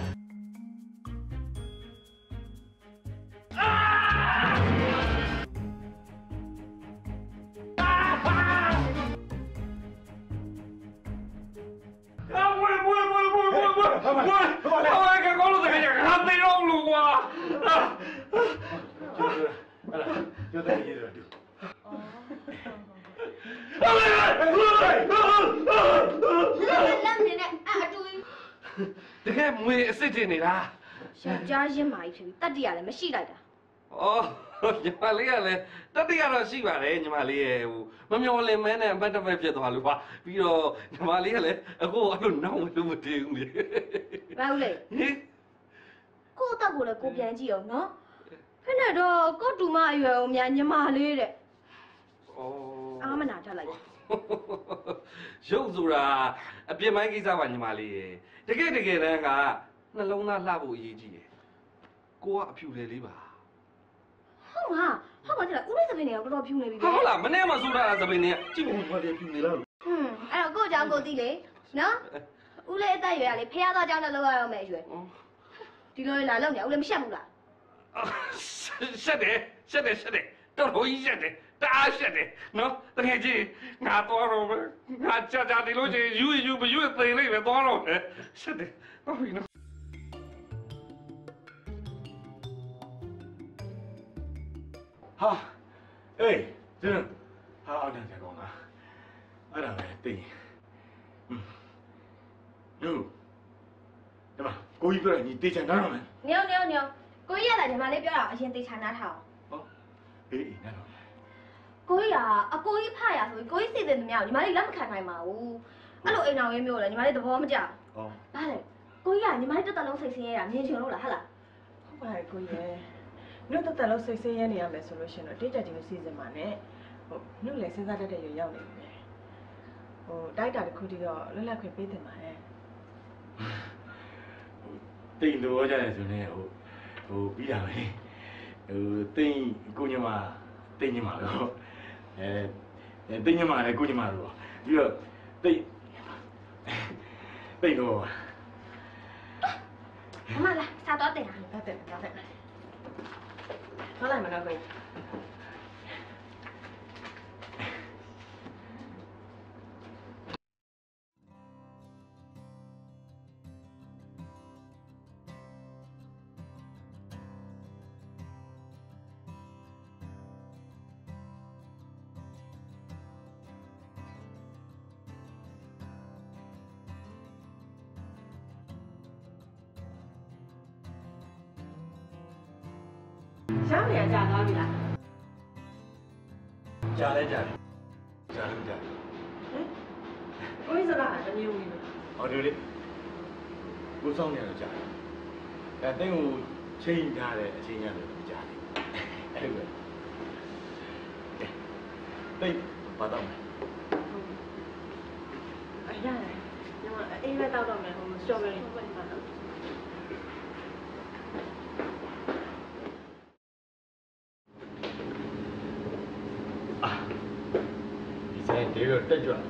တကယ်မွေအစ်စ်တင်နေတာယောက်ျားရင်းမာကြီးဖြစ်ပြီးတတ်တရလည်းမရှိလိုက်တာညီမလေးကလည်းတတိယတော့ရှိပါတယ်ညီမလေးရဲ့ဟိုမမျော်လင့်မဲနဲ့အမတ်တမဲ့ဖြစ်သွားလို့ပါပြီးတော့ညီမလေးကလည်းအခုအဲ့လိုနောက်မလို့မတည်ဘူးလေဘာလို့လဲဟင်ကိုတက်ကိုလည်းကိုပြန်ကြည့်အောင်နော်ဖက်နဲ့တော့ကိုတူမအရွယ်အောင်များညီမလေးတဲ့အာမနာထလိုက်ရုပ်ဆိုတာအပြစ်မိုင်းကိစ္စပါညီမလေးရဲ့တကယ်တမ်းကနှလုံးသားလှဖို့အရေးကြီးတယ်ကိုကအဖြူလေလေးပါဟုတ်လားကျလားဦးလေးသပင်းတွေကတော်တော်ဖြူနေပြီပဲဟုတ်လားမနေ့မှဆိုတာသပင်းတွေကကြည့်ဖို့ဘာလဲဖြူနေလားအဲ့တော့ကို့အကြောင်းကိုသိလေနော်ဦးလေးအသက်ရွယ်ရလေဖះသွားကြောင်းနဲ့လောက်ရအောင်မယ်ရွယ်ဒီလိုလာလောက်နေဦးလေးမရှက်ဘူးလားရှက်တယ်တော်တော်ကြီးရှက်တယ်တအားရှက်တယ်နော်တကယ်ကြီးငါတော့တော့ငါကြာဒီလိုကြီးယူမယူသိလိမ့်မယ်တော့တော့ရှက်တယ်ဟုတ်ပြီနော်ဟာအေးကျန်ဟာအော်တယ်ကောင်းလားအဲ့ဒါပဲသိရင်လူဒီမှာကိုကြီးပြောတယ်ညီတေချာနားတော့မယ်ညောကိုကြီးရတာညီမလေးပြောတာအရင်တေချာနားထောင်ဟုတ်အေးနားတော့ကိုကြီးကအကိုကြီးဖရဆိုကိုကြီးစီစဉ်သမျှကိုညီမလေးလက်မခံနိုင်ပါဘူးအဲ့လိုအိမ်တော်ရေးမျိုးလေညီမလေးသဘောမကျဘူးဘာလဲကိုကြီးကညီမလေးတက်လုံးစိတ်ဆင်းရဲတာမြင်ချင်လို့လားဟုတ်လားဟုတ်ပါရဲ့ကိုကြီးမြို့တက်လုံးစိတ်ဆင်းရဲနေရမယ်ဆိုလို့ရှိရင်တော့တိကျချင်းကိုစီစဉ်ပါနဲ့မြို့လည်းစဉ်းစားတတ်တဲ့ရွေရောက်နေပြီတိုက်တာတစ်ခုတည်းတော့လွတ်လပ်ခွင့်ပေးတင်ပါတယ်တိတ်လို့ကြတယ်ဆိုနေပြီးတာပဲတိတ်ကိုညမတိတ်ညမတော့တိတ်ညမလည်းကိုညမတော့ပြီးတော့တိတ်တော့မလာစားတော့တင်တာတက်ဟုတ်လိုက်မလားကိုရှောင်းနေကြသွားပြီလားကြားလဲကြားလို့ကြားကိုကြီးစကားတမျိုးကြီးဟောဒီလေကိုစောင်းနေတော့ကြားတယ်တိတ်ကိုချိန်ထားတဲ့အချိန်ရတယ်ကြားတယ်အဲ့လိုပဲတိတ်ဘာတော့လဲရတယ်ညီမအေးပဲတောက်တော့မယ်ဟိုစတော်ဘယ်ရီဟုတ်ပါတော့ဒီလိုတက်ကြွ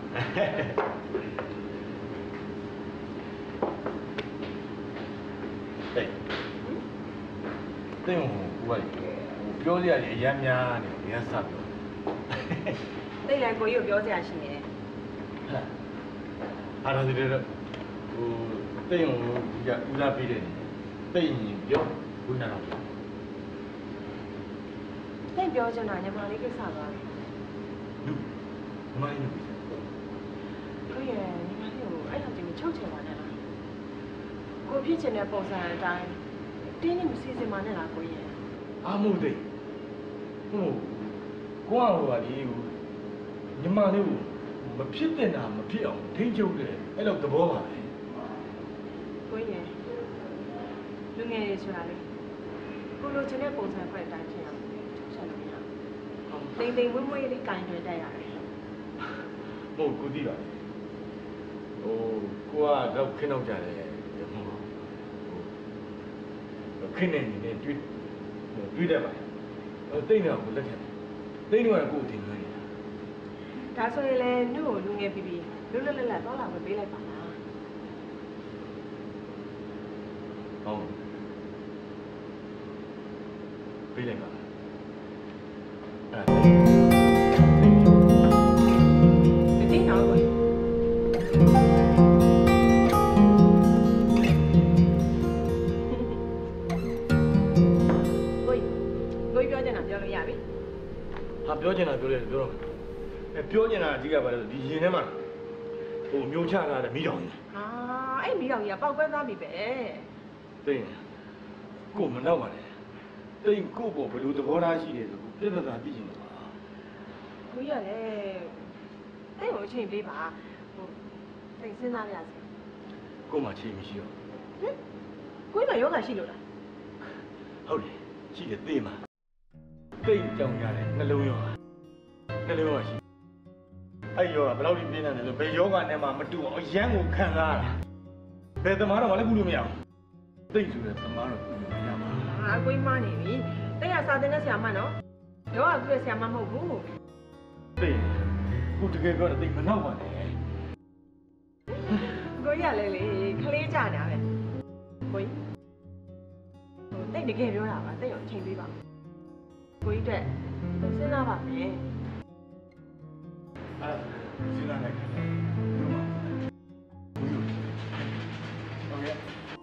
တိတ်ဟိုပြောစရာကြီးအများများနေဘယ်ကစပြောတိတ်လည်းကိုကြီးကိုပြောစရာရှိနေတယ်အားရဒီတော့တိတ်ဦးစားပေးတယ်တိတ်ရင်ပြောဘုရားတော်တိတ်ပြောချင်တာညီမလေးကိစ္စပါမင်းတို့ကိုရညီမလေးကိုအဲ့လိုကြီးချုပ်ချင်ပါနဲ့လားကိုဖြစ်ချင်တဲ့ပုံစံအတိုင်းတင်းနေမစီစဉ်ပါနဲ့လားကိုရအားမို့သိကိုကဒီညီမလေးကိုမဖြစ်တင်တာမဖြစ်အောင်ထိန်းချုပ်တယ်အဲ့လိုသဘောပါပဲကိုရလူငယ်တွေဆိုတာလေကိုလိုချင်တဲ့ပုံစံဖွဲ့အတိုင်းဖြစ်အောင်ဆက်လို့ရအောင်တိမ်မွေးလေးကင်တွေတက်ရတယ်ဟုတ်ကိုသိပါတယ်ကိုကတော့ခင်းတော့ကြတယ်ခင်းနေနေတွေ့တယ်ပါတိတ်နေအောင်လက်ထက်တိတ်နေတော့ကိုတင်နေတယ်ဒါဆိုရင်လည်းနှုတ်ကိုလူငယ်ပြီးလွတ်လပ်တော့လာမပေးလိုက်ပါလားဟုတ်ပေးလိုက်ပါပြောချင်တာပြောတယ်ပြောတော့ပြောချင်တာအကြီးကပါလဲဒီရင်ထဲမှာမျိုးချလာတဲ့မိတော်ကြီးဟာအဲ့မိတော်ကြီးကပေါက်ကွဲသွားပြီပဲသိရင်ကိုမနောက်ပါနဲ့တိတ်ကိုပေါ့ဘယ်လိုသဘောထားရှိတယ်ဆိုပြဿနာသိချင်လို့ပါကိုကြီးကလည်းတိတ်ကိုအချိန်ပေးပါဟိုတိတ်စဉ်းစားရစေကိုမှချိန်မရှိတော့ကိုကြီးကယောဂရှိလို့လားဟုတ်တယ်ရှိတယ်သိမှာတိတ်ကြောင်ရတယ်နှလုံးရောရှိအဲ့ယောဂဘယ်လောက်ပြင်းနေလဲဆိုဘယ်ယောဂနဲ့မှမတူအောင်အရန်ကိုခံစားရတာဘယ်သမားတော့မှလည်းကူလို့မရဘူးတိတ်ဆိုတဲ့သမားတော့ကူလို့မရပါဘူးအကိုကြီးမနေပြီတိတ်ကစာသင်တဲ့ဆရာမနော်ယောဂသူ့ရဲ့ဆရာမမဟုတ်ဘူးတိတ်ကိုတကယ်ပြောတယ်တိတ်မနောက်ပါနဲ့ကိုကြီးကလည်းလေခလေးကြနေတာပဲကိုကြီးတိတ်တကယ်ပြောတာပါတိတ်ကိုချိန်ပေးပါကိုကြီးအတွက်စဉ်းစားပါမယ်စဉ်းစားလိုက်တယ်ဟုတ်ပါဘူးဟုတ်ကဲ့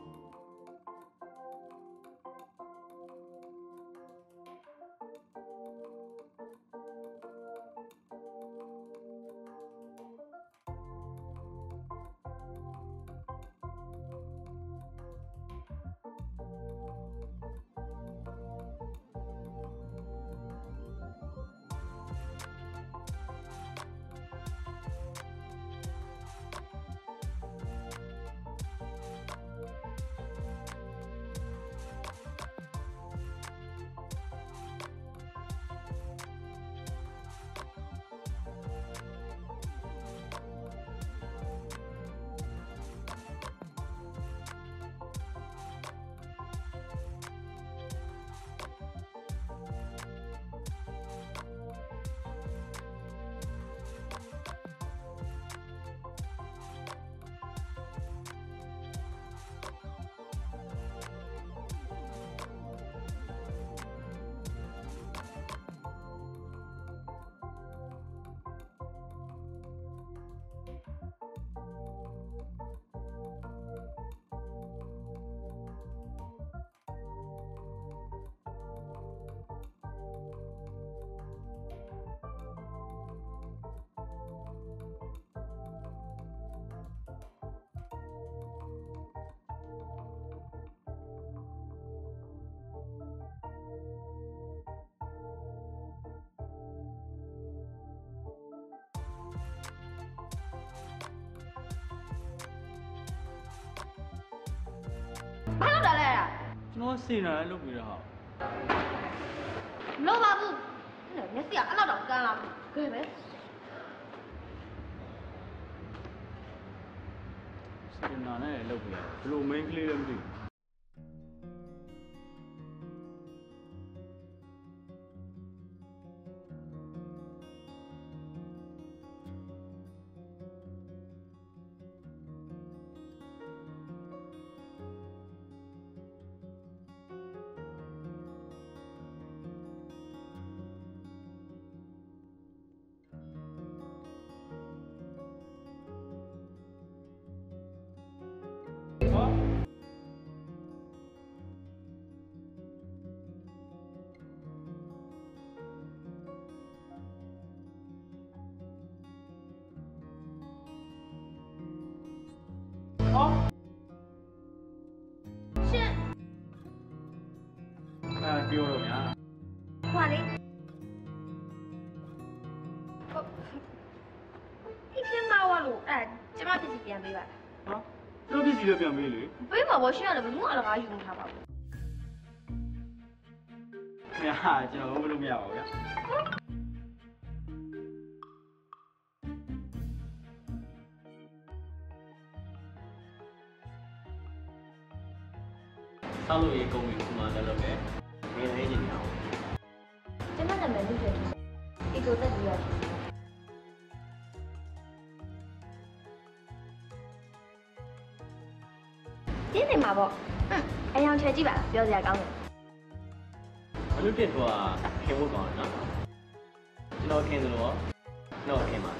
ဘာလို့တာလဲကျွန်တော်စေနာလည်းလုပ်ပြီးတော့ဟာမလို့ပါဘူးမျက်စိကအဲ့လောက်တော့ကန်းလာဘူးခဲပဲစေနာနဲ့လုပ်ပြီးဘယ်လို main ကလေးလည်းမသိဘူးပြောတော့ညာဟွာလေဒီရှင်းမဝလို့ကျမပစ္စည်းပြန်ပေးပါဟာတို့ပစ္စည်းလည်းပြန်ပေးလေပေးမှာပေါ့ရှင်းရတယ်ဘယ်သူမှအလကားယူမထားပါဘူးခင်ဗျာကျွန်တော်ဘယ်လိုမရပါဘူးဗျာဆောက်လို့ရေကုန်ပြီခုမှလည်းလုပ်မယ်ငယ်လေးကြီးနေအောင်ကျမနာမည်လူတွေဒီကိုတက်ပြီးရဒီနေမှာပေါ့အယောင်ချဲကြည့်ပါပြောစရာကောင်းတယ်ဘလို့ဖြစ်သွားခင်ဖို့ကောင်းတယ်နော်ကျွန်တော်ခင်တယ်လို့တော့ခင်ပါ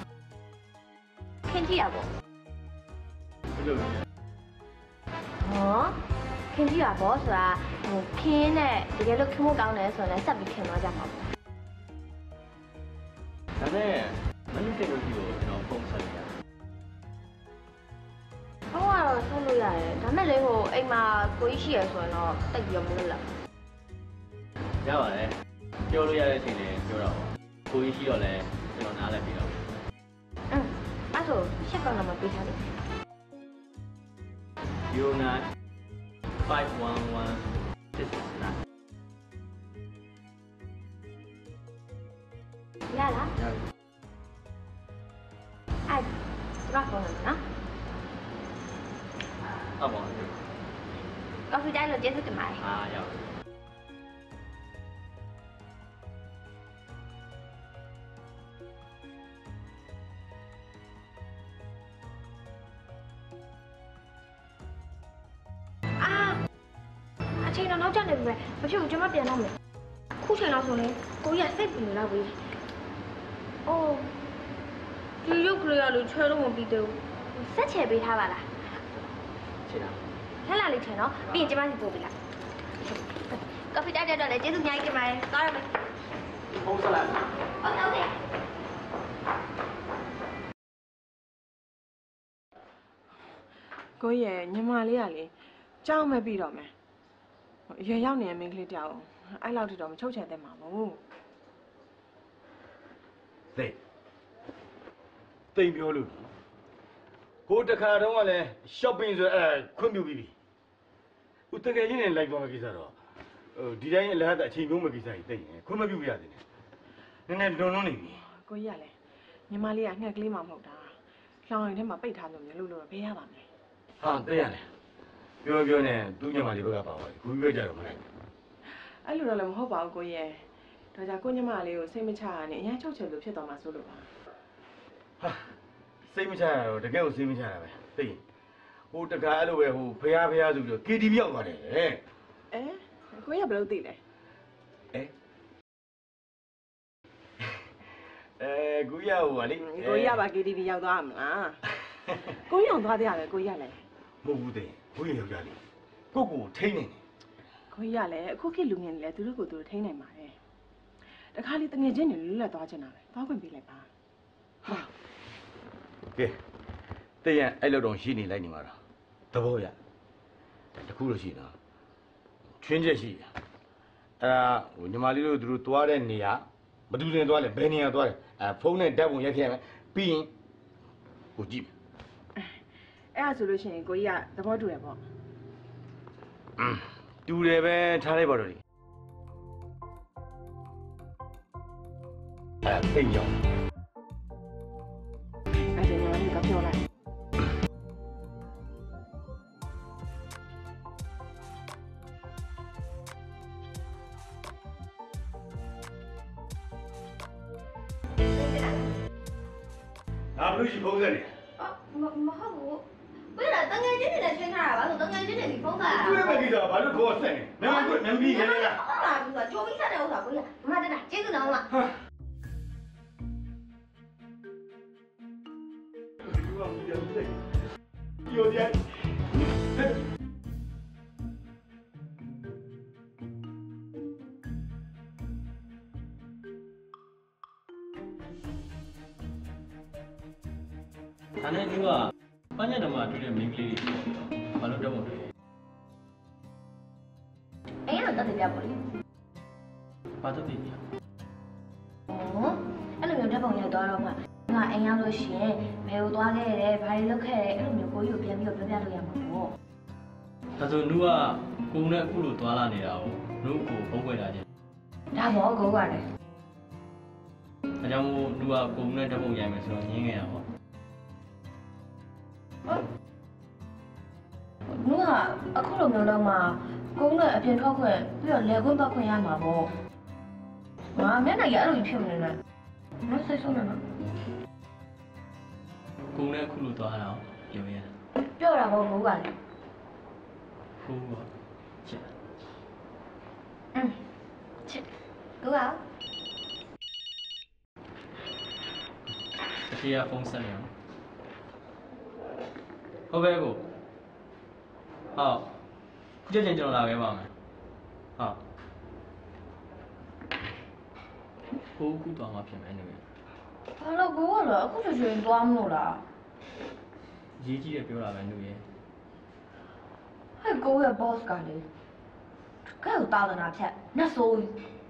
ခင်ကြည့်ရပေါ့ဘလို့လဲဟောခင်ကြည့်ရပေါ့ဆိုတာဟိုခင်းနဲ့တကယ်လို့ခင်ဖို့ကောင်းတယ်ဆိုရင်ဆက်ပြီးခင်သွားကြမှာပေါ့ဒါနဲ့မလို့ဖြစ်လို့ဒီကိုကျွန်တော်ပုံစံရဟုတ်ကတော့ဆက်လို့ရတယ်ဒါမဲ့လေဟိုအိမ်မှာကိုကြီးရှိရဆိုရင်တော့တိတ်ပြီးတော့မလုပ်လားရပါတယ်ပြောလို့ရတဲ့အချိန်လေးပြောတော့ကိုကြီးရှိတော့လဲကျွန်တော်နားလည်ပြီးတော့အဲ့ဆိုရှက်ကောင်တော့မပေးထားဘူး 09 511 669 ရလားအဲ့ဘာကောင်းလဲနော်ဟုတ်ပါဘူးကော်ဖီတိုင်းလို့ကျေးဇူးတင်ပါတယ်ရောက်အချိန်တော့နောက်ကျနေပြီပဲမဖြစ်ဘူးကျွန်မပြန်တော့မယ်ခုချိန်တော့ဆိုရင်ကိုကြီးကစိတ်ပူနေတော့ပြီအိုးဒီရုပ်ကလေးကလို့ချဲတော့မပြီးသေးဘူးဆက်ချယ်ပေးထားပါလားချယ်တာလှလာလေးချယ်နော်ပြီးရင်ကျွန်မစီပို့ပေးလိုက်ကော်ဖီတိုက်တဲ့တော့လည်းကျေးဇူးအများကြီးတင်ပါတယ်သွားရမယ်ဟုတ်စလားဟုတ်ကဲ့ကိုရဲ့ညီမလေးကလေကြောက်မဲ့ပြီးတော့မယ်ရွယ်ရောက်နေတဲ့မိန်းကလေးတယောက်အဲ့လောက်ထိတော့မချုပ်ချယ်တဲ့မှာမဟုတ်သိပြောလို့ကိုတခါတော့ကလည်း shopping ဆိုခွင့်ပြုပြီးပြီဦးတကယ်ချင်းနဲ့လိုက်သွားမယ့်ကိစ္စတော့ဒီတိုင်းအလားအချိန်မျိုးမယ့်ကိစ္စကြီးသိရင်ခွင့်မပြုရသေးနဲ့နည်းနည်းလွန်လွန်းနေပြီကိုကြီးကလည်းညီမလေးကငှက်ကလေးမှမဟုတ်တာလောင်ရင်ထဲမှာပိတ်ထားလို့မျိုးလို့ဘယ်ရပါမလဲဟာသိရတယ်ပြောနေသူ့ညီမလေးဘက်ကပါသွားပြီခုပြောကြတော့မလိုက်အဲ့လိုတော့လည်းမဟုတ်ပါဘူးကိုရဲ့ဒါကြောင့်ကိုညီမလေးကိုစိတ်မချရနဲ့အရင်ချုပ်ချယ်လို့ဖြစ်သွားမှာဆိုလို့ပါဟာစိတ်မချရတော့တကယ်ကိုစိတ်မချရပဲသိရင်ဟိုတခါအဲ့လိုပဲဟိုဖះဆိုပြီးတော့ KTV ရောက်သွားတယ်ကိုရဘယ်လိုသိလဲကိုရဟိုကလေကိုရပါ KTV ရောက်သွားမှာကိုရအောင်သွားတဲ့ရတယ်ကိုရလည်းမဟုတ်ဘူးတဲ့ကိုရယောက်ျားလေးကိုထိန်းနေတယ်ကိုရလည်းအခုခေတ်လူငယ်တွေလည်းသူတို့ကိုသူတို့ထိန်းနိုင်ပါတယ်တခါလေတငယ်ချင်းတွေလွတ်လပ်သွားချင်တာပဲသွားခွင့်ပေးလိုက်ပါကဲတဲ့ရအဲ့လောက်တော့ရှိနေလိုက်နေမှာတော့သဘောရတခုလို့ရှိနော်ချွင်းချက်ရှိအဲ့ဒါဟိုညီမလေးတို့သူတို့သွားတဲ့နေရာဘယ်သူတွေသွားလဲဘယ်နေရာသွားလဲဖုန်းနဲ့ဓာတ်ပုံရိုက်ခဲ့ရမယ်ပြီးရင်ကိုကြည့်အဲ့ဒါဆိုလို့ရှိရင်ကိုကြီးကသဘောတူတယ်ပေါ့တူတယ်ပဲထားလိုက်ပါတော့ဒီသိကြောင်အဲ့ဒါညီမလေးကပြောလိုက်ဘယ်လိုရှိဖုန်းဆက်နေမဟုတ်ဘူးဘယ်လားတငယ်ချင်းတွေနဲ့ချင်းထားတာပါဆိုတငယ်ချင်းတွေဒီဖုန်းဆက်တာတွေ့မဲ့ကိစ္စဘာလို့ခေါ်ဆက်နေနမပြီးခဲလားဟုတ်လားဘူးကချိုးပြီးဆက်တဲ့ဥစ္စာကိုရမတက်တာကျေးဇူးတော်မှာ有点。 ဒါနဲ့သူကပန်းညက်တော်မှာတွေ့တဲ့မိန်းကလေးတွေပေါ့ဘာလို့တော့မတွေ့အဲ့ရတော့တက်ပြပါလိမ့်ဘာတက်ပြအဲ့လိုမျိုးဓာတ်ပုံရိုက်သွားတော့မှငါအိမ်ရောက်လို့ရှိရင်ဘယ်ကိုသွားခဲ့ရဲဘာတွေလုပ်ခဲ့ရဲအဲ့လိုမျိုးကိုကြီးကိုပြန်ပြီးတော့ပြောပြလို့ရမှာပေါ့ဒါဆိုနူကကိုနဲ့အခုလိုသွားလာနေတာကိုနူကိုဖုံးခွဲတာချင်းဒါပေါ့ကိုကလည်းဒါကြောင့်မို့နူကကိုနဲ့ဓာတ်ပုံရိုက်မယ်ဆိုတော့ညင်းခဲ့ရပါနူကအခုလိုမျိုးတော့မှကိုနဲ့အပြင်ထွက်ခွင့်ပြီးတော့လေခွင့်ပတ်ခွင့်ရမှာပေါ့ငါမျက်နှာရအဲ့လိုဖြစ်နေတယ်မဆက်ဆုံးနေတော့ကိုနဲ့အခုလိုသွားတော့ပြောရပြောတာပေါ့ကိုကလည်းကိုကချစ်ချစ်ကိုကအဖေကဖုန်းဆက်နေအောင်ဟုတ်ပဲကိုဟုတ်ခုချက်ချင်းကျွန်တော်လာခဲ့ပါမယ်ဟုတ်ကိုသွားမှာဖြစ်မယ်နေဘာလို့ကိုကလည်းအခုချက်ချင်းသွားမလို့လားရေးကြည့်ရပြောတာပဲနှုတ်ရဲ့ဟဲ့ကိုရဲ့ boss ကလေကဲ့တာနာဖြတ်နတ်ဆိုး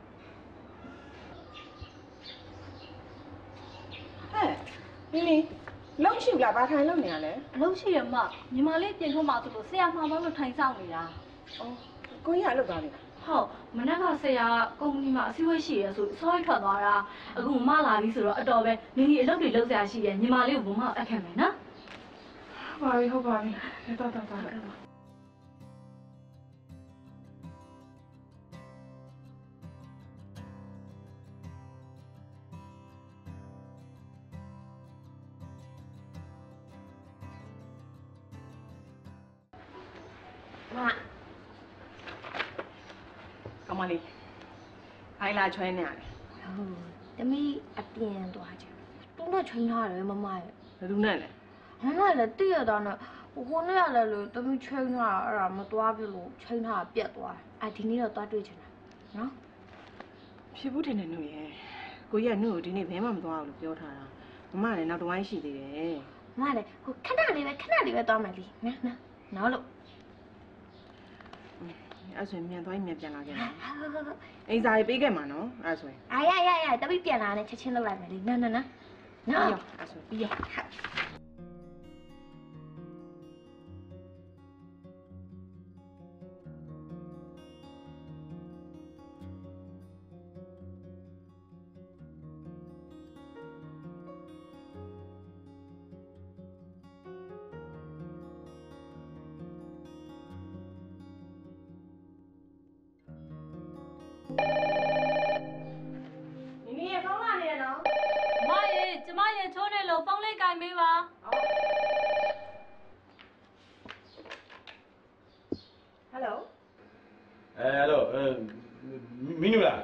Nini, lâu chịu là ba tháng lâu nè lẽ. Lâu chịu mà, nhưng mà lấy tiền không mà tụi xe mà mới được thành sao nè. Cô nhà lúc đó nè. Hả, mà nãy cái xe công ty mà siêu xỉ rồi soi thoát đó là, cũng mà là đi sửa ở đó về, Nini lâu đi lâu xe xỉ nhưng mà lấy vốn mà ăn kèm này nè. Vậy không vậy, ta. Mà Come on đi. Ai là cho anh nè. Tấm mi ăn tiền đồ chứ. Đúng là chơi nào rồi mà. Đúng nè. Nó là tiền đó nè. Hôm nay là rồi tấm mi chơi nào rồi mà toa về luôn chơi nào biết toa. Ai thì nghĩ là toa đuôi chứ nè. Nó. Phía bút thế này nữa. Cô nhà nữa thì này bé mà toa đượcပြောthà. Mà này nào đồ ăn gì đấy. Mà này, cô khát đi về toa mà đi. Nè. Nó luôn. Ai rồi miệng tôi miệngပြန်လာခဲ့တယ်။အိမ်စာရေးပေးခဲ့မှာနော်။အဲ့ဆိုရင် Ai, tao biếtပြန်လာနဲ့ချက်ချင်းလောက်လိုက်မယ်လေ။နော်။နော်။အဲ့ဆိုပြီးရ Hello,မင်းတို့လား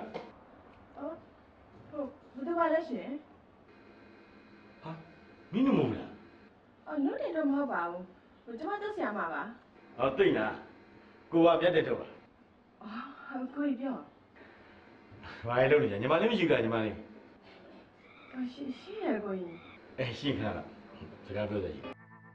ဘယ်သူပါလဲရှင်ဟာမင်းတို့မဟုတ်လားနုတ်တယ်တော့မဟုတ်ပါဘူးကျွန်မတက်ဆရာမှာပါဟောသိလားကိုကပြတ်တဲ့တော့ပါကိုကြီးပြောဘာလဲလုပ်နေကြညီမလေးမရှိဘူးလားညီမလေးရှိရကိုကြီးရှင်းခါလားစကားပြောတယ်ကြီး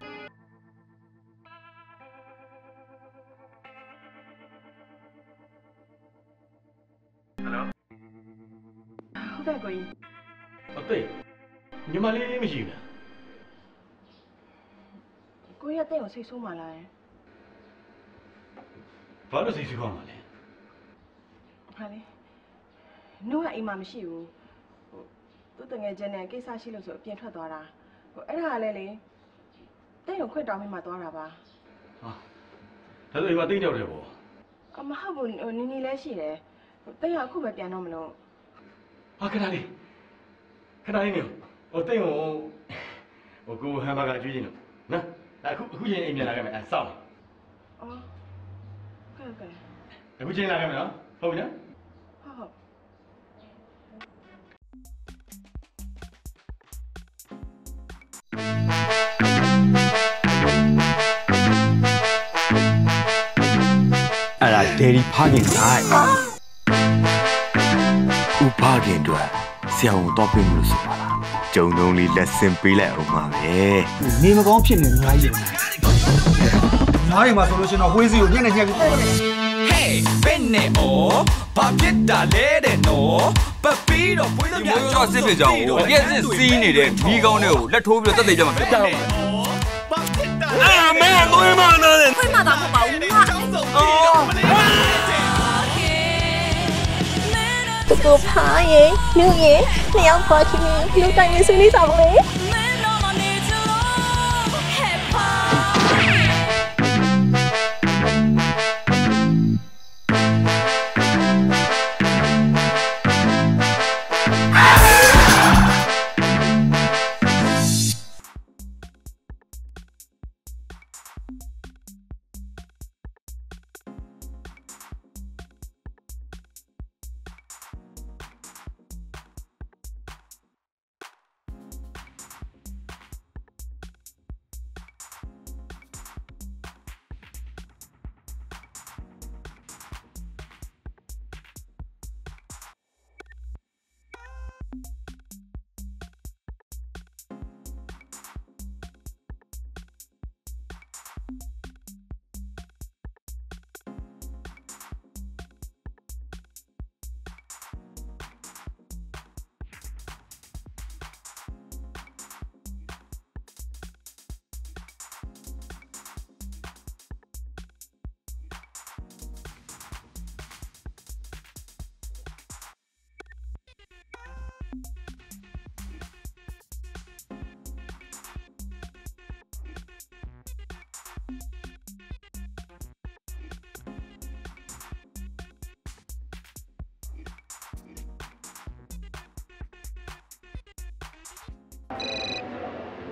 ဟုတ်ကဲ့ကိုကြီးအသိညီမလေးမရှိဘူးလားကိုကြီးကတဲ့ကိုစိတ်ဆိုးမှလားဘာလို့စိတ်ဆူကောင်းမှာလဲဟာလေနှုတ်ကအိမ်မှာမရှိဘူးသူ့တငယ်ချင်းနဲ့ကိစ္စရှိလို့ဆိုအပြင်ထွက်သွားတာအဲ့ဒါလည်းလေတဲ့ကိုခွင့်တောင်းမိမှသွားတာပါဒါဆိုအိမ်မှာတိတ်ကြောက်တယ်ပေါ့မဟုတ်ဘူးနီနီလည်းရှိတယ်တဲ့ကအခုပဲပြန်တော့မလို့ဟာခဏလေးနေဟိုတိတ်ဟိုကိုဟမ်ဘာဂါကျွေးခြင်းလို့နော်အခုချင်းအိမ်ပြန်လာခဲ့မယ်စောင့်ကဲအခုချင်းလာခဲ့မယ်နော်ဟုတ်ပြီနော်ဟုတ်အဲ့ဒါဒယ်ရီဖခင်ဆိုင်ဥဖခင်တို့ဆရာဝန်တော့ပြင်လို့ဆိုပါလားဂျုံလုံးလေးလက်ဆင်ပေးလိုက်အောင်ပါပဲနေမကောင်းဖြစ်နေအများကြီးနားရီမှာဆိုလို့ရှိရင်တော့ဝေးစီကိုညက်နေညက်ပြီး Hey ဘယ်နဲ့အော်ဘာဖြစ်တာလဲတဲ့နော်ပပီးတော့ပွေးသမျှကျော်စစ်ဖြစ်ကြအောင်ပြည့်စစ်စီးနေတဲ့မိကောင်းတွေကိုလက်ထိုးပြီးတော့တက်သိကြမှာဖြစ်တယ်မင်းသွေးမနာနဲ့ခွင့်မတာမဟုတ်ပါဘူး။ကိုဖားရေနူရေနှစ်ယောက်ဖွာချင်းလူတိုင်းနေဆွေးနေဆောင်လေ။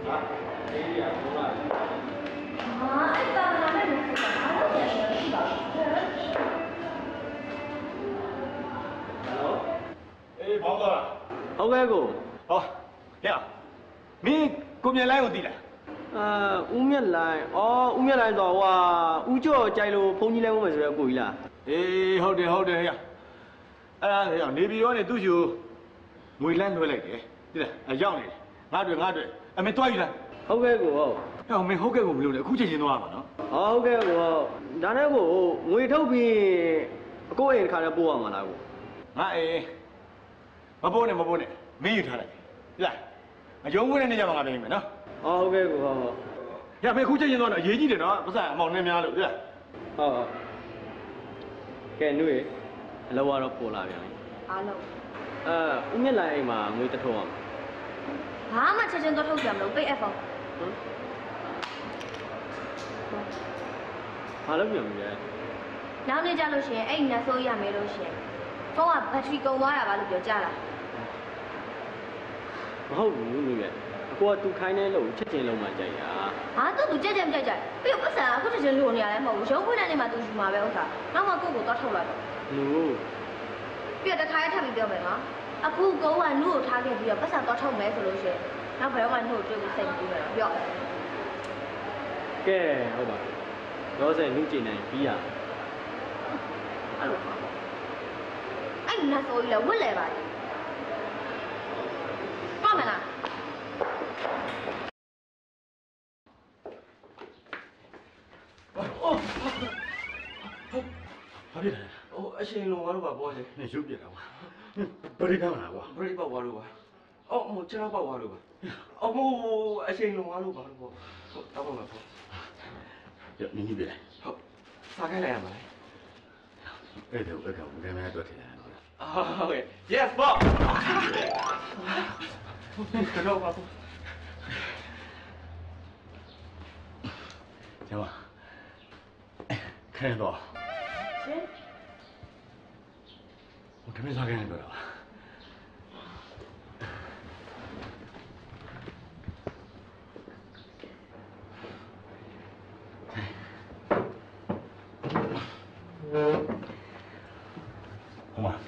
ဘောင်းတော့ဟုတ်ကဲ့ကိုဟောဟဲ့မင်းကိုမြတ်လိုင်းကိုသိလားဦးမြတ်လိုင်းဦးမြတ်လိုင်းဆိုဟိုဦးကျော်ကြိုက်လို့ဖုန်းကြီးလဲမမယ်ဆိုတော့ကိုကြီးလားအေးဟုတ်တယ်ဟဲ့အဲ့ဒါလေနေပြီးတော့နေသူ့ရှိကိုငွေလန်းလွှဲလိုက်တယ်သိလားရောက်နေတယ်ငါတွေ့အမေတွားယူလားဟုတ်ကဲ့ကိုဟုတ်ဟဲ့မင်းဟုတ်ကဲ့ကိုမလို့လေအခုချိန်ချင်းသွားမှာနော်ဟုတ်ကဲ့ကိုဒါနဲ့ကိုငွေထုတ်ပြီးအကိုအိမ်တစ်ခါတည်းပို့ရမှာလားကိုငါအေးမပိုးနဲ့မင်းယူထားလိုက်သိလားမယုံဘူးနဲ့နေကြမှာငါပြင်မယ်နော်ဟုတ်ကဲ့ကိုဟုတ်ရမေခုချက်ချင်းသွားတော့အရေးကြီးတယ်နော်ပတ်စံအမောင်နဲ့များလို့သိလားဟုတ်ကဲနုရေအလောကတော့ပေါ်လာပြန်ပြီအားလုံးဦးမြတ်လိုင်းအိမ်မှာငွေတထုတ်အောင်ဘာမှချက်ချင်းတော့ထုတ်ကြမလို့ပိတ်အပ်အောင်ဘာလို့ပြန်ပြီလဲနောက်နေ့ကျလို့ရှိရင်အဲ့နတ်ဆိုးရမယ်လို့ရှိရင်ဖုန်းကဘက်ထရီကုန်သွားတာပါလို့ပြောကြတာမဟုတ်ဘူးနုရေအကိုကသူခိုင်းတဲ့လို့ချက်ချင်းလုံးမှကြိုက်တာဟာသူကြက်ကြက်ပြီးတော့ပတ်စံအခုချက်ချင်းလို့နေရတယ်မဟုတ်ဘူးရုံးခွင့်တဲ့နေ့မှာသူယူမှာပဲဥစ္စာနောက်မှကိုတော့ထုတ်လာတော့လူပြီးတော့တခါရထပ်ပြီးပြောမယ်နော်အခုကုန်းကနှုတ်ကိုထားခဲ့ပြီးတော့ပတ်စံတော့ထုတ်မယ်ဆိုလို့ရှိရင်နောက်ဘယ်တော့မှနှုတ်ကိုတွေ့ပြီးစိတ်ပြီးတော့ပြောကဲဟုတ်ပါတော့စဲနှုတ်ကျင်နိုင်ပြီးရအဲ့လိုအဲ့နတ်ဆိုးကြီးလည်းဝတ်လဲပါပါမလားဘာဖြစ်လဲအချိန်လုံးသွားလို့ပါဘောစေနေရုပ်ပြတာကွာဘရိတ်ကမလားကွာဘရိတ်ပေါက်သွားလို့ပါမဟုတ်ကျွန်တော်ပေါက်သွားလို့ပါမဟုတ်အချိန်လုံးသွားလို့ပါဘောတောက်ပါမှာပေါ့ညနေပြီလေဟုတ်စားခိုင်းလိုက်ရမှာလေအဲ့ဒါအဲ့ကောင်ဘယ်မှာတွေ့ထင်လဲဟုတ်ကဲ့ yes boss ကတော့ပါဘောကျမခဲတော့ရှင်我这边啥给你做了？好嘛，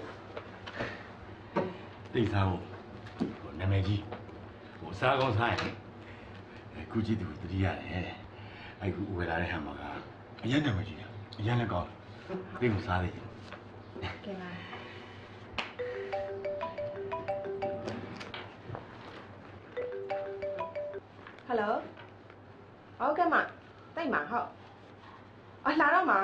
第三步，我南美鸡，我三公菜，估计都这样嘞，哎，回来的还嘛个，一南美鸡，一那个，这个啥的。 ကဲပါဟယ်လိုဟုတ်ကဲ့မတိတ်မှာဟုတ်လာတော့မှာ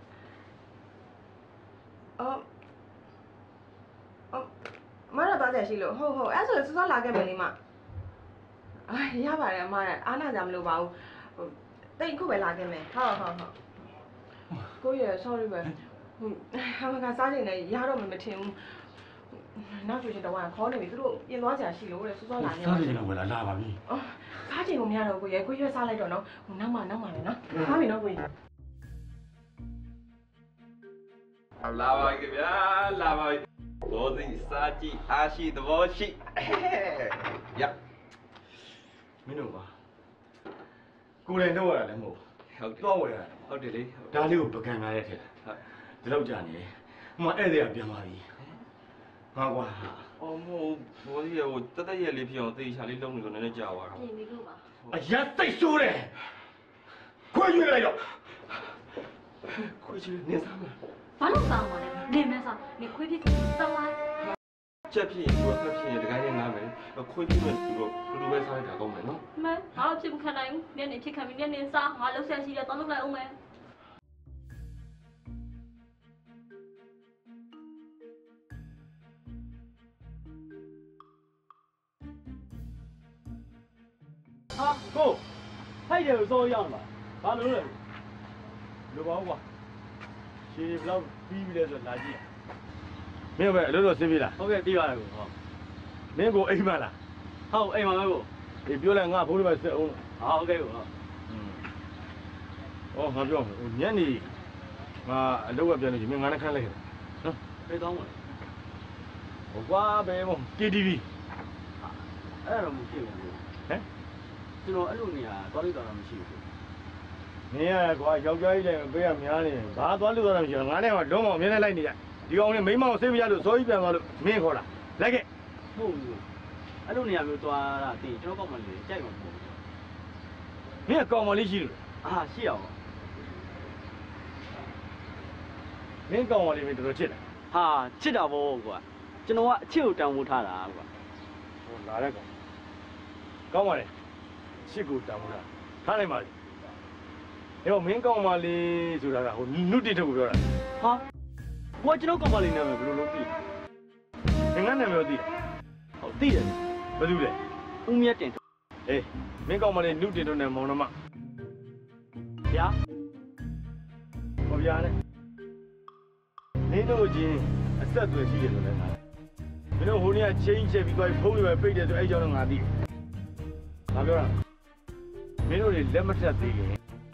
မရတော့ကြရှိလို့ဟုတ်အဲ့ဆိုစောစောလာခဲ့မယ်လေမရပါတယ်အမအားနာကြမလို့ပါဘူးတိတ်ခုပဲလာခဲ့မယ်ဟုတ်ကိုရ sorry ပဲဟာမကစားနေတယ်ရတော့မထင်ဘူးနောက်ကျတော့ခေါ်နေပြီသူတို့ပြင်သွားကြရှိလို့တဲ့စောစောလာနေစားနေတော့ဝယ်လာပါပြီစားချင်ကိုမရတော့ကိုရွက်စားလိုက်တော့နော်နောက်မှလည်းနော်စားပြီနော်ကိုလာပါကြဗျာလာပါဘောသိစားကြည့်အားရှိသဘောရှိရမင်းတို့ပါကိုယ်လည်းတော့ရတာလည်းမဟုတ်ဟုတ်တယ်တော့ဝယ်ရတာဟုတ်တယ်လေဒါလေးကိုပကံလာတဲ့ထက်ဟုတ်ဒီလောက်ကြာနေတယ်ဟိုမှာဧည့်သည်ကပြန်လာပြီငါကွာအော်မို့ဘောကြီးဟိုတက်တက်ရက်လေးဖြစ်အောင်သေချာလေးလုပ်နေလို့နည်းနည်းကြာသွားတာပြင်ပြီလို့ပါအရသိတ်ဆိုးတယ်ခွေးရွေးလိုက်တော့ခွေးချနေစားမလားဘာလို့စားမှာလဲနေမဲစားနေခွေးဖြစ်ပြီးစားလိုက်ချက်ဖြစ်ရင်ကိုယ်ဖက်ဖြစ်ရင်တကိုင်းနဲ့နားမယ်ခွေးဖြစ်မယ်ဒီလိုလူပဲစားလိုက်တာတော့မယ်နော်မဲဘာလို့ဖြစ်မခံနိုင်ဘူးညနေဖြစ်ခံပြီးညနေစားငါလှုပ်ဆက်ရှိတယ်တော့လုပ်လိုက်အောင်မယ်ဟာကိုဖိုက်တယ်ကိုစောရအောင်ပါဘာလို့လဲလူပါကွာရှည်ဘလောက်ပြီးပြီလဲဆိုလာကြည့်မင်းပဲအလုပ်တော့ဆင်းပြီလားဟုတ်ကဲ့ပြီးပါတယ်ကိုဟုတ်မင်းကိုအိမ်မလားဟုတ်အိမ်မှာပဲကိုဒီပြောလိုက်ငါဘိုးလေးပဲဆက်အောင်ဟုတ်ကဲ့ကိုဟုတ်ငါပြောညနေငါအလုပ်ကပြန်လို့မင်းငါနဲ့ခန်းလိုက်ခဲ့နော်ပြေးတော့မှာဟိုကွာဘယ်မို့ KTV အဲ့တော့မရှိဘူးဟမ်ကျွန်တော်အဲ့လိုနေရာသွားလိုက်တော့မရှိဘူးမင်းရကွာယောက်ျားကြီးလည်းပေးရများနေဘာသွားလို့သွားတာမရှိဘူးငါနဲ့ကလုံးဝအမြဲတမ်းလိုက်နေကြဒီကောင်နဲ့မိန်းမကိုစိတ်မရလို့စောကြီးပြန်သွားလို့မင်းခေါ်လာလိုက်ခဲ့ဟုတ်ဘူးအဲ့လိုနေရာမျိုးသွားတာတည်ကျွန်တော်ကောက်မှလည်းကြိုက်မှာမဟုတ်ဘူးမင်းကကောင်မလေးရှိလို့ရှိအောင်မင်းကောင်မလေးမင်းတော်တော်ချစ်တယ်ဟာချစ်တာဗောကွာကျွန်တော်ကအချစ်ကိုတန်ဖိုးထားတာကွာဟိုလာတဲ့ကောင်ကောင်းပါလေချစ်ကိုတန်ဖိုးထားထားလိုက်ပါလေအဲ့တော့မင်းကောင်မလေးဆိုတာကဟိုနုတိထုတ်ကိုပြောတာဟာကိုကကျွန်တော်ကောင်မလေးနာမည်ဘယ်လိုလုပ်သိလဲငါနာမည်သိဟုတ်သိတယ်ဘယ်သူလဲဦးမြတ်တင်အေးမင်းကောင်မလေးနုတိထုတ်နဲ့မောင်နှမဗျာဟောဗျာနဲ့မင်းတို့ချင်းအဆက်အသွယ်ရှိတယ်ဆိုလဲငါမင်းတို့ဟိုနေ့ကချင်းချက်ပြီးသွားဖုန်းတွေပဲပိတ်တယ်ဆိုအဲ့ကြောင့်တော့ငါသိငါပြောတာမင်းတို့တွေလက်မထက်သေးခင်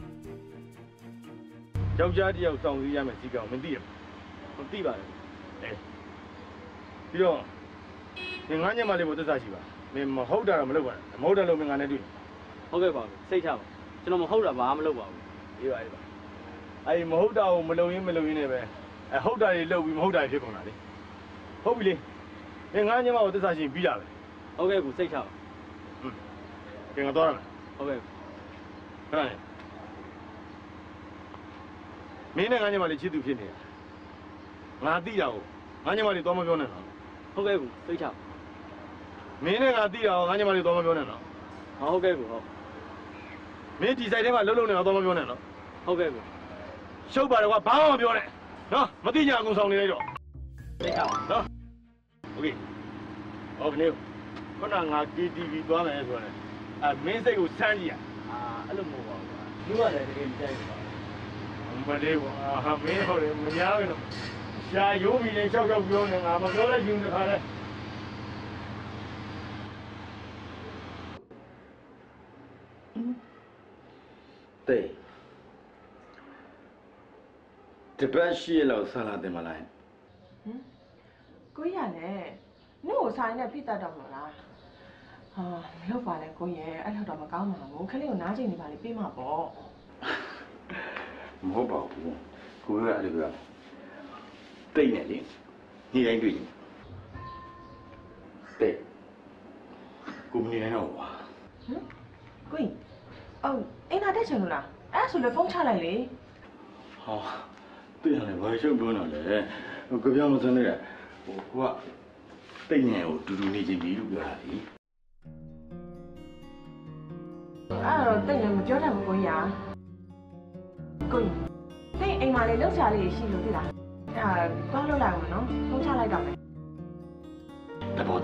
ယောက်ျားတစ်ယောက်စောင့်စည်းရမယ်စီကောင်မသိရဘူးသိပါတယ်အေးပြီးတော့မင်းငါညမလေးကိုသစ္စာရှိပါမင်းမဟုတ်တာတော့မလုပ်ပါနဲ့မဟုတ်တယ်လို့မင်းငါနဲ့တွေ့ဟုတ်ကဲ့ပါစိတ်ချပါကျွန်တော်မဟုတ်တာဘာမှမလုပ်ပါဘူးအေးပါအေးပါအဲ့မဟုတ်တာကိုမလုပ်ရင်းနဲ့ပဲဟုတ်တာတွေလုပ်ပြီးမဟုတ်တာဖြစ်ကုန်တာလေဟုတ်ပြီလေမင်းငါညမကိုသစ္စာရှိပြီးတာပဲဟုတ်ကဲ့ကူစိတ်ချပါကဲငါသွားရမယ်ဟုတ်ကဲ့ခဏနေမင်းနဲ့ငါညမလေးချစ်သူဖြစ်နေတာငါသိတာကိုငါညမလေးသွားမပြောနဲ့နော်ဟုတ်ကဲ့ကူစိတ်ချပါမင်းနဲ့ငါသိတာကိုငါညမလေးသွားမပြောနဲ့နော်ဟုတ်ကဲ့ကူဟုတ်မင်းဒီဆိုင်ထဲမှာလှုပ်နေတော့သွားမပြောနဲ့နော်ဟုတ်ကဲ့ကူရှုပ်ပါတယ်ကွာဘာမှမပြောနဲ့နော်မသိကြအကုန်ဆောင်နေလိုက်တော့စိတ်ချပါနော်โอเคဟုတ်ပြီခုနငါ KTV သွားမယ်ဆိုရင်မင်းစိတ်ကိုစမ်းကြည့်ရအဲ့လိုမဟုတ်ပါဘူးလူကလည်းတကယ်ကြိုက်ပါမလေးကွာဟာမင်းဟုတ်တယ်မများဘူးနော်ရှားရိုးပြီးနေချောက်ပြောနေငါမပြောလိုက်ယူတခါလဲတဲ့တပတ်ရှိရလောက်ဆလာတယ်မလားကိုရလည်းနှုတ်ကိုဆိုင်နဲ့ဖိတတ်တော့မလားဟာမလုပ်ပါနဲ့ကိုရအဲ့လောက်တော့မကောင်းပါဘူးခလေးကိုနားကျင်နေပါလေပြေးမှာပေါ့မဟုတ်ပါဘူးကိုရအဲ့လိုပြောတိတ်နေလေနေတိုင်းတွေ့ရင်တိတ်ကိုမနေနိုင်တော့ပါကိုကြီးအော်အိမ်လာတက်ချင်လို့လားအဲ့ဆိုလည်းဖုန်းချလိုက်လေဟောတွေ့ရတယ်ဘာရှုပ်ပြောနေလဲကြပြောမစမ်းနဲ့ဟိုကတိတ်နေကိုတူတူနေချင်းပြီလို့ပြောတာလေအဲ့တော့တိတ်လည်းမပြောတတ်ဘူးကိုကြီးကိုကြီးတိတ်အိမ်မှာလေလောက်ချလေးရှိလို့သိလားအဲ့ဒါသွားလို့လိုက်အောင်နော်ဖုန်းချလိုက်တော့မယ်တဘော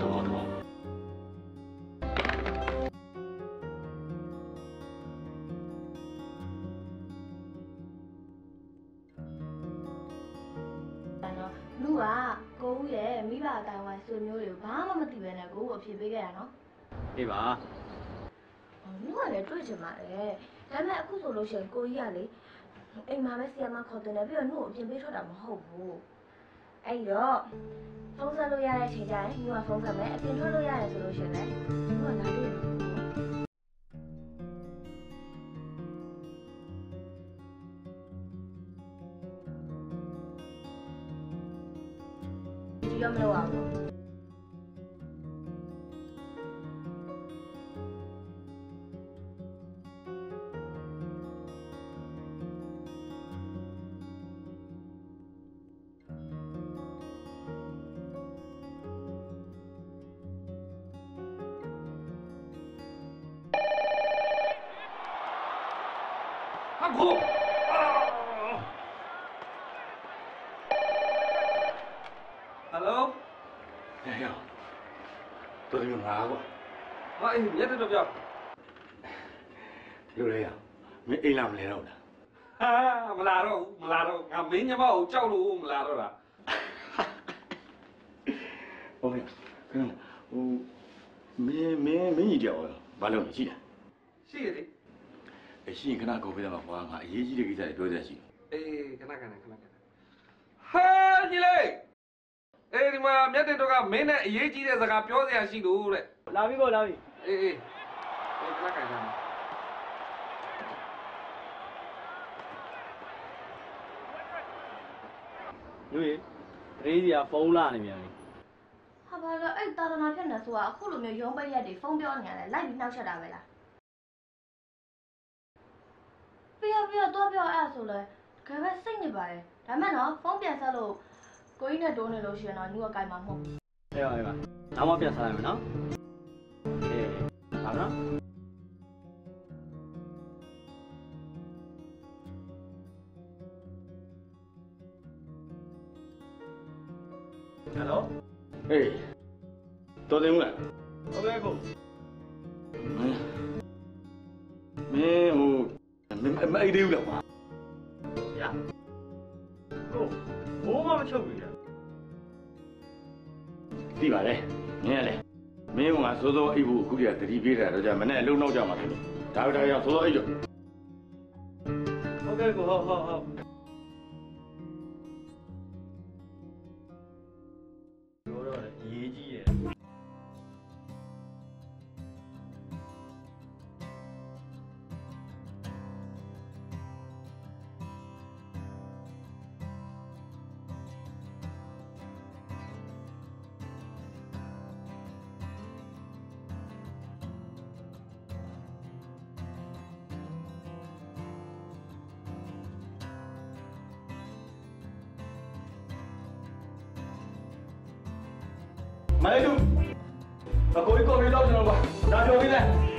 လူကကိုဦးရဲ့မိဘအတိုင်းဝိုင်းဆွေမျိုးတွေကိုဘာမှမသိဘဲနဲ့ကိုဦးအဖြစ်ပေးခဲ့ရနော်အေးပါလူကလည်းတွေ့ချင်ပါတယ်ဒါပေမဲ့အခုဆိုလို့ရှိရင်ကိုကြီးကလေအိမ်မှာပဲဆီယမခေါ်တင်တယ်ပြီးတော့နှုတ်အပြင်ပေးထွက်တာမဟုတ်ဘူးအဲ့တော့ဖုန်းဆက်လို့ရတဲ့အချိန်ကျရင်ညကဖုန်းဆက်မယ်အပြင်ထွက်လို့ရတယ်ဆိုလို့ရှိရင်လည်းလူကလာတွေ့တယ်ဒီရောမလို့အောင်ကို Hello ဟဲ့တော်တယ်ငါကွာဟာအေးမြတ်တော့ပြောလူလေးရမင်းအိမ်လာမလဲတော့လားဟာမလာတော့ငါမင်းညမကိုကြောက်လို့မလာတော့တာဟုတ်ကဲ့ဟိုမင်းကြီးကြောက်ဘာလို့ရှိတာရှိရသေးရှိရင်ခဏကိုပြတယ်မှာကွာငါအရေးကြီးတဲ့ကိစ္စတွေပြောရရှိအေးခဏဟာညီလေးအေးဒီမှာမြတ်တင်တော့ကမင်းနဲ့အရေးကြီးတဲ့စကားပြောစရာရှိလို့တဲ့လာပြီပေါ့လာပြီအေးခက်ခိုင်ကြမှာလူရေရေးစီကဖုန်းလာနေပြန်ပြီဟာဘာလဲအဲ့တာသနာဖြစ်နေဆိုတာအခုလိုမျိုးရုံးပိတ်ရက်တွေဖုန်းပြောနေရတယ်လိုက်ပြီးနှောက်ချက်တာပဲလားပြတော့ပြောအဲ့ဆိုလဲတကယ်ပဲစိတ်နေပါတယ်ဒါမှနော်ဖုန်းပြန်ဆက်လို့ကိုကြီးနဲ့တိုးနေလို့ရှိရင်တော့ညူကကြိုင်မှာမဟုတ်ဘူးအေးပါနောက်မှပြန်ဆက်ရမယ်နော်အေးပါနော်ဟယ်လိုဟေးတော်တယ်မလားဟုတ်ကဲ့ကိုမင်းမအိတ်သေးဘူးလားကွာရကိုဘိုးမမချုပ်ဘူးကြသိပါလေမင်းကလေမင်းကစိုးစိုးအိတ်ဖို့အခုတည်းကတတိပြေးတာတော့じゃမနေ့အလုံးနောက်ကြမှာတယ်ဒါကြောင့်စိုးစိုးအိတ်ကြောဟုတ်ကဲ့ကိုဟုတ်မလေးလူအကိုကြီးကော်ဖီလောက်ကျွန်တော်ပါဒါပြောပြီးလဲ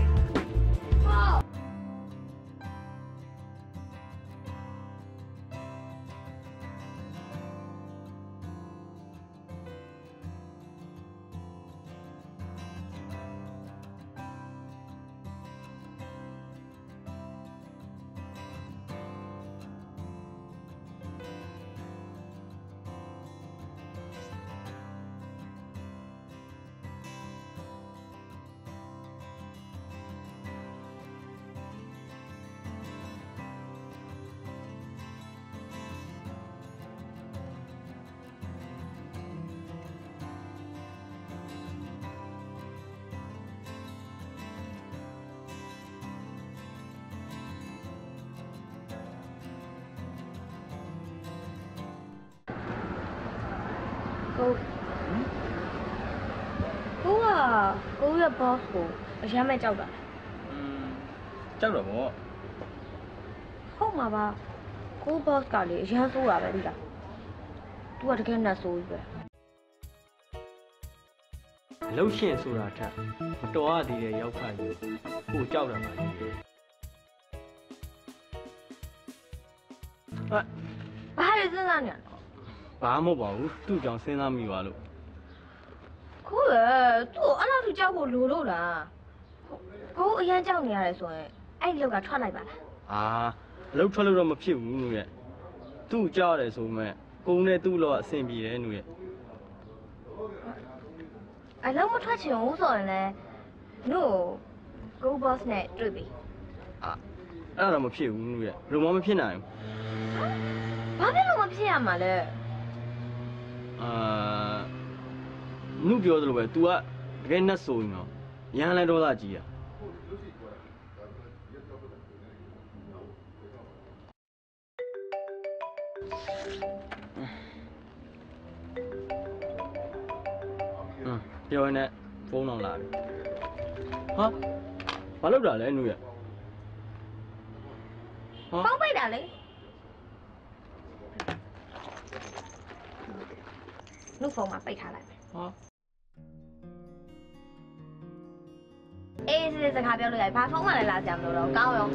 ကိုရဲ့ boss ကိုအရမ်းမဲ့ကြောက်တာကြောက်တော့ဗောဟုတ်မှာပါကို boss ကလေအရမ်းဆိုးတာပဲဒီလား तू ကတကယ်နဲ့ဆိုးပြီပဲအလုတ်ရှင်ဆိုတာထက်မတော်ရသေးတဲ့ရောက်ခါကြီးကိုကြောက်တာပါလေဘာလဲစဉ်းစားနေရတော့ဘာမှမဟုတ်ပါဘူးသူ့ကြောင့်စဉ်းစားမိပါလို့ကိုယ်သူ့အဲ့လိုကြောက်ဖို့လိုလို့လားကိုအရန်ကြောက်နေရတယ်ဆိုရင်အဲ့လောက်ကထွက်လိုက်ပါလားအလုပ်ထွက်လို့တော့မဖြစ်ဘူးနူရဲ့သူ့ကြောက်ရတယ်ဆိုမှကုန်းနဲ့သူ့လောကအဆင်ပြေတယ်နူရဲ့အလုပ်မထွက်ချင်ဘူးဆိုရင်လည်းနူကို boss နဲ့တွေ့ပြီအဲ့ဒါတော့မဖြစ်ဘူးနူရဲ့ဘယ်လိုမှမဖြစ်နိုင်ဘူးဘာဖြစ်လို့မဖြစ်ရမှာလဲနုပြောသလိုပဲ तू ကတကယ်နဲ့ဆိုရင်တော့ရန်လဲဒေါသကြီးอ่ะပြောနေဖုန်းတော့လာပြီဟာဘာလုပ်တာလဲနုရဲ့ဖုန်းပိတ်တာလေနုဖုန်းမှာပိတ်ထားလိုက်မယ်ဟာအေးစစ်စကားပြောလို့ရတယ်ဘာဖုန်းမှလည်းလာကြမလို့တော့ကောင်းရော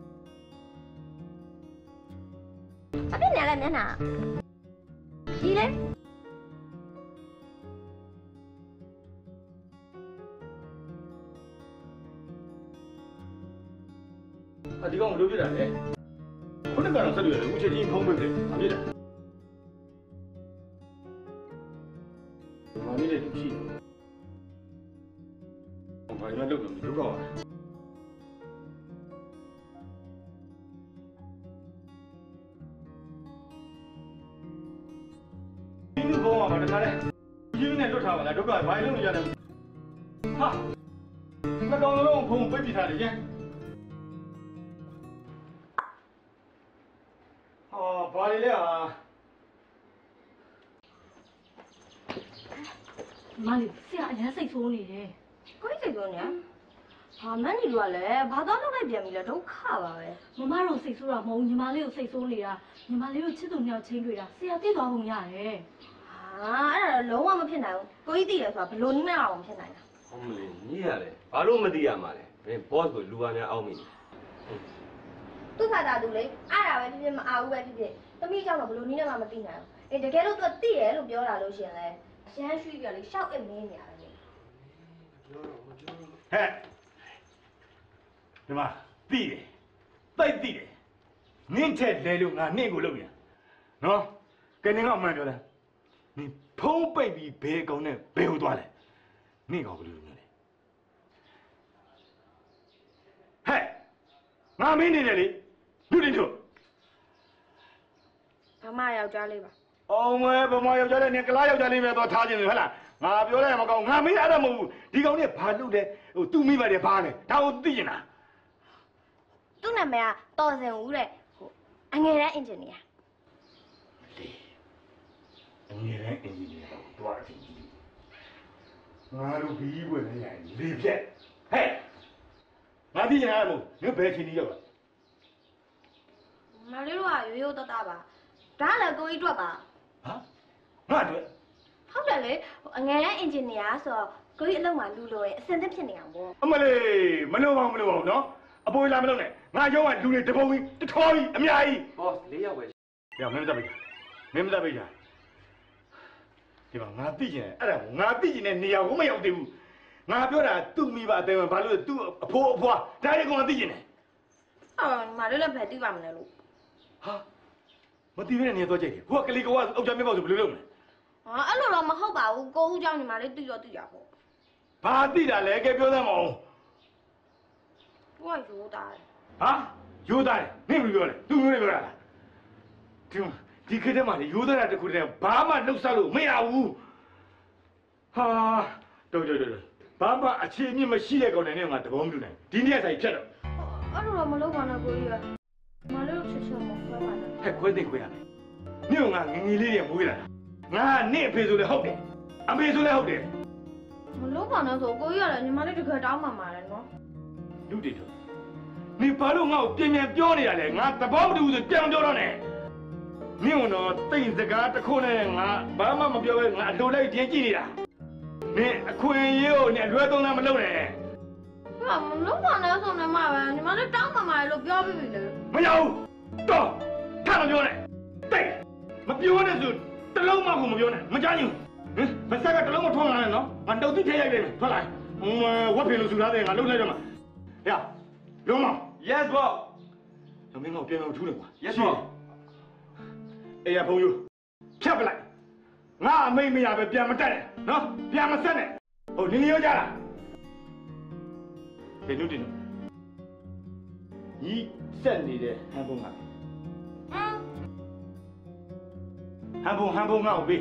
အပြည့်နေလဲမျက်နှာကြီးလေဒီကောင်ဘယ်လိုဖြစ်တာလဲခုနကတော့ဆက်လို့ရတယ်အခုချက်ချင်းဖုံးပိတ်တယ်ဘာဖြစ်လဲဘာလို့လဲသူရှိဘာမှလုပ်လို့မလုပ်တော့ဒီလိုဘောမှာတခါလဲရင်းနဲ့လွတ်ထားပါလားဒုက္ခဘာလို့လုပ်နေကြလဲဟာကောင်လုံးဖုံပိတ်ပြထားတယ်ကျန်ဘာလဲလဲမလေးဆရာအရင်စိတ်ဆိုးနေတယ်ကိုယ်စိတ်ဆိုးနေဟာမန်းဒီတို့ကလည်းဘာသာလုပ်လိုက်ပြန်ပြီလဲဒုက္ခပါပဲမမတို့စိတ်ဆိုးတာမဟုတ်ညီမလေးကိုစိတ်ဆိုးနေတာညီမလေးကိုချစ်သူမြောက်ချင်းတွေ့တာဆရာသိသွားပုံရတယ်ဟာအဲ့ဒါလုံးဝမဖြစ်နိုင်ဘူးကိုကြီးသိတယ်ဆိုတာဘလို့နည်းမရအောင်ဖြစ်နိုင်တာဟုတ်မလေးညီရတယ်ဘာလို့မသိရမှာလဲဘယ် boss ကိုလူပါများအောက်မိသူ့ဖာသာသူလေအဲ့ဒါပဲဖြစ်ဖြစ်မအားဘူးပဲဖြစ်ဖြစ်သမီးကြောင့်တော့ဘလို့နည်းနဲ့မှမသိနိုင်ဘူးအေးတကယ်လို့သူသိတယ်လို့ပြောတာလို့ရှင်လဲရှမ်းရွှေ့ပြလေရှောက်အမင်းနေရတယ်ဟဲ့ဒီမှာသိတယ်တိုက်သိတယ်နင့်ထက်လဲလို့ငါနင့်ကိုလုပ်ပြန်နော်ကနေကအမှန်ပြောတယ်နင်ဖုံးပိတ်ပြီးဘယ်ကောင်နဲ့ဘယ်ဟိုသွားလဲနင့်ကောင်ဘယ်လိုလုပ်လဲဟဲ့ငါမင်းနေတယ်လေလူတင်တို့ဗမာယောက်ျားလေးပါအောင်မဲဗမာယောက်ျားလေးနင်ကလားယောက်ျားလေးပဲသွားထားခြင်းလေဟဲ့လားငါပြောလိုက်ရမကောင်းငါမင်းအဲ့ဒါမဟုတ်ဘူးဒီကောင်နဲ့ဘာလုပ်တယ်ဟိုသူ့မိပါတယ်ဘာလဲဒါကိုသိရင်လားသူ့နာမည်ကတော်စင်ဦးတဲ့ဟိုအငယ်တန်းအင်ဂျင်နီယာအငယ်တန်းအင်ဂျင်နီယာတော့အချင်းကြီးငါတို့ဘီးွယ်နေရင်လေပြက်ဟဲ့ငါသိရင်အားမို့ငါဘယ်ချင်းကြီးရောက်လာမလေးတို့ကရိုးရိုးတတ်တာပါဒါလည်းကိုကြီးတွေ့ပါဟာငါတွေ့ဟုတ်တယ်လေအငယ်တန်းအင်ဂျင်နီယာဆိုတော့ကိုကြီးအလုပ်မှာလူလိုရဲ့အစင်သစ်ဖြစ်နေအောင်ပေါ့အမလေးမလို့ပါဘူးနော်အပေါ်လာမလို့နဲ့ငါရောကလူတွေတပုံကြီးတထောကြီးအများကြီး boss 4ယောက်ပဲရမင်းမတတ်ပြီမင်းမတတ်ပြီဒီမှာငါသိကျင်အဲ့ဒါငါသိကျင်တဲ့နေရာကိုမရောက်သေးဘူးငါပြောတာသူ့မိဘအသေးဘာလို့သူ့အဖိုးအဖွားဒါတွေကောင်သိကျင်တယ်မလေးလည်းပဲသိပါမလဲလို့ဟာမသိဘဲနဲ့နေတော့ကြိုက်တယ်ခုကကလေးကောအောက်ကြမြောက်ဆိုဘယ်လိုလုပ်မလဲဟာအဲ့လိုတော့မဟုတ်ပါဘူးကိုဦးเจ้าညီမလေးသိတော့သိတာပေါ့ဘာသိတာလဲကဲပြောသမ်းမအောင်ကိုကရိုးသားတယ်ဟာရိုးသားတယ်နင့်ဘယ်လိုပြောလဲသူမျိုးတွေပြောတာလားဒီခေတ်ထဲမှာရိုးသားတာတခုတည်းဘာမှနှုတ်ဆက်လို့မရဘူးဟာတော်ဘာမှအခြေအမြစ်မရှိတဲ့ကောင်နဲ့ငါတဘောမတူနိုင်ဒီနေ့ဆိုင်ဖြတ်တော့အဲ့လိုတော့မလုပ်ပါနဲ့ကိုကြီးကမလေးတို့ချစ်ချင်မခွဲပါနဲ့ဟဲ့ခွဲသိခွဲရမယ်မြို့ငါငငယ်လေးတွေမွေးလာတာငါနင့်အဖေဆိုလည်းဟုတ်တယ်အမေဆိုလည်းဟုတ်တယ်မလုပ်ပါနဲ့ဆိုကိုကြီးကလည်းညီမလေးတကယ်တောင်းမှမှာလေနော်လူတွေတော့နေဘာလို့ငါ့ကိုပြန်ပြောနေတာလဲငါသဘောမတူဘူးဆိုပြန်ပြောတော့နဲ့မင်းကတော့တိတ်စကားတစ်ခုနဲ့ငါဘာမှမပြောဘဲငါအလိုလိုက်တင်းကြည့်နေတာနင်အခွင့်အရေးကိုနင်အလွဲသုံးတာမလုပ်နဲ့ဟာမလုပ်ပါနဲ့ဆိုနေမှာပဲညီမလေးတောင်းမှမှာလို့ပြောပြီးပြီလေမရဘူးတော့ထားမပြောနဲ့တိတ်မပြောနဲ့ဆိုတလုံးမှကိုမပြောနဲ့မကြမ်းဘူးဟင်မဆက်ကတလုံးမထွန်းလာနဲ့နော်ငါတုတ်တိထဲရိုက်လိုက်မယ်ထွက်လာဝက်ဖေလို့ဆူထားတယ်ငါလှုပ်လိုက်တော့မှာဟဲ့လုံးမ yes boss မင်းကပြန်အောင်ထူးတယ်ကွာ yes boss အေးရဖုံးယူဖြတ်ပလိုက်ငါအမိတ်မရပဲပြန်မတက်နဲ့နော်ပြန်မဆက်နဲ့ဟိုနင်းရောကြလားဒီနုတင်ညီဆက်နေတဲ့ဟန်ပုံကဟန်ပုံငါ့ကိုပေး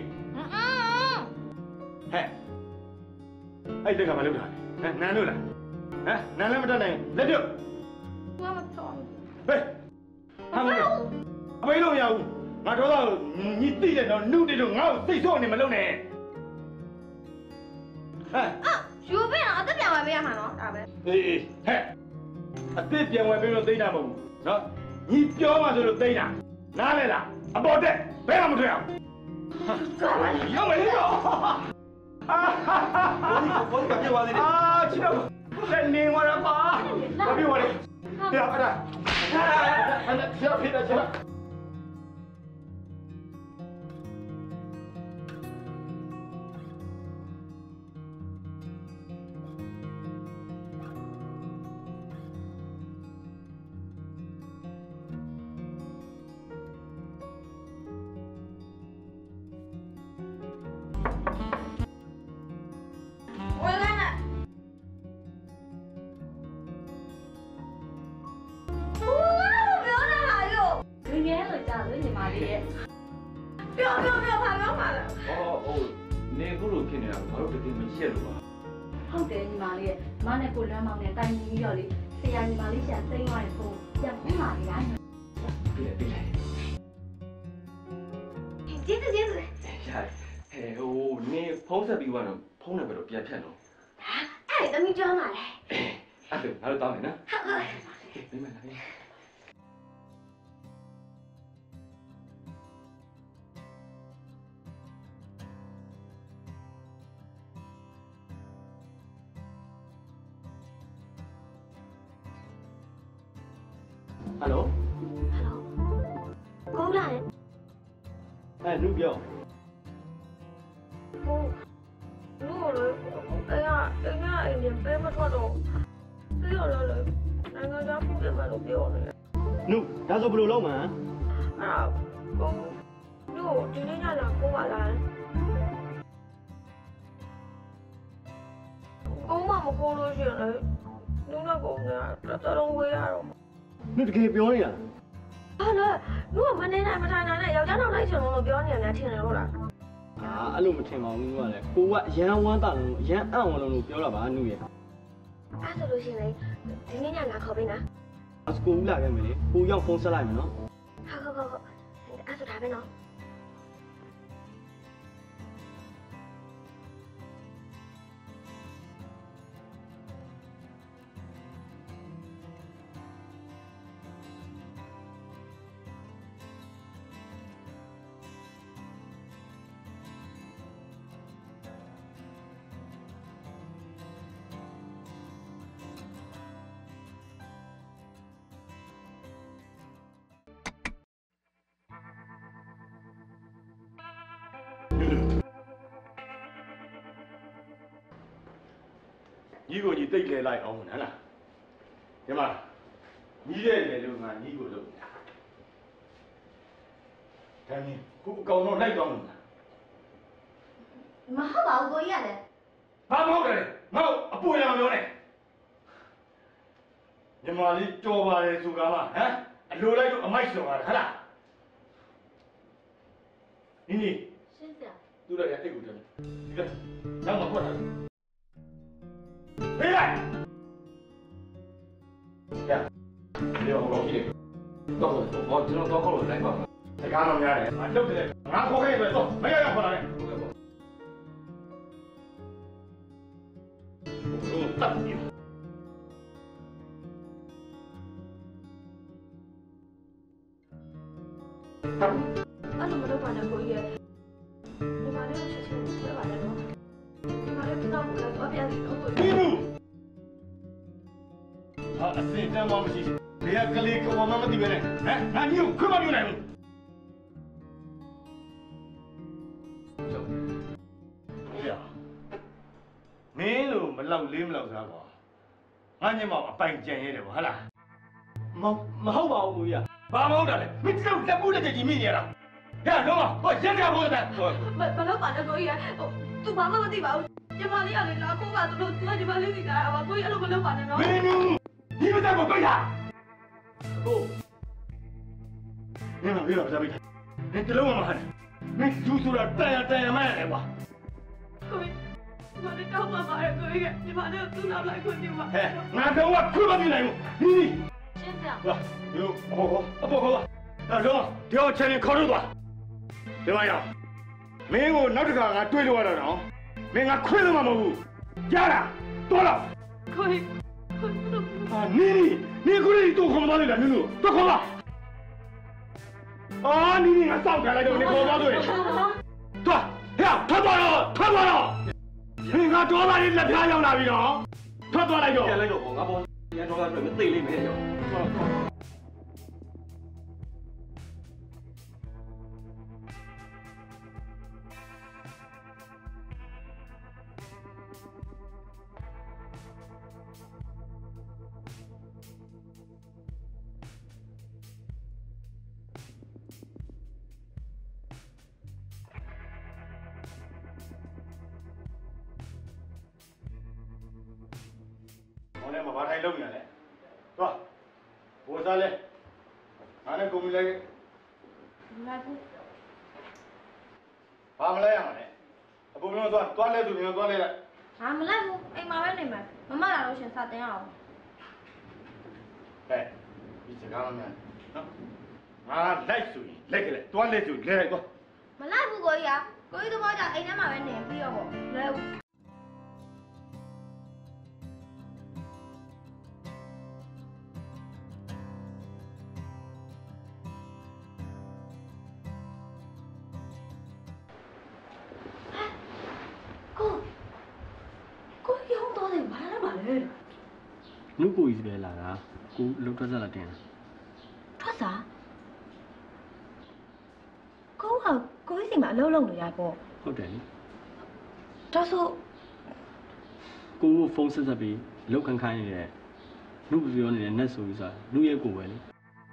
ဟဲ့အဲ့တက်ကမလုပ်တာဟမ်နန်းလို့လားဟမ်နန်းလည်းမတက်နိုင်လက်ပြုတ်ဘာမတော်ဟဲ့ဟန်ပုံအမေလို့ရဘူးငါတော့ညီသိတယ်တော့နုတင်တော့ငါ့ကိုစိတ်ဆိုးနေမလုပ်နဲ့ဟမ်ယူပေးတော့အသက်ပြန်ဝယ်ပေးရမှာနော်ဒါပဲအေးဟဲ့အသက်ပြန်ဝယ်ပေးလို့သိတာမဟုတ်ဘူးနော်ညီပြောမှဆိုလို့သိတာနားလဲလားအပေါ်တက်ဘယ်မှမထွက်အောင်ရောက်မယ်လို့ဘောဒီကပြေးသွားသေးတယ်ချစ်တော့လက်နေဝရပါဘာပြောရလဲပြအဲ့ဒါဆက်ဖြစ်တာချက်နေခုလိုဖြစ်နေတာဘာလို့တကယ်မရှက်လို့ပါဟုတ်တယ်ညီမလေးရဲ့မနဲ့ကိုလွမ်းမောင်နဲ့တိုင်ညီပြီးတော့လေဆရာညီမလေးရှာသိမ်းသွားတဲ့ဖုန်းပြန်ဖုန်းလာလေလားပြေးပြေးလိုက်ကျေးဇူးရတယ်ဟဲ့ဟိုနေဖုန်းဆက်ပြီးသွားတော့ဖုန်းနံပါတ်တော့ပြန်ဖြတ်တော့အဲ့ဒါသမီးကြောင်းပါလေအဲ့ဒါငါတို့တောင်းမယ်နော်ဟုတ်ဟုတ်မိမလာပြီဟယ်လိုကိုလာလေအဲ့နုပြောကိုလို့လေအိမ်ပဲမထွက်တော့ပြီးတော့လေနိုင်ငံသားဖို့ပြမယ်လို့ပြောနေတယ်နုဒါဆိုဘယ်လိုလုပ်မှာအဲ့ဒါကိုတို့ဒီနေ့ညလာကိုပါလားကိုမမကိုလို့ရှိရင်လေနုနဲ့ကိုကတော်တော်ဝေးရတော့နုတကယ်ပြောနေတာဟာလေနုကမနေနိုင်မထိုင်နိုင်နဲ့ယောက်ျားနောက်လိုက်ချင်လို့ပြောနေရတယ်ထင်တယ်လို့လားအဲ့လိုမထင်ပါဘူးနုကလည်းကိုကရန်ဝမ်းတာလို့ရန်အံ့ဝင်လို့ပြောတာပါနုရဲ့အဲ့ဆိုလို့ရှိရင်လေဒီနေ့ညလာခေါ်ပေးနော်အစကူလာခဲ့မယ်လေကိုရောက်ဖုန်းဆက်လိုက်မယ်နော်ဟုတ်အဲ့ဆိုဒါပဲနော်ညီကိုညီတိတ်လဲလိုက်အောင်ဟမ်လားဒီမှာညီရဲ့လေလို့ငါညီကိုလုပ်နေတာဒါနဲ့ခုအကောင်တော့လိုက်တော့မှာမဟုတ်ပါဘူးကိုကြီးရတယ်ဘာမဟုတ်တယ်ငါ့အပွေလာမပြောနဲ့ညီမလေးတော်ပါတယ်ဆိုကမှဟမ်အလိုလိုက်တော့အမိုက်ဆော်တာဟဟလားနီရှင်းစရာသူ့လည်းအိတ်ကိုတယ်ဒီကနောက်မှဖွက်ထားတယ်ပေးလိုက်ရဒီတော့ဘာဖြစ်လဲတော့ဘာကျွန်တော်တော့ခေါ်လို့လိုက်ပါစကားတော့များတယ်ငါလုပ်တယ်ငါခေါ်ခဲ့ပဲတော့မရရခေါ်လာတယ်ဟုတ်ကဲ့ပေါ့ဘုရားတပ်ပြီးအဲ့လိုမလုပ်ပါနဲ့ကိုကြီးရဲ့ဒီမှာလည်းချက်ချင်းဆွဲပါနဲ့နော်ဒီမှာလည်းတော့တော့ပြန်ပြီးတော့ပြီးဘူးဟာအစင်တမ်းမှမရှိဘယ်ကလေးကောင်မှမသိပဲနဲ့ဟမ်ငါညို့ခွမညို့နိုင်ဘူးမင်းလို့မလောက်လေးမလောက်စားကွာငါညမအပိုင်ကြံရဲတယ်ဗောဟုတ်လားမဟုတ်ပါဘူးကိုကြီးဘာမဟုတ်တာလဲမင်းတို့လက်ပိုးလက်ကြီးမိနေရတာဟဲ့လုံးမဟောရက်ကြဖို့တဲ့ဘယ်တော့ပါလဲကိုကြီးဟိုသူဘာမှမသိပါဘူးညီမလေးကလည်းလာခိုးပါသူတို့သူကညီမလေးစီလာတာပါကိုကြီးအဲ့လိုမလုပ်ပါနဲ့နော်မင်းဒီမတက်ကိုပိတ်တာဟုတ်မင်းမပြောတော့ပိတ်မင်းတလုံးမဟန်မင်းသူဆိုတာတန်ရမှန်းတယ်ကွာကိုကြီးမနေ့တော့မှာပါကိုကြီးညီမလေးသူ့နောက်လိုက်ခွင့်ပြုပါဟဲ့ငါတော့ခွင့်မပြုနိုင်ဘူးဒီရှင်းစရာဟာဒီအပေါ်အဲ့တော့ဒီအောင်ချင်ခေါ်လို့သွားဒီမရမင်းကိုနောက်တစ်ခါငါတွေးလို့ရတော့နော်မင်းငါခွင့်လို့မမဟုတ်ဘူးကြားလားတော်လားကိုကြီးဟာနီကိုလေးတော့ခေါ်မသွားလိမ့်လားနင်တို့တော့ခေါ်ပါအာနီငါစောက်ထားလိုက်တော့နေခေါ်သွားတော့ရင်သွားဟဲ့ထွက်သွားတော့မင်းငါတော်သားလေးလက်ပြားရောက်လာပြီနော်ထွက်သွားလိုက်တော့ပြန်လိုက်တော့ငါပေါ်ရန်တော်သားတွေ့မသိလိမ့်မယ်ရောဘာထိုင်လုံးနေလဲသွားဘိုးစားလဲငါနဲ့ကိုမလဲလိုက်ဘူးဘာမလဲရမလဲအပေါ်ကတော့သွားလဲသူမျိုးသွားလဲလိုက်ငါမလိုက်ဘူးအိမ်မှာပဲနေမယ်မမလာလို့ရှင်စာတင်အောင်ဟဲ့ဒီစကားမှန်နော်ငါလိုက်ဆိုရင်လိုက်ကလေးတွားလက်ဆိုလဲလိုက်တော့မလိုက်ဘူးကိုကြီးကိုကြီးသဘောကျအိမ်ထဲမှာပဲနေပြီးတော့ပေါ့လဲဘူးနုကိုကြီးပဲလာတာကိုလှုပ်ထွက်စားလာတင်တာထွက်စားကိုကြီးစီမှာအလုံးလုံးနေရပေါ့ဟုတ်တယ်လေဒါဆိုကိုဖုန်းဆက်ပြီးလောက်ခိုင်းနေတဲ့နုပြောနေတဲ့နတ်ဆိုပြီးဆိုတာနုရဲ့ကိုပဲလေ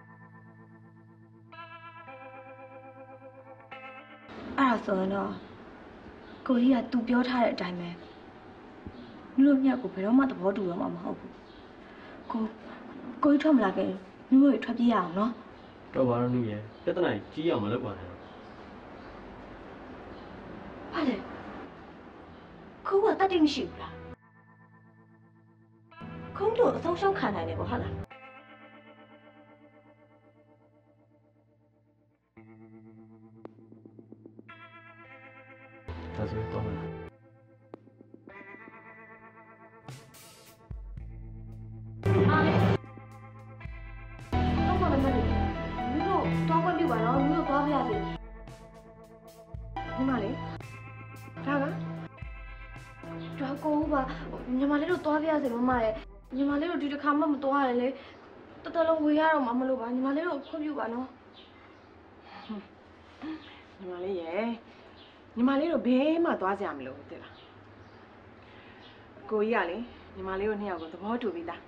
အဲ့ဒါဆိုရင်တော့ကိုကြီးကသူပြောထားတဲ့အတိုင်းပဲနုတို့မြတ်ကိုဘယ်တော့မှသဘောတူတော့မှာမဟုတ်ဘူးကိုကြီးထွက်မလာခင်နုတို့ထွက်ပြေးရအောင်နော်တော့ဘာလို့နုရဲ့ပြဿနာကြီးအောင်မလုပ်ပါနဲ့ဟာလေကိုကတတ်တိမရှိဘူးလားခုံးတို့အဆုံးရှုံးခံနိုင်တယ်ပေါ့ဟုတ်လားဒါဆိုတော့မယ်အားလေတော့ဘာလဲမလို့နုတို့တောင်းခွင့်ပြုပါတော့နုတို့သွားပြရစီညီမလေးဒါကိုဦးပါညီမလေးတို့သွားပြရစီမမရဲ့ညီမလေးတို့ဒီတစ်ခါမှမသွားရလေတော်တော်လုံးဝေးရတော့မှမလို့ပါညီမလေးတို့ခွင့်ပြုပါနော်ညီမလေးရဲ့ညီမလေးတို့ဘေးမှသွားကြမလို့သိလားကိုကြီးကလေညီမလေးတို့နှစ်ယောက်ကိုသဘောတူပြီးသား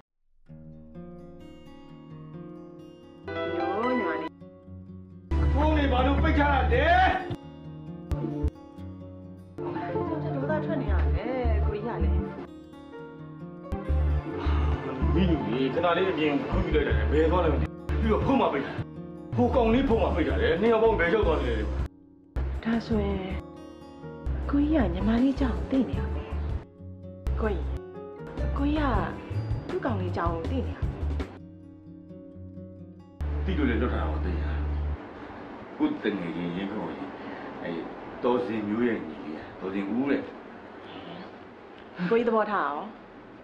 ညညီမလေးဖုန်းလေးဘာလို့ပိတ်ထားလဲဒေါသထွက်နေရတယ်ကိုကြီးကလေမင်းကြီးခဏလေးအပြင်ခွင့်ပြုလိုက်တယ်ဘယ်သွားလဲမသိပြီးတော့ဖုန်းမပိတ်တာဟိုကောင်လေးဖုန်းမပိတ်တာလေနှစ်ယောက်ပေါင်းဘယ်ရောက်သွားလဲဒါဆိုရင်ကိုကြီးကညီမလေးကြောင့်သိနေရမယ်ကိုကြီးကသူ့ကောင်လေးကြောင့်သိနေရတိတို့လည်းလွတ်ထားအောင်သိရကိုတငယ်ချင်းရင်ခေါ်ရင်အဲတော်စင်မျိုးရဲ့ညီလေးတော်စင်ဦးတဲ့ကိုကြီးသဘောထားအောင်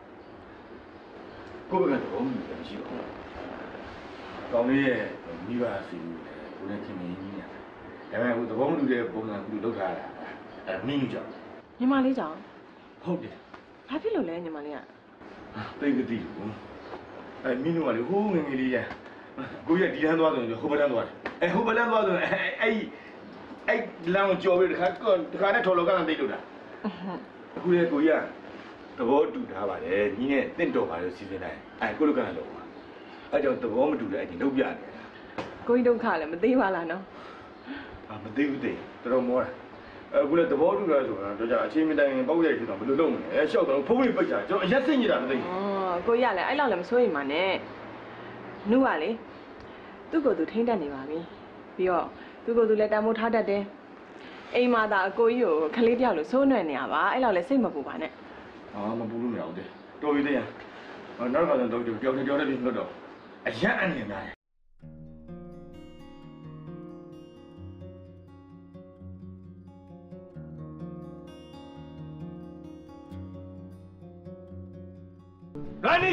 ကိုဘကတော့မရှိပါဘူးကောင်လေးရဲ့မိဘစီကိုလည်းခင်မင်းကြီးညာဒါပေမဲ့ဟိုသဘောမတူတဲ့ပုံစံကူလောက်ထားတာအဲမင်းကြောင့်ညီမလေးကြောင့်ဟုတ်တယ်ဘာဖြစ်လို့လဲညီမလေးကသိကတိဘူးအဲမင်းတို့ကလေဟိုးငငယ်လေးရကိုရဒီတန်းသွားဆိုရင်ဟိုဘက်တန်းသွားတယ်အဲဟိုဘက်တန်းသွားဆိုရင်အဲ့လမ်းကိုကြော်ပြီးတခါနဲ့ထော်လောကန်းသိလို့တာအခုလေကိုရသဘောတူထားပါတယ်ညီနဲ့တင့်တော်ပါလို့စီစဉ်လိုက်အဲကိုလိုကန်းတော့အဲကြောင့်သဘောမတူတဲ့အချိန်လုပ်ပြနေတာကိုကြီးဒုက္ခလည်းမသိပါလားနော်မသိဘူးသိတော်တော်မောတာအခုလည်းသဘောတူရဆိုတာတော့ကြာအချင်းမတိုင်ပေါက်ရိုက်ဖြစ်တော့ဘယ်လိုလုပ်မလဲရှောက်တော့ဖုန်းလေးပိတ်တာကျွန်တော်အရက်စိတ်နေတာမသိဘူးကိုကြီးကလည်းအဲ့လောက်လည်းမစိုးရိမ်ပါနဲ့နုကလေသူ့ကိုယ်သူထိမ့်တတ်နေပါပြီပြီးတော့သူ့ကိုယ်သူလည်းတန်ဖိုးထားတတ်တယ်အိမ်မှာသာအကိုကြီးကိုခလေးတယောက်လို့စိုးနွယ်နေရပါအဲ့လောက်လည်းစိတ်မပူပါနဲ့မပူလို့မရဘူးတဲ့တော်ပြီတဲ့ရနောက်တော့တော့တယောက်တည်းလွတ်တော့အရက်အန်နေများရိုင်းနီ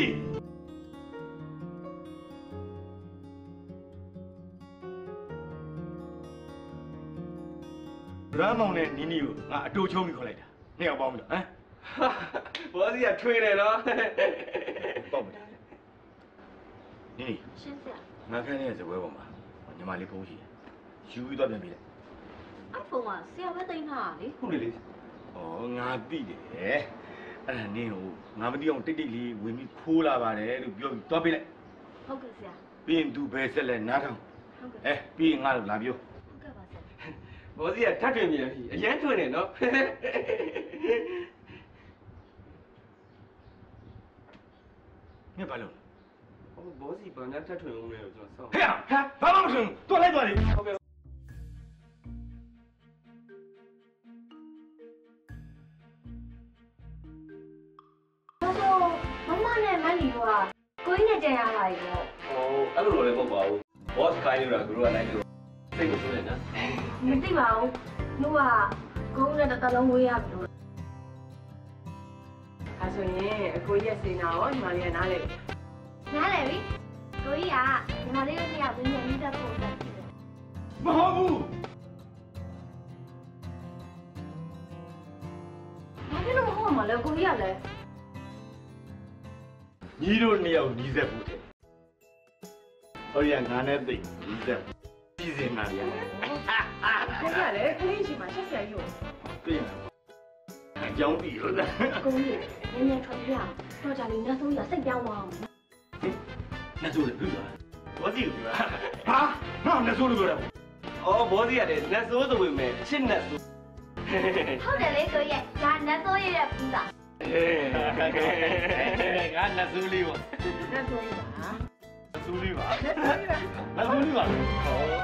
ရမ်းမောင်နဲ့နီနီကိုငါအတူချုံးပြီးခေါ်လိုက်တာနှစ်ယောက်ပေါင်းပြီဟမ်ဘောစီကထွေးတယ်နော်ပေါ့မတယ်နီနီရှင်းစရာငါခန်းရဲ့ဇပွဲပေါ်မှာညီမလေးဖုန်းရှိတယ်ယူပြီးတော့ပြန်ပြေးလိုက်အဲ့ဖုန်းကဆရာပဲတင်ထားတာလေဟုတ်တယ်လေဩငါသိတယ်အဲ့ဒါနင်းကိုငါမသိအောင်တိတ်လေးဝင်ပြီးခိုးလာပါတယ်လို့ပြောပြီးသွားပေးလိုက်ဟုတ်ကဲ့ဆရာပြီးရင်သူဘယ်ဆက်လဲနားထောင်ဟုတ်ကဲ့ပြီးရင်ငါတို့လာပြောဟုတ်ကဲ့ပါဆရာဘောစီကထပ်ထွင်မြန်ပြီအရန်ထွင်နေနော်မင်းဘာလုပ်လဲဘောစီဘာညာထပ်ထွင်အောင်လဲကျွန်တော်စောင့်ဟဲ့ဘာမှမထွင်သွားလိုက်သွားလေဟုတ်ကဲ့ကိုကြီးနဲ့ကြံရလာပြီပေါ့ဟိုအဲ့လိုလည်းမဟုတ်ပါဘူး boss ခိုင်းလို့တာတို့ကလိုက်လို့စိတ်မဆိုးနဲ့နော်မသိပါဘူးတို့ကကိုကြီးနဲ့တလုံးဝေးရပြီလို့အဲဆိုရင်အကိုကြီးရဲ့စေနာရောညီမလေးကနားလေနားလေပြီကိုကြီးကညီမလေးတို့နှစ်ယောက်ဝင်းနေပြီးတော့ပုံစံဖြစ်တယ်မဟုတ်ဘူးဘာဖြစ်လို့မဟုတ်မှာလဲကိုကြီးကလည်းညီတို့နှစ်ယောက်နီးစပ်ဖို့တဲ့ဟိုရငါနဲ့သိနီးစပ်ပြည်စင်နာရကိုကြီးကလည်းကိုကြီးရှိမှရှက်ဆရာကြီးကိုပြင်အကြောင်းပြီးလို့လားကိုကြီးနည်းနည်းထွက်ပြအောင်တော့ကြလေးနောက်ဆုံးရစိတ်ပြောင်းသွားအောင်နှစ်ဆိုးလည်းပြီးသွားဘောစီကိုပြောဟာငါနဲ့ဆိုးလို့ပြောတာအော် boss ရတယ်နှစ်ဆိုးဆိုပေမဲ့ရှစ်နှစ်ဆိုးဟုတ်တယ်လေကိုကြီးဒါနတ်စိုးရတဲ့ပူတာငါနှစ်ဆိုးလေးပေါ့နဲ့ဆိုရင်ပါဆိုးလေးပါဆိုးလေးပါဟော